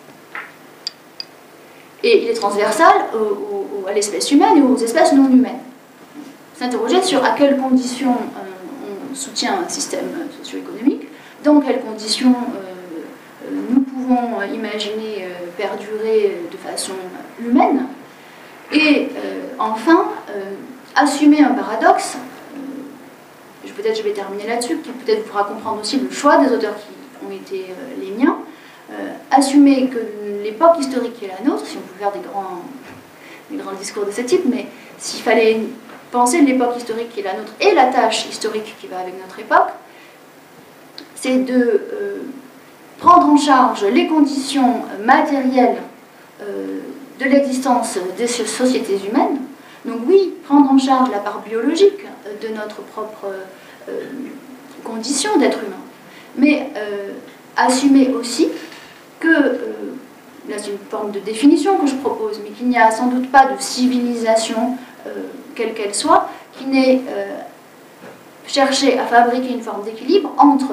Et il est transversal à l'espèce humaine et aux espèces non humaines. S'interroger sur à quelles conditions on soutient un système socio-économique, dans quelles conditions nous pouvons imaginer perdurer de façon humaine, et enfin, assumer un paradoxe, peut-être je vais terminer là-dessus, qui peut-être vous fera comprendre aussi le choix des auteurs qui ont été les miens, assumer que l'époque historique qui est la nôtre, si on peut faire des grands discours de ce type, mais s'il fallait penser l'époque historique qui est la nôtre et la tâche historique qui va avec notre époque, c'est de prendre en charge les conditions matérielles de l'existence des sociétés humaines. Donc oui, prendre en charge la part biologique de notre propre condition d'être humain, mais assumer aussi que, là c'est une forme de définition que je propose, mais qu'il n'y a sans doute pas de civilisation, quelle qu'elle soit, qui n'ait cherché à fabriquer une forme d'équilibre entre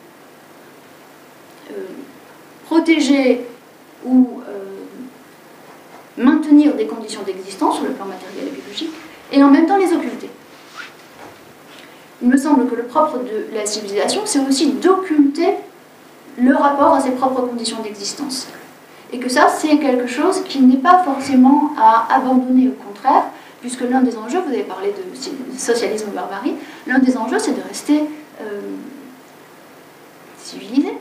protéger ou maintenir des conditions d'existence sur le plan matériel et biologique, et en même temps les occulter. Il me semble que le propre de la civilisation, c'est aussi d'occulter le rapport à ses propres conditions d'existence. Et que ça, c'est quelque chose qui n'est pas forcément à abandonner, au contraire, puisque l'un des enjeux, vous avez parlé de socialisme ou barbarie, l'un des enjeux, c'est de rester civilisé.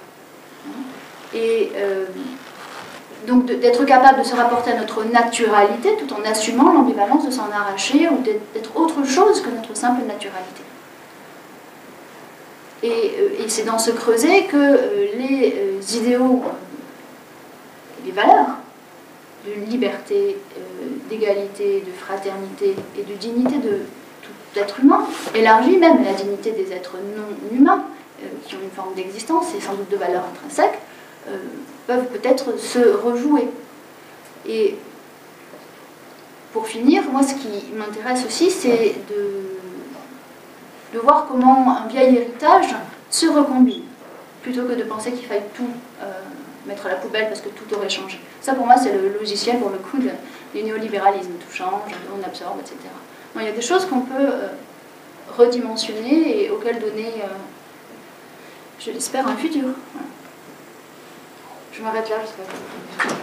Et donc d'être capable de se rapporter à notre naturalité tout en assumant l'ambivalence de s'en arracher ou d'être autre chose que notre simple naturalité. Et c'est dans ce creuset que les idéaux, les valeurs de liberté, d'égalité, de fraternité et de dignité de tout être humain, élargie même à la dignité des êtres non humains, qui ont une forme d'existence et sans doute de valeurs intrinsèques, peuvent peut-être se rejouer. Et pour finir, moi ce qui m'intéresse aussi, c'est de voir comment un vieil héritage se recombine, plutôt que de penser qu'il faille tout mettre à la poubelle parce que tout aurait changé. Ça pour moi c'est le logiciel pour le coup du néolibéralisme, tout change, on absorbe, etc. Non, il y a des choses qu'on peut redimensionner et auxquelles donner, je l'espère, un futur. Voilà. Je m'arrête là, j'espère.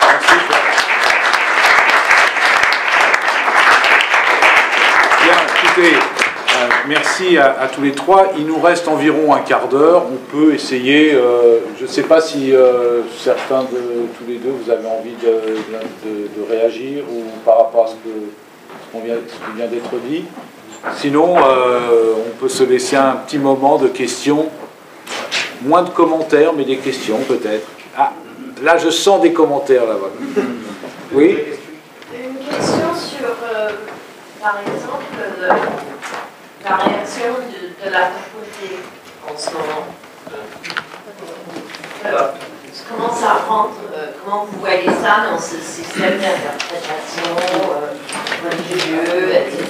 Bien, écoutez, merci à tous les trois. Il nous reste environ un quart d'heure. On peut essayer, je ne sais pas si certains de tous les deux, vous avez envie de réagir ou par rapport à ce qui vient d'être dit. Sinon, on peut se laisser un petit moment de questions. Moins de commentaires, mais des questions peut-être. Ah, là je sens des commentaires là-bas. Oui ? Une question sur, par exemple, la réaction de la papauté en ce moment. Comment ça rentre, comment vous voyez ça dans ce système d'interprétation religieux, etc.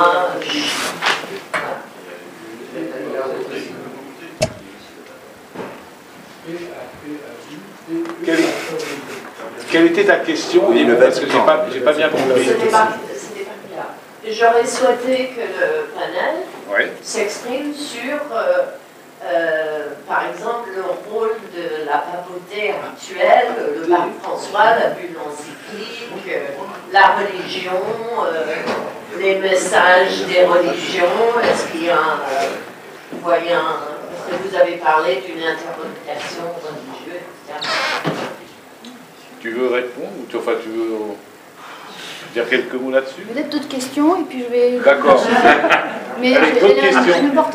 Quelle était ta question? Oui, parce que j'ai pas bien compris. C'était pas là. J'aurais souhaité que le panel s'exprime sur, par exemple, le rôle de la papauté actuelle, le pape François, la bulle encyclique, la religion, les messages des religions. Est-ce qu'il y a un moyen que vous avez parlé d'une interprétation religieuse, etc. Tu veux répondre ou tu veux dire quelques mots là-dessus? Peut-être d'autres questions et puis je vais... D'accord. Mais Allez, d'autres questions. c'est important.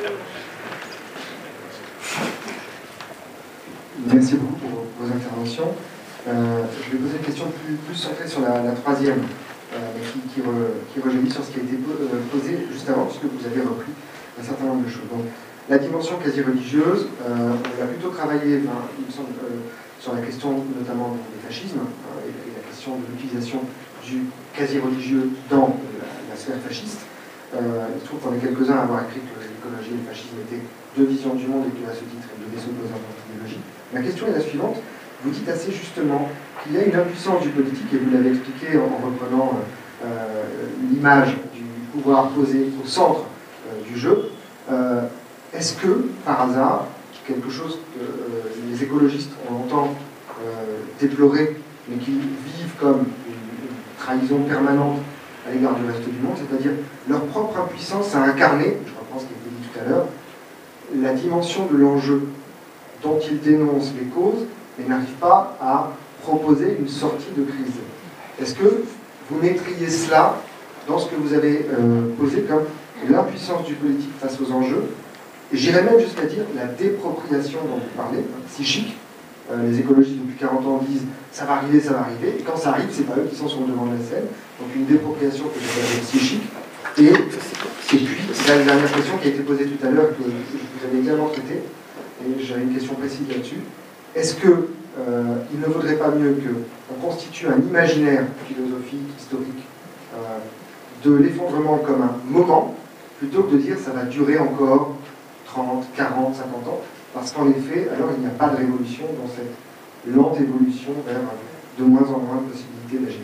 Merci beaucoup pour vos interventions. Je vais poser une question plus centrée sur la troisième, qui rejaillit sur ce qui a été posé juste avant, puisque vous avez repris un certain nombre de choses. Donc, la dimension quasi-religieuse, on a plutôt travaillé, il me semble, sur la question notamment des fascismes, et la question de l'utilisation du quasi-religieux dans la sphère fasciste. Il se trouve qu'on est quelques-uns à avoir écrit que l'écologie et le fascisme étaient deux visions du monde et que, à ce titre, elles devaient s'opposer en tant qu'idéologie. Ma question est la suivante. Vous dites assez justement qu'il y a une impuissance du politique, et vous l'avez expliqué en reprenant l'image du pouvoir posé au centre du jeu. Est-ce que, par hasard, quelque chose que les écologistes ont longtemps déploré, mais qui vivent comme une trahison permanente à l'égard du reste du monde, c'est-à-dire leur propre impuissance à incarner, je reprends ce qui a été dit tout à l'heure, la dimension de l'enjeu dont ils dénoncent les causes, mais n'arrivent pas à proposer une sortie de crise. Est-ce que vous mettriez cela dans ce que vous avez posé comme l'impuissance du politique face aux enjeux, et j'irais même jusqu'à dire la dépropriation dont vous parlez, psychique. Les écologistes depuis 40 ans disent ça va arriver, et quand ça arrive, c'est pas eux qui sont sur le devant de la scène. Donc une dépropriation que j'appelle psychique. Et puis, la dernière question qui a été posée tout à l'heure, que vous avez également traitée, et j'avais une question précise là-dessus. Est-ce que il ne vaudrait pas mieux qu'on constitue un imaginaire philosophique, historique, de l'effondrement comme un moment, plutôt que de dire ça va durer encore 30, 40, 50 ans, parce qu'en effet, alors il n'y a pas de révolution dans cette lente évolution vers de moins en moins de possibilités d'agir.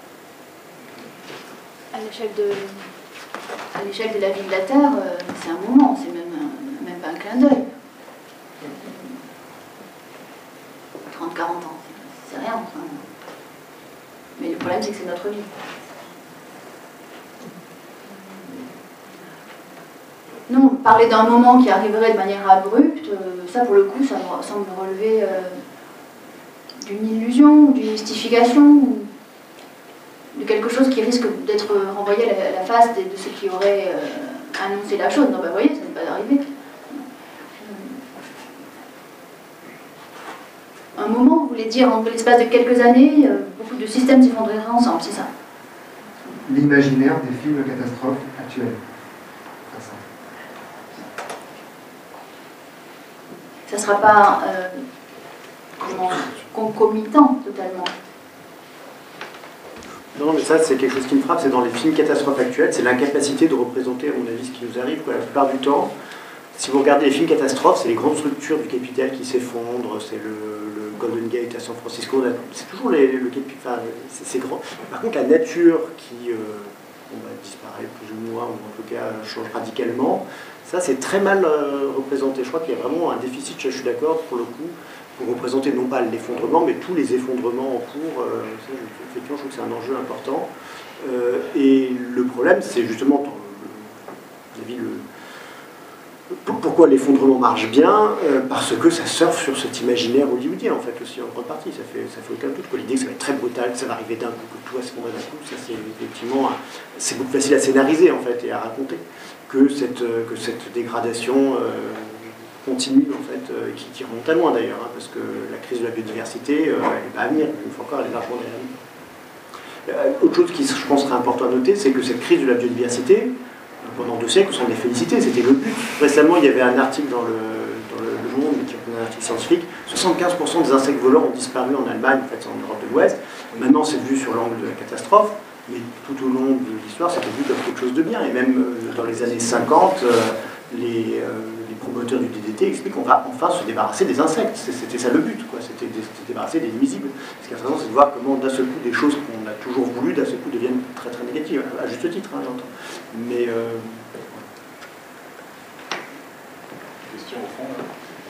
À l'échelle de la vie de la Terre, c'est un moment, c'est même pas un clin d'œil. 30, 40 ans, c'est rien. Enfin. Mais le problème, c'est que c'est notre vie. Non, parler d'un moment qui arriverait de manière abrupte, ça pour le coup, ça me semble relever d'une illusion, d'une mystification, ou de quelque chose qui risque d'être renvoyé à la face de ceux qui auraient annoncé la chose. Non, ben vous voyez, ça n'est pas arrivé. Un moment, vous voulez dire, en l'espace de quelques années, beaucoup de systèmes s'effondreraient ensemble, c'est ça? L'imaginaire des films de catastrophes actuels. Ça ne sera pas concomitant totalement. Non, mais ça, c'est quelque chose qui me frappe, c'est dans les films catastrophes actuels, c'est l'incapacité de représenter, à mon avis, ce qui nous arrive, quoi. La plupart du temps, si vous regardez les films catastrophes, c'est les grandes structures du capital qui s'effondrent, c'est le Golden Gate à San Francisco, c'est toujours le capital, c'est grand. Par contre, la nature qui disparaît plus ou moins, ou en tout cas change radicalement, ça c'est très mal représenté. Je crois qu'il y a vraiment un déficit, je suis d'accord, pour le coup, pour représenter non pas l'effondrement, mais tous les effondrements en cours. Effectivement, je trouve que c'est un enjeu important. Et le problème, c'est justement, pourquoi l'effondrement marche bien, parce que ça surfe sur cet imaginaire hollywoodien, en fait, aussi en grande partie. Ça fait aucun doute. L'idée que ça va être très brutal, que ça va arriver d'un coup, que tout va s'effondrer d'un coup, ça c'est effectivement, c'est beaucoup plus facile à scénariser, en fait, et à raconter, que cette dégradation continue, en fait, qui remonte à loin d'ailleurs, hein, parce que la crise de la biodiversité, elle n'est pas à venir, une fois encore, elle est largement derrière nous. Autre chose qui, je pense, serait important à noter, c'est que cette crise de la biodiversité, pendant 2 siècles, on s'en est félicité, c'était le but. Récemment, il y avait un article dans le Monde, qui est un article scientifique, 75% des insectes volants ont disparu en Allemagne, en fait, en Europe de l'Ouest. Maintenant, c'est vu sur l'angle de la catastrophe, mais tout au long de l'histoire, c'était vu comme quelque chose de bien. Et même dans les années 50, les promoteurs du DDT expliquent qu'on va enfin se débarrasser des insectes. C'était ça le but, quoi. C'était se débarrasser des nuisibles. Ce qui est intéressant, c'est de voir comment, d'un seul coup, des choses qu'on a toujours voulu, d'un seul coup, deviennent très très négatives, à juste titre, hein, j'entends. Mais question au fond.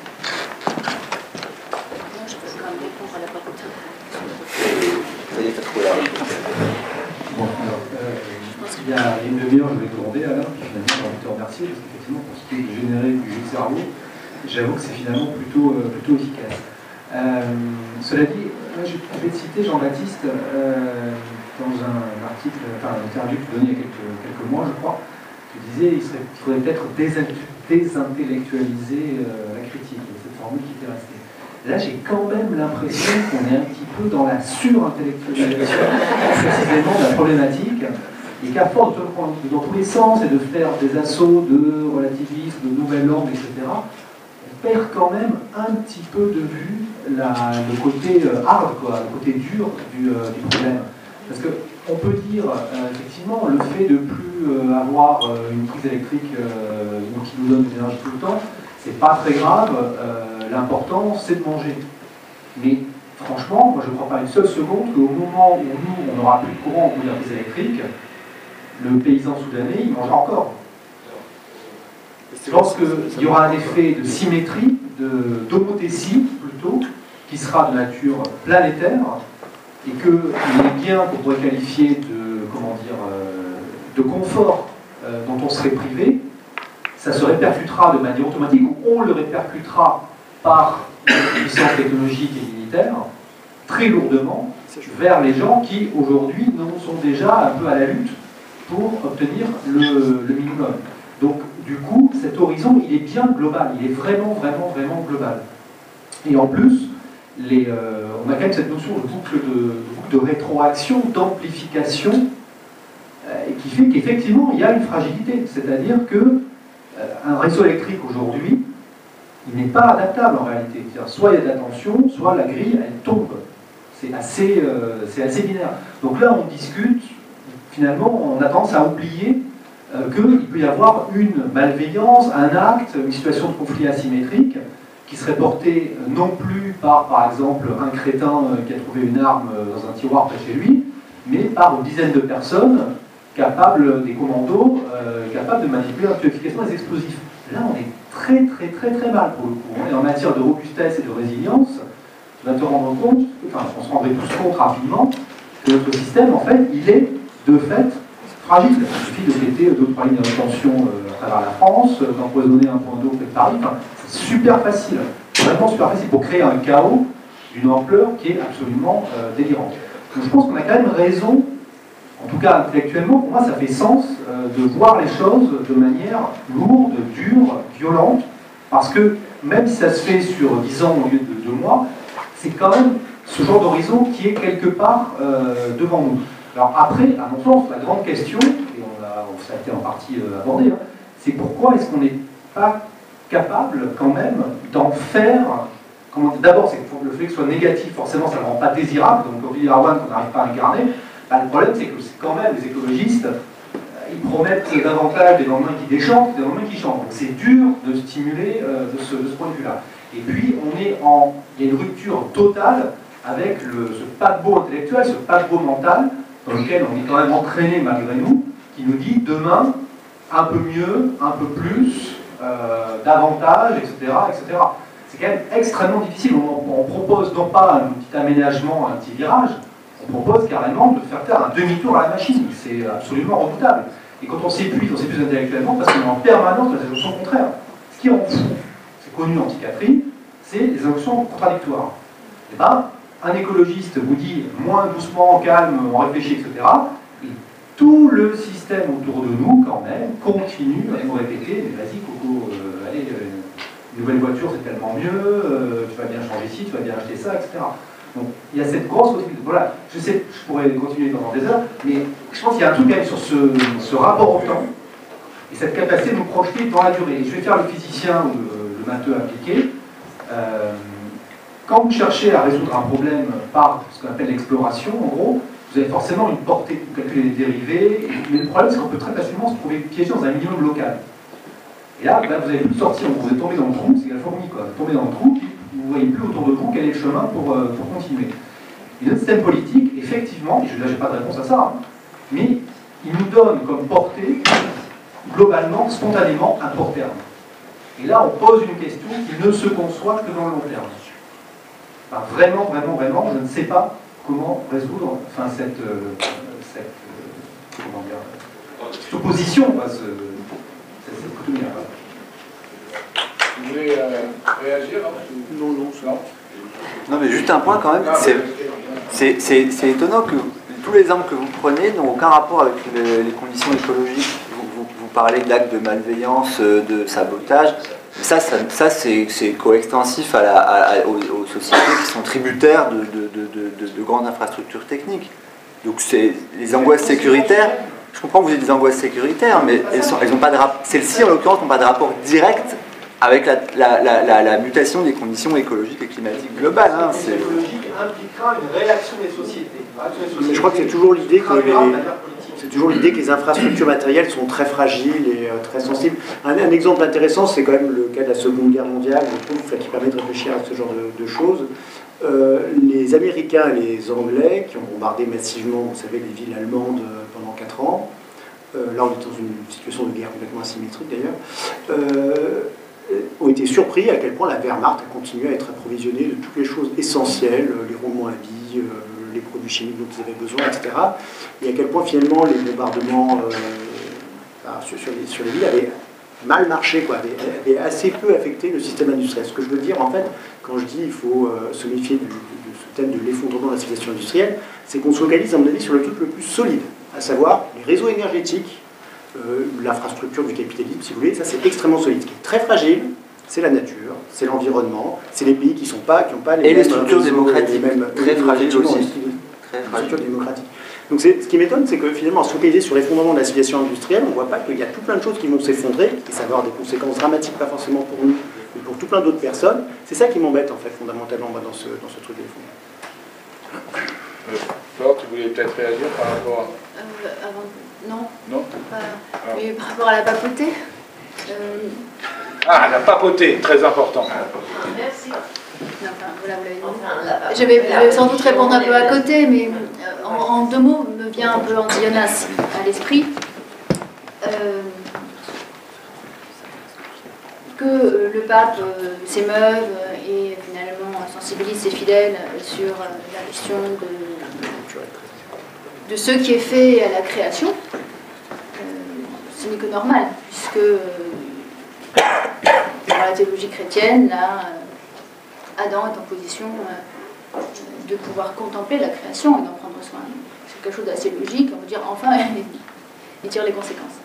Non, je peux quand même répondre à la parole. Ça y est, t'as trouvé là. Bon, alors, il y a une demi-heure, je vais te demander, Alain, puis finalement, j'ai envie de te remercier, parce qu'effectivement, pour ce qui est de générer du jeu de cerveau, j'avoue que c'est finalement plutôt efficace. Cela dit, je vais te citer Jean-Baptiste dans un article, enfin une interview que tu donnais il y a quelques mois, je crois. Tu disais qu'il faudrait peut-être désintellectualiser la critique, cette formule qui était restée. Là, j'ai quand même l'impression qu'on est un petit peu dans la surintellectualisation précisément de la problématique, et qu'à force de prendre dans tous les sens et de faire des assauts de relativisme, de nouvelles normes, etc., on perd quand même un petit peu de vue le côté hard, quoi, le côté dur du problème. Parce qu'on peut dire, effectivement, le fait de ne plus avoir une prise électrique qui nous donne de l'énergie tout le temps, c'est pas très grave, l'important c'est de manger. Mais franchement, moi je ne crois pas une seule seconde qu'au moment où nous, on n'aura plus de courant ou de la prise électrique, le paysan soudanais, il mangera encore. Je pense qu'il y aura un effet de symétrie, d'homothétie plutôt, qui sera de nature planétaire, et que les biens qu'on pourrait qualifier de confort dont on serait privé, ça se répercutera de manière automatique, ou on le répercutera par une puissance technologique et militaire, très lourdement, vers les gens qui, aujourd'hui, sont déjà un peu à la lutte pour obtenir le minimum. Donc, du coup, cet horizon, il est bien global, il est vraiment, vraiment, vraiment global. Et en plus, on a quand même cette notion de boucle de rétroaction, d'amplification, qui fait qu'effectivement, il y a une fragilité. C'est-à-dire que un réseau électrique aujourd'hui, il n'est pas adaptable en réalité. Soit il y a de la tension, soit la grille, elle tombe. C'est assez binaire. Donc là, on discute, finalement, on a tendance à oublier qu'il peut y avoir une malveillance, un acte, une situation de conflit asymétrique qui serait portée non plus par exemple, un crétin qui a trouvé une arme dans un tiroir près de chez lui, mais par une dizaine de personnes capables, des commandos, capables de manipuler plus efficacement les explosifs. Là, on est très, très, très, très mal pour le coup. Et en matière de robustesse et de résilience, tu vas te rendre compte, enfin, on se rendrait tous compte rapidement, que notre système, en fait, il est de fait fragile. Il suffit de péter 2-3 lignes de rétention à travers la France, d'empoisonner un point d'eau près de Paris. Enfin, c'est super facile, vraiment super facile pour créer un chaos d'une ampleur qui est absolument délirante. Donc je pense qu'on a quand même raison, en tout cas intellectuellement, pour moi ça fait sens de voir les choses de manière lourde, dure, violente, parce que même si ça se fait sur 10 ans au lieu de 2 mois, c'est quand même ce genre d'horizon qui est quelque part devant nous. Alors après, à mon sens, la grande question, et ça a été en partie abordé, hein, c'est pourquoi est-ce qu'on n'est pas capable quand même d'en faire... D'abord, c'est que le fait que ce soit négatif, forcément, ça ne le rend pas désirable, donc comme dit Arwan, qu'on n'arrive pas à incarner. Bah, le problème, c'est que quand même, les écologistes, ils promettent davantage des lendemains qui déchantent que des lendemains qui chantent. Donc c'est dur de stimuler de ce point de vue-là. Et puis, il y a une rupture totale avec ce paquebot intellectuel, ce paquebot mental, dans lequel on est quand même entraîné malgré nous, qui nous dit demain, un peu mieux, un peu plus, davantage, etc., etc. C'est quand même extrêmement difficile. On propose non pas un petit aménagement, un petit virage, on propose carrément de faire un demi-tour à la machine. C'est absolument redoutable. Et quand on s'épuise intellectuellement parce qu'on est en permanence dans des émotions contraires. Ce qui rend fou, c'est connu en psychiatrie, c'est les émotions contradictoires. Et ben, un écologiste vous dit moins doucement, calme, on réfléchit, etc. Et tout le système autour de nous, quand même, continue à nous répéter mais vas-y, Coco, allez, une nouvelle voiture, c'est tellement mieux, tu vas bien changer ci, tu vas bien acheter ça, etc. Donc, il y a cette grosse possibilité. Voilà, je sais, je pourrais continuer pendant des heures, mais je pense qu'il y a un truc quand même sur ce rapport au temps et cette capacité de nous projeter dans la durée. Et je vais faire le physicien ou le matheux appliqué. Quand vous cherchez à résoudre un problème par ce qu'on appelle l'exploration, en gros, vous avez forcément une portée, vous calculez les dérivés, mais le problème c'est qu'on peut très facilement se trouver piégé dans un minimum local. Et là, vous n'avez plus de sortie, vous êtes tombé dans le trou, c'est la fourmi quoi, vous êtes tombé dans le trou, puis vous ne voyez plus autour de vous quel est le chemin pour continuer. Et notre système politique, effectivement, et là j'ai pas de réponse à ça, hein, mais il nous donne comme portée, globalement, spontanément, un court terme. Et là, on pose une question qui ne se conçoit que dans le long terme. Enfin, vraiment, vraiment, vraiment, je ne sais pas comment résoudre cette opposition, cette dichotomie. Je voulais voulez réagir? Non, non, non. Non, mais juste un point quand même. C'est étonnant que tous les exemples que vous prenez n'ont aucun rapport avec les conditions écologiques. Vous parlez d'actes de malveillance, de sabotage. Ça c'est coextensif aux sociétés qui sont tributaires de grandes infrastructures techniques. Donc les angoisses sécuritaires, je comprends que vous ayez des angoisses sécuritaires, mais elles ont pas de celles-ci en l'occurrence n'ont pas de rapport direct avec la mutation des conditions écologiques et climatiques globales. La mutation écologique impliquera une réaction des sociétés. Je crois que c'est toujours l'idée que les infrastructures matérielles sont très fragiles et très sensibles. Un exemple intéressant, c'est quand même le cas de la Seconde Guerre mondiale, je trouve, qui permet de réfléchir à ce genre de choses. Les Américains et les Anglais, qui ont bombardé massivement, vous savez, les villes allemandes pendant 4 ans, là on est dans une situation de guerre complètement asymétrique d'ailleurs, ont été surpris à quel point la Wehrmacht a continué à être approvisionnée de toutes les choses essentielles, les roulements à billes, les produits chimiques dont ils avaient besoin, etc. Et à quel point finalement les bombardements sur les villes avaient mal marché, avaient assez peu affecté le système industriel. Ce que je veux dire en fait, quand je dis qu'il faut se méfier de ce thème de l'effondrement de la civilisation industrielle, c'est qu'on se focalise à mon avis sur le truc le plus solide, à savoir les réseaux énergétiques, l'infrastructure du capitalisme, si vous voulez. Ça c'est extrêmement solide. Ce qui est très fragile, c'est la nature, c'est l'environnement, c'est les pays qui n'ont pas les mêmes structures démocratiques, très fragiles aussi. Très structures démocratiques. Donc ce qui m'étonne, c'est que finalement, en se focaliser sur l'effondrement de la civilisation industrielle, on ne voit pas qu'il y a tout plein de choses qui vont s'effondrer, et ça va avoir des conséquences dramatiques, pas forcément pour nous, mais pour tout plein d'autres personnes. C'est ça qui m'embête, en fait, fondamentalement, dans ce truc d'effondrement. Flore, tu voulais peut-être réagir par rapport à... Non. Non Mais par rapport à la papauté. Ah, la papauté, très important. Merci. Non, enfin, voilà, je vais sans doute répondre un peu à côté, mais en 2 mots me vient un peu Anti-Jonas à l'esprit. Que le pape s'émeuve et finalement sensibilise ses fidèles sur la question de ce qui est fait à la création, ce n'est que normal, puisque dans la théologie chrétienne, là, Adam est en position de pouvoir contempler la création et d'en prendre soin. C'est quelque chose d'assez logique, on peut dire enfin, il tire les conséquences.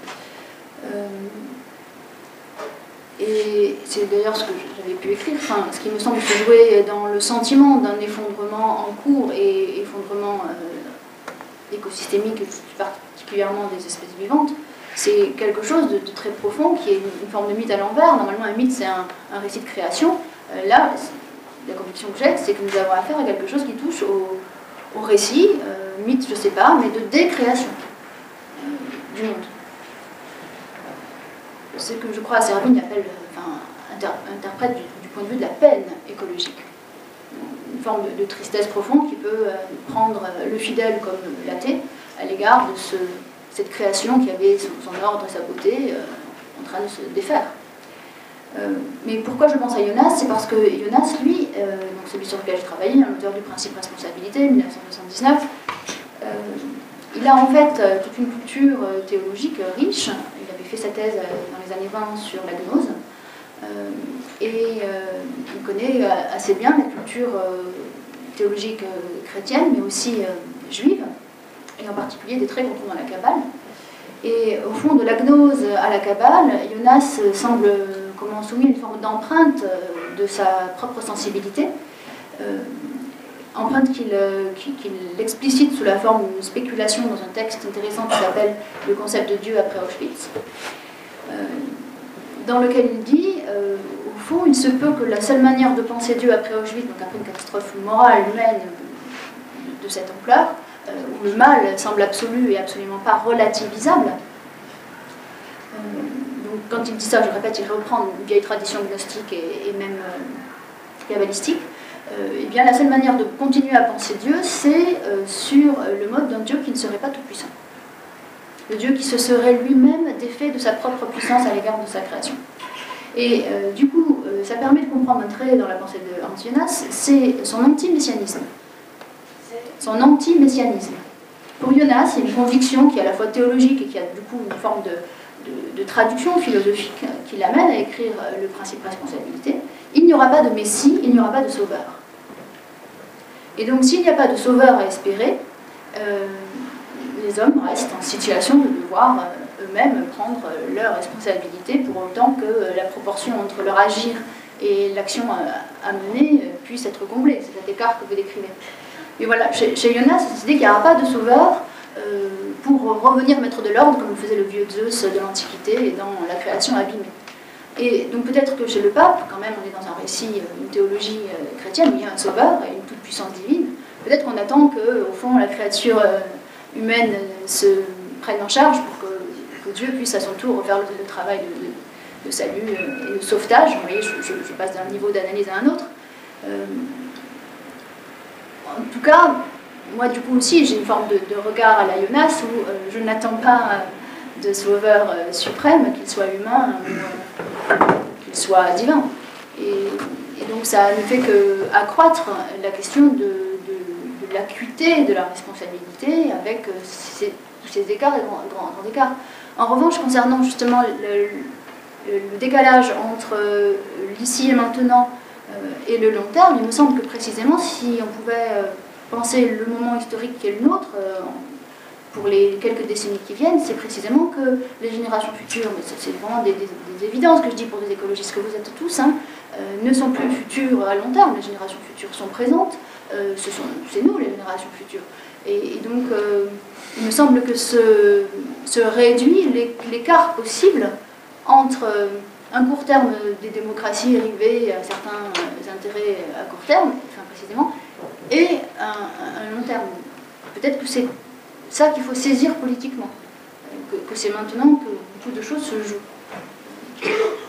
Et c'est d'ailleurs ce que j'avais pu écrire, enfin, ce qui me semble se jouer dans le sentiment d'un effondrement en cours et effondrement écosystémique, et plus particulièrement des espèces vivantes. C'est quelque chose de très profond qui est une forme de mythe à l'envers. Normalement, un mythe, c'est un récit de création. Là, la conviction que j'ai, c'est que nous avons affaire à quelque chose qui touche au récit, mythe, je ne sais pas, mais de décréation du monde. Ce que je crois Servigne appelle, interprète du point de vue de la peine écologique. Une forme de tristesse profonde qui peut prendre le fidèle comme l'athée à l'égard de cette création qui avait son ordre et sa beauté en train de se défaire. Mais pourquoi je pense à Jonas? C'est parce que Jonas, lui, donc celui sur lequel j'ai travaillé, l'auteur du principe responsabilité, 1979, il a en fait toute une culture théologique riche. Il avait fait sa thèse dans les années 20 sur la gnose. Et il connaît assez bien la culture théologique chrétienne, mais aussi juive, et en particulier des traits qu'on trouve dans la Kabbale. Et au fond, de la gnose à la Kabbale, Jonas semble soumis à une forme d'empreinte de sa propre sensibilité, empreinte qu'il explicite sous la forme d'une spéculation dans un texte intéressant qui s'appelle « Le concept de Dieu après Auschwitz », dans lequel il dit, au fond, il se peut que la seule manière de penser Dieu après Auschwitz, donc après une catastrophe morale, humaine de cette ampleur, où le mal semble absolu et absolument pas relativisable. Donc quand il dit ça, je répète, il reprend une vieille tradition gnostique et même kabbalistique. Eh bien, la seule manière de continuer à penser Dieu, c'est sur le mode d'un Dieu qui ne serait pas tout-puissant. Le Dieu qui se serait lui-même défait de sa propre puissance à l'égard de sa création. Et du coup, ça permet de comprendre un trait dans la pensée de Anti-Jonas, c'est son anti-messianisme. Son anti-messianisme. Pour Jonas, il y a une conviction qui est à la fois théologique et qui a du coup une forme de traduction philosophique qui l'amène à écrire le principe de responsabilité. Il n'y aura pas de messie, il n'y aura pas de sauveur. Et donc s'il n'y a pas de sauveur à espérer, les hommes restent en situation de devoir eux-mêmes prendre leurs responsabilités pour autant que la proportion entre leur agir et l'action à mener puisse être comblée. C'est cet écart que vous décrivez. Et voilà, chez Jonas, c'est cette idée qu'il n'y aura pas de sauveur pour revenir mettre de l'ordre, comme le faisait le vieux Zeus de l'Antiquité et dans la création abîmée. Et donc peut-être que chez le pape, quand même on est dans un récit, une théologie chrétienne, où il y a un sauveur et une toute-puissance divine, peut-être qu'on attend que, au fond, la créature humaine se prenne en charge pour que Dieu puisse à son tour faire le travail de salut et de sauvetage. Vous voyez, je passe d'un niveau d'analyse à un autre. En tout cas, moi du coup aussi, j'ai une forme de regard à la Jonas où je n'attends pas de sauveur suprême, qu'il soit humain ou qu'il soit divin. Et donc ça ne fait qu'accroître la question de l'acuité de la responsabilité avec ces écarts et grands écarts. En revanche, concernant justement le décalage entre l'ici et maintenant et le long terme, il me semble que précisément si on pouvait penser le moment historique qui est le nôtre, pour les quelques décennies qui viennent, c'est précisément que les générations futures, mais c'est vraiment des évidences que je dis pour des écologistes que vous êtes tous, ne sont plus futures à long terme, les générations futures sont présentes, c'est nous les générations futures. Et donc, il me semble que se réduit l'écart possible entre un court terme des démocraties arrivées à certains intérêts à court terme, enfin précisément, et un long terme. Peut-être que c'est ça qu'il faut saisir politiquement, que c'est maintenant que beaucoup de choses se jouent.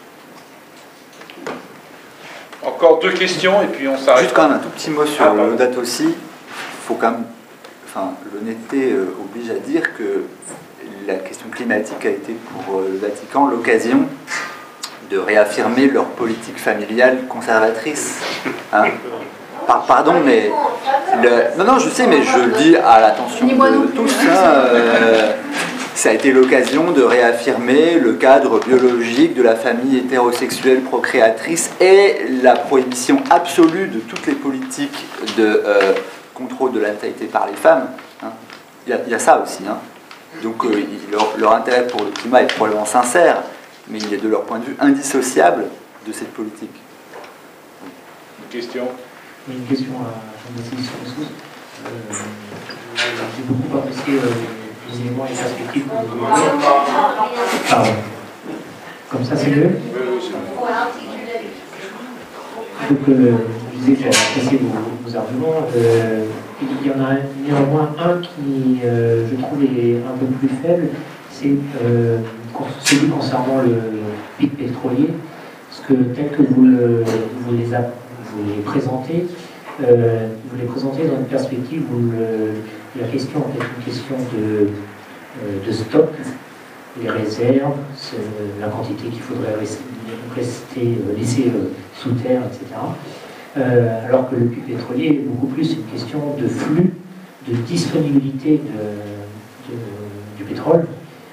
Encore deux questions et puis on s'arrête. Juste quand même un tout petit mot sur le date aussi. Il faut quand même, l'honnêteté oblige à dire que la question climatique a été pour le Vatican l'occasion de réaffirmer leur politique familiale conservatrice. Hein. Pardon, mais... Non, je sais, mais je le dis à l'attention de tous. Ça a été l'occasion de réaffirmer le cadre biologique de la famille hétérosexuelle procréatrice et la prohibition absolue de toutes les politiques de contrôle de la natalité par les femmes. Hein. Il y a ça aussi. Hein. Donc leur intérêt pour le climat est probablement sincère, mais il est de leur point de vue indissociable de cette politique. Une question ? Une question à Jean-Baptiste François. J'ai beaucoup apprécié les éléments et les perspectives que vous avez données. Pardon. Comme ça, c'est mieux ? Oui, c'est mieux. Donc, je disais que j'ai apprécié vos arguments. Il y en a néanmoins un qui, je trouve, est un peu plus faible. C'est celui concernant le pic pétrolier. Parce que tel que vous les présentez dans une perspective où la question est une question de stock, les réserves, la quantité qu'il faudrait laisser sous terre, etc. Alors que le pic pétrolier est beaucoup plus une question de flux, de disponibilité du pétrole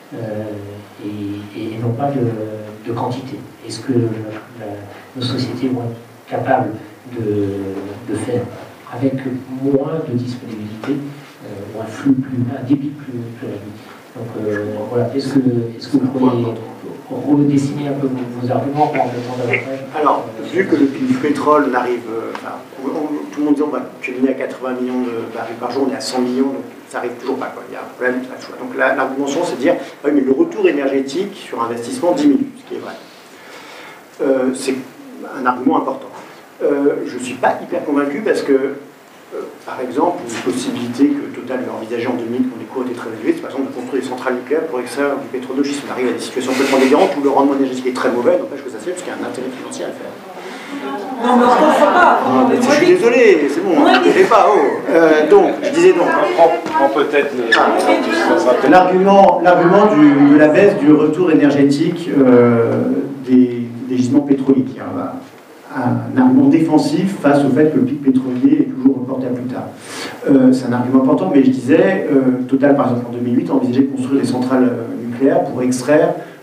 et non pas de quantité. Est-ce que nos sociétés vont être capables de faire avec moins de disponibilité ou un débit plus réduit. Donc voilà, est-ce que vous pourriez redessiner un peu vos arguments pour en mettre davantage? Alors, vu que le pétrole n'arrive... tout le monde dit on va culminer à 80 millions de barils par jour, on est à 100 millions, donc ça n'arrive toujours pas. Il y a un problème. Donc l'argumentation, c'est de dire oui, mais le retour énergétique sur investissement diminue, ce qui est vrai. C'est un argument important. Je ne suis pas hyper convaincu parce que, par exemple, une possibilité que Total veut envisager en 2000 quand les coûts étaient très élevés, c'est par exemple de construire des centrales nucléaires pour extraire du pétrole de schiste. On arrive à des situations complètement délirantes où le rendement énergétique est très mauvais, n'empêche que ça se fait parce qu'il y a un intérêt financier à le faire. Non, mais on ne comprend pas. Je suis désolé, c'est bon, ne me pas. Donc, je disais donc. Prends peut-être l'argument de la baisse du retour énergétique des gisements pétroliers. Un argument défensif face au fait que le pic pétrolier est toujours reporté à plus tard. C'est un argument important, mais je disais, Total, par exemple, en 2008, a envisagé de construire des centrales nucléaires pour extraire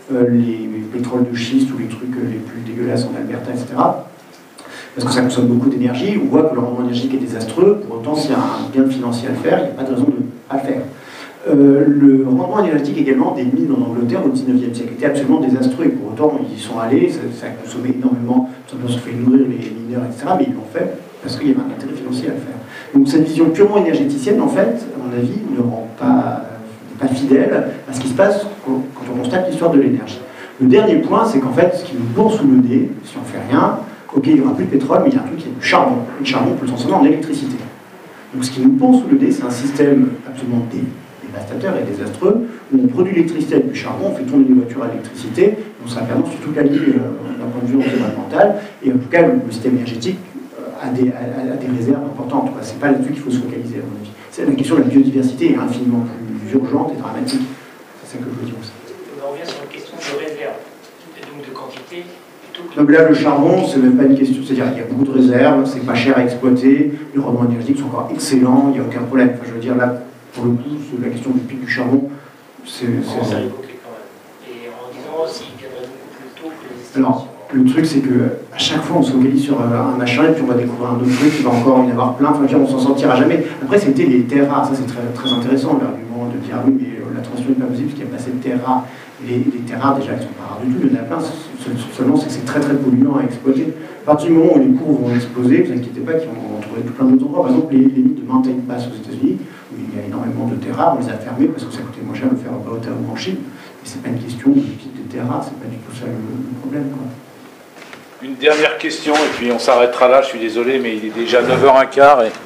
les pétroles de schiste ou les trucs les plus dégueulasses en Alberta, etc. Parce que ça consomme beaucoup d'énergie, on voit que le rendement énergétique est désastreux, pour autant s'il y a un gain financier à le faire, il n'y a pas de raison de ne pas le faire. Le rendement énergétique également des mines en Angleterre au 19e siècle était absolument désastreux, et pour autant ils y sont allés, ça a consommé énormément, ça a fait nourrir les mineurs, etc., mais ils l'ont fait parce qu'il y avait un intérêt financier à le faire. Donc cette vision purement énergéticienne, en fait, à mon avis, ne rend pas fidèle à ce qui se passe quand on constate l'histoire de l'énergie. Le dernier point, c'est qu'en fait, ce qui nous pend sous le nez, si on ne fait rien, ok, il n'y aura plus de pétrole, mais il y a un truc qui est du charbon. Et le charbon, on peut le transformer en électricité. Donc ce qui nous pend sous le nez, c'est un système absolument dévastateur et désastreux, où on produit l'électricité avec du charbon, on fait tourner une voiture à l'électricité, on sera perdant sur toute la ligne d'un point de vue environnemental, et en tout cas, le système énergétique a des réserves importantes. Ce n'est pas là-dessus qu'il faut se focaliser, à mon avis. La question de la biodiversité est infiniment plus urgente et dramatique. C'est ça que je veux dire aussi. On revient sur une question de réserve, et donc de quantité. Donc là, le charbon, c'est même pas une question. C'est-à-dire qu'il y a beaucoup de réserves, c'est pas cher à exploiter, les rendements énergétiques sont encore excellents, il n'y a aucun problème. Enfin, je veux dire, là, pour le coup, la question du pic du charbon, c'est. Ça a évoqué quand même. Et en disant aussi qu'il viendrait beaucoup plus tôt que les estimations. Alors, le truc, c'est qu'à chaque fois, on se focalise sur un machin, et puis on va découvrir un autre truc, il va encore y en avoir plein, enfin, on s'en sortira jamais. Après, c'était les terres rares, ça c'est très, très intéressant, l'argument de dire, oui, mais la transition n'est pas possible parce qu'il n'y a pas assez de terres rares. Les terres rares, déjà, elles ne sont pas rares du tout, il y en a plein, seulement c'est que c'est très très polluant à exploiter. À partir du moment où les cours vont exploser, ne vous inquiétez pas qu'ils vont trouver tout plein d'autres endroits. Par exemple, les mines de Mountain Pass aux États-Unis, où il y a énormément de terres rares, on les a fermées parce que ça coûtait moins cher de faire au Ottawa ou en Chine. Mais c'est pas une question de pic de terres rares, c'est pas du tout ça le problème, quoi. Une dernière question, et puis on s'arrêtera là, je suis désolé, mais il est déjà 9h15. Et...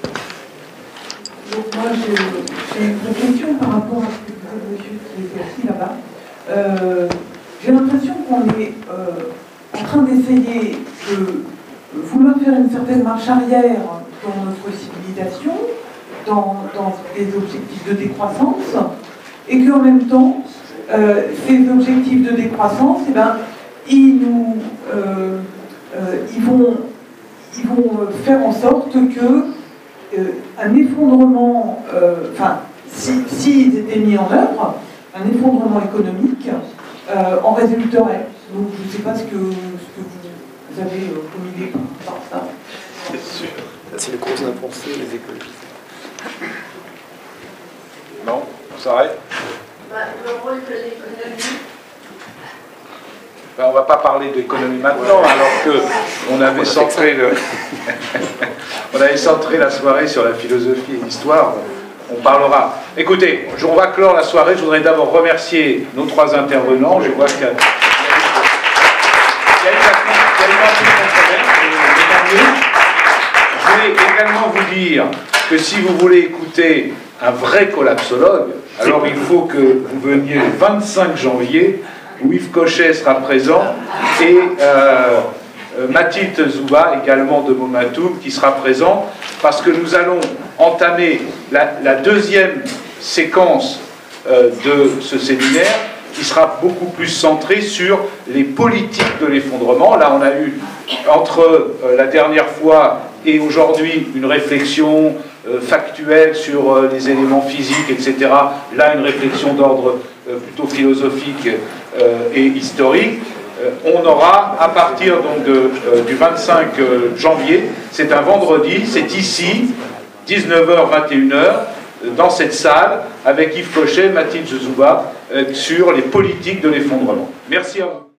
Donc moi, j'ai une réflexion par rapport à ce que disait le monsieur qui était assis là-bas. J'ai l'impression qu'on est en train d'essayer de vouloir faire une certaine marche arrière dans notre civilisation, dans des objectifs de décroissance, et qu'en même temps, ces objectifs de décroissance, eh ben, ils vont faire en sorte que un effondrement, s'ils étaient mis en œuvre, un effondrement économique en résulterait. Donc je ne sais pas ce que vous avez comme idée par ça. C'est sûr. C'est le gros impensé, les écologistes. Non, on s'arrête. Le rôle de l'économie. On ne va pas parler d'économie maintenant, alors qu'on avait centré on avait centré la soirée sur la philosophie et l'histoire. On parlera. Écoutez, on va clore la soirée. Je voudrais d'abord remercier nos trois intervenants. Je vois qu'il y a Je voulais également vous dire que si vous voulez écouter un vrai collapsologue, alors il faut que vous veniez le 25 janvier, où Yves Cochet sera présent, et Mathilde Zouba, également de Momentum, qui sera présent, parce que nous allons entamer la deuxième séquence de ce séminaire, qui sera beaucoup plus centrée sur les politiques de l'effondrement. Là, on a eu, entre la dernière fois et aujourd'hui, une réflexion factuelle sur les éléments physiques, etc. Là, une réflexion d'ordre plutôt philosophique et historique. On aura, à partir donc, du 25 janvier, c'est un vendredi, c'est ici, 19h, 21h, dans cette salle, avec Yves Cochet, Mathilde Zouba, sur les politiques de l'effondrement. Merci à vous.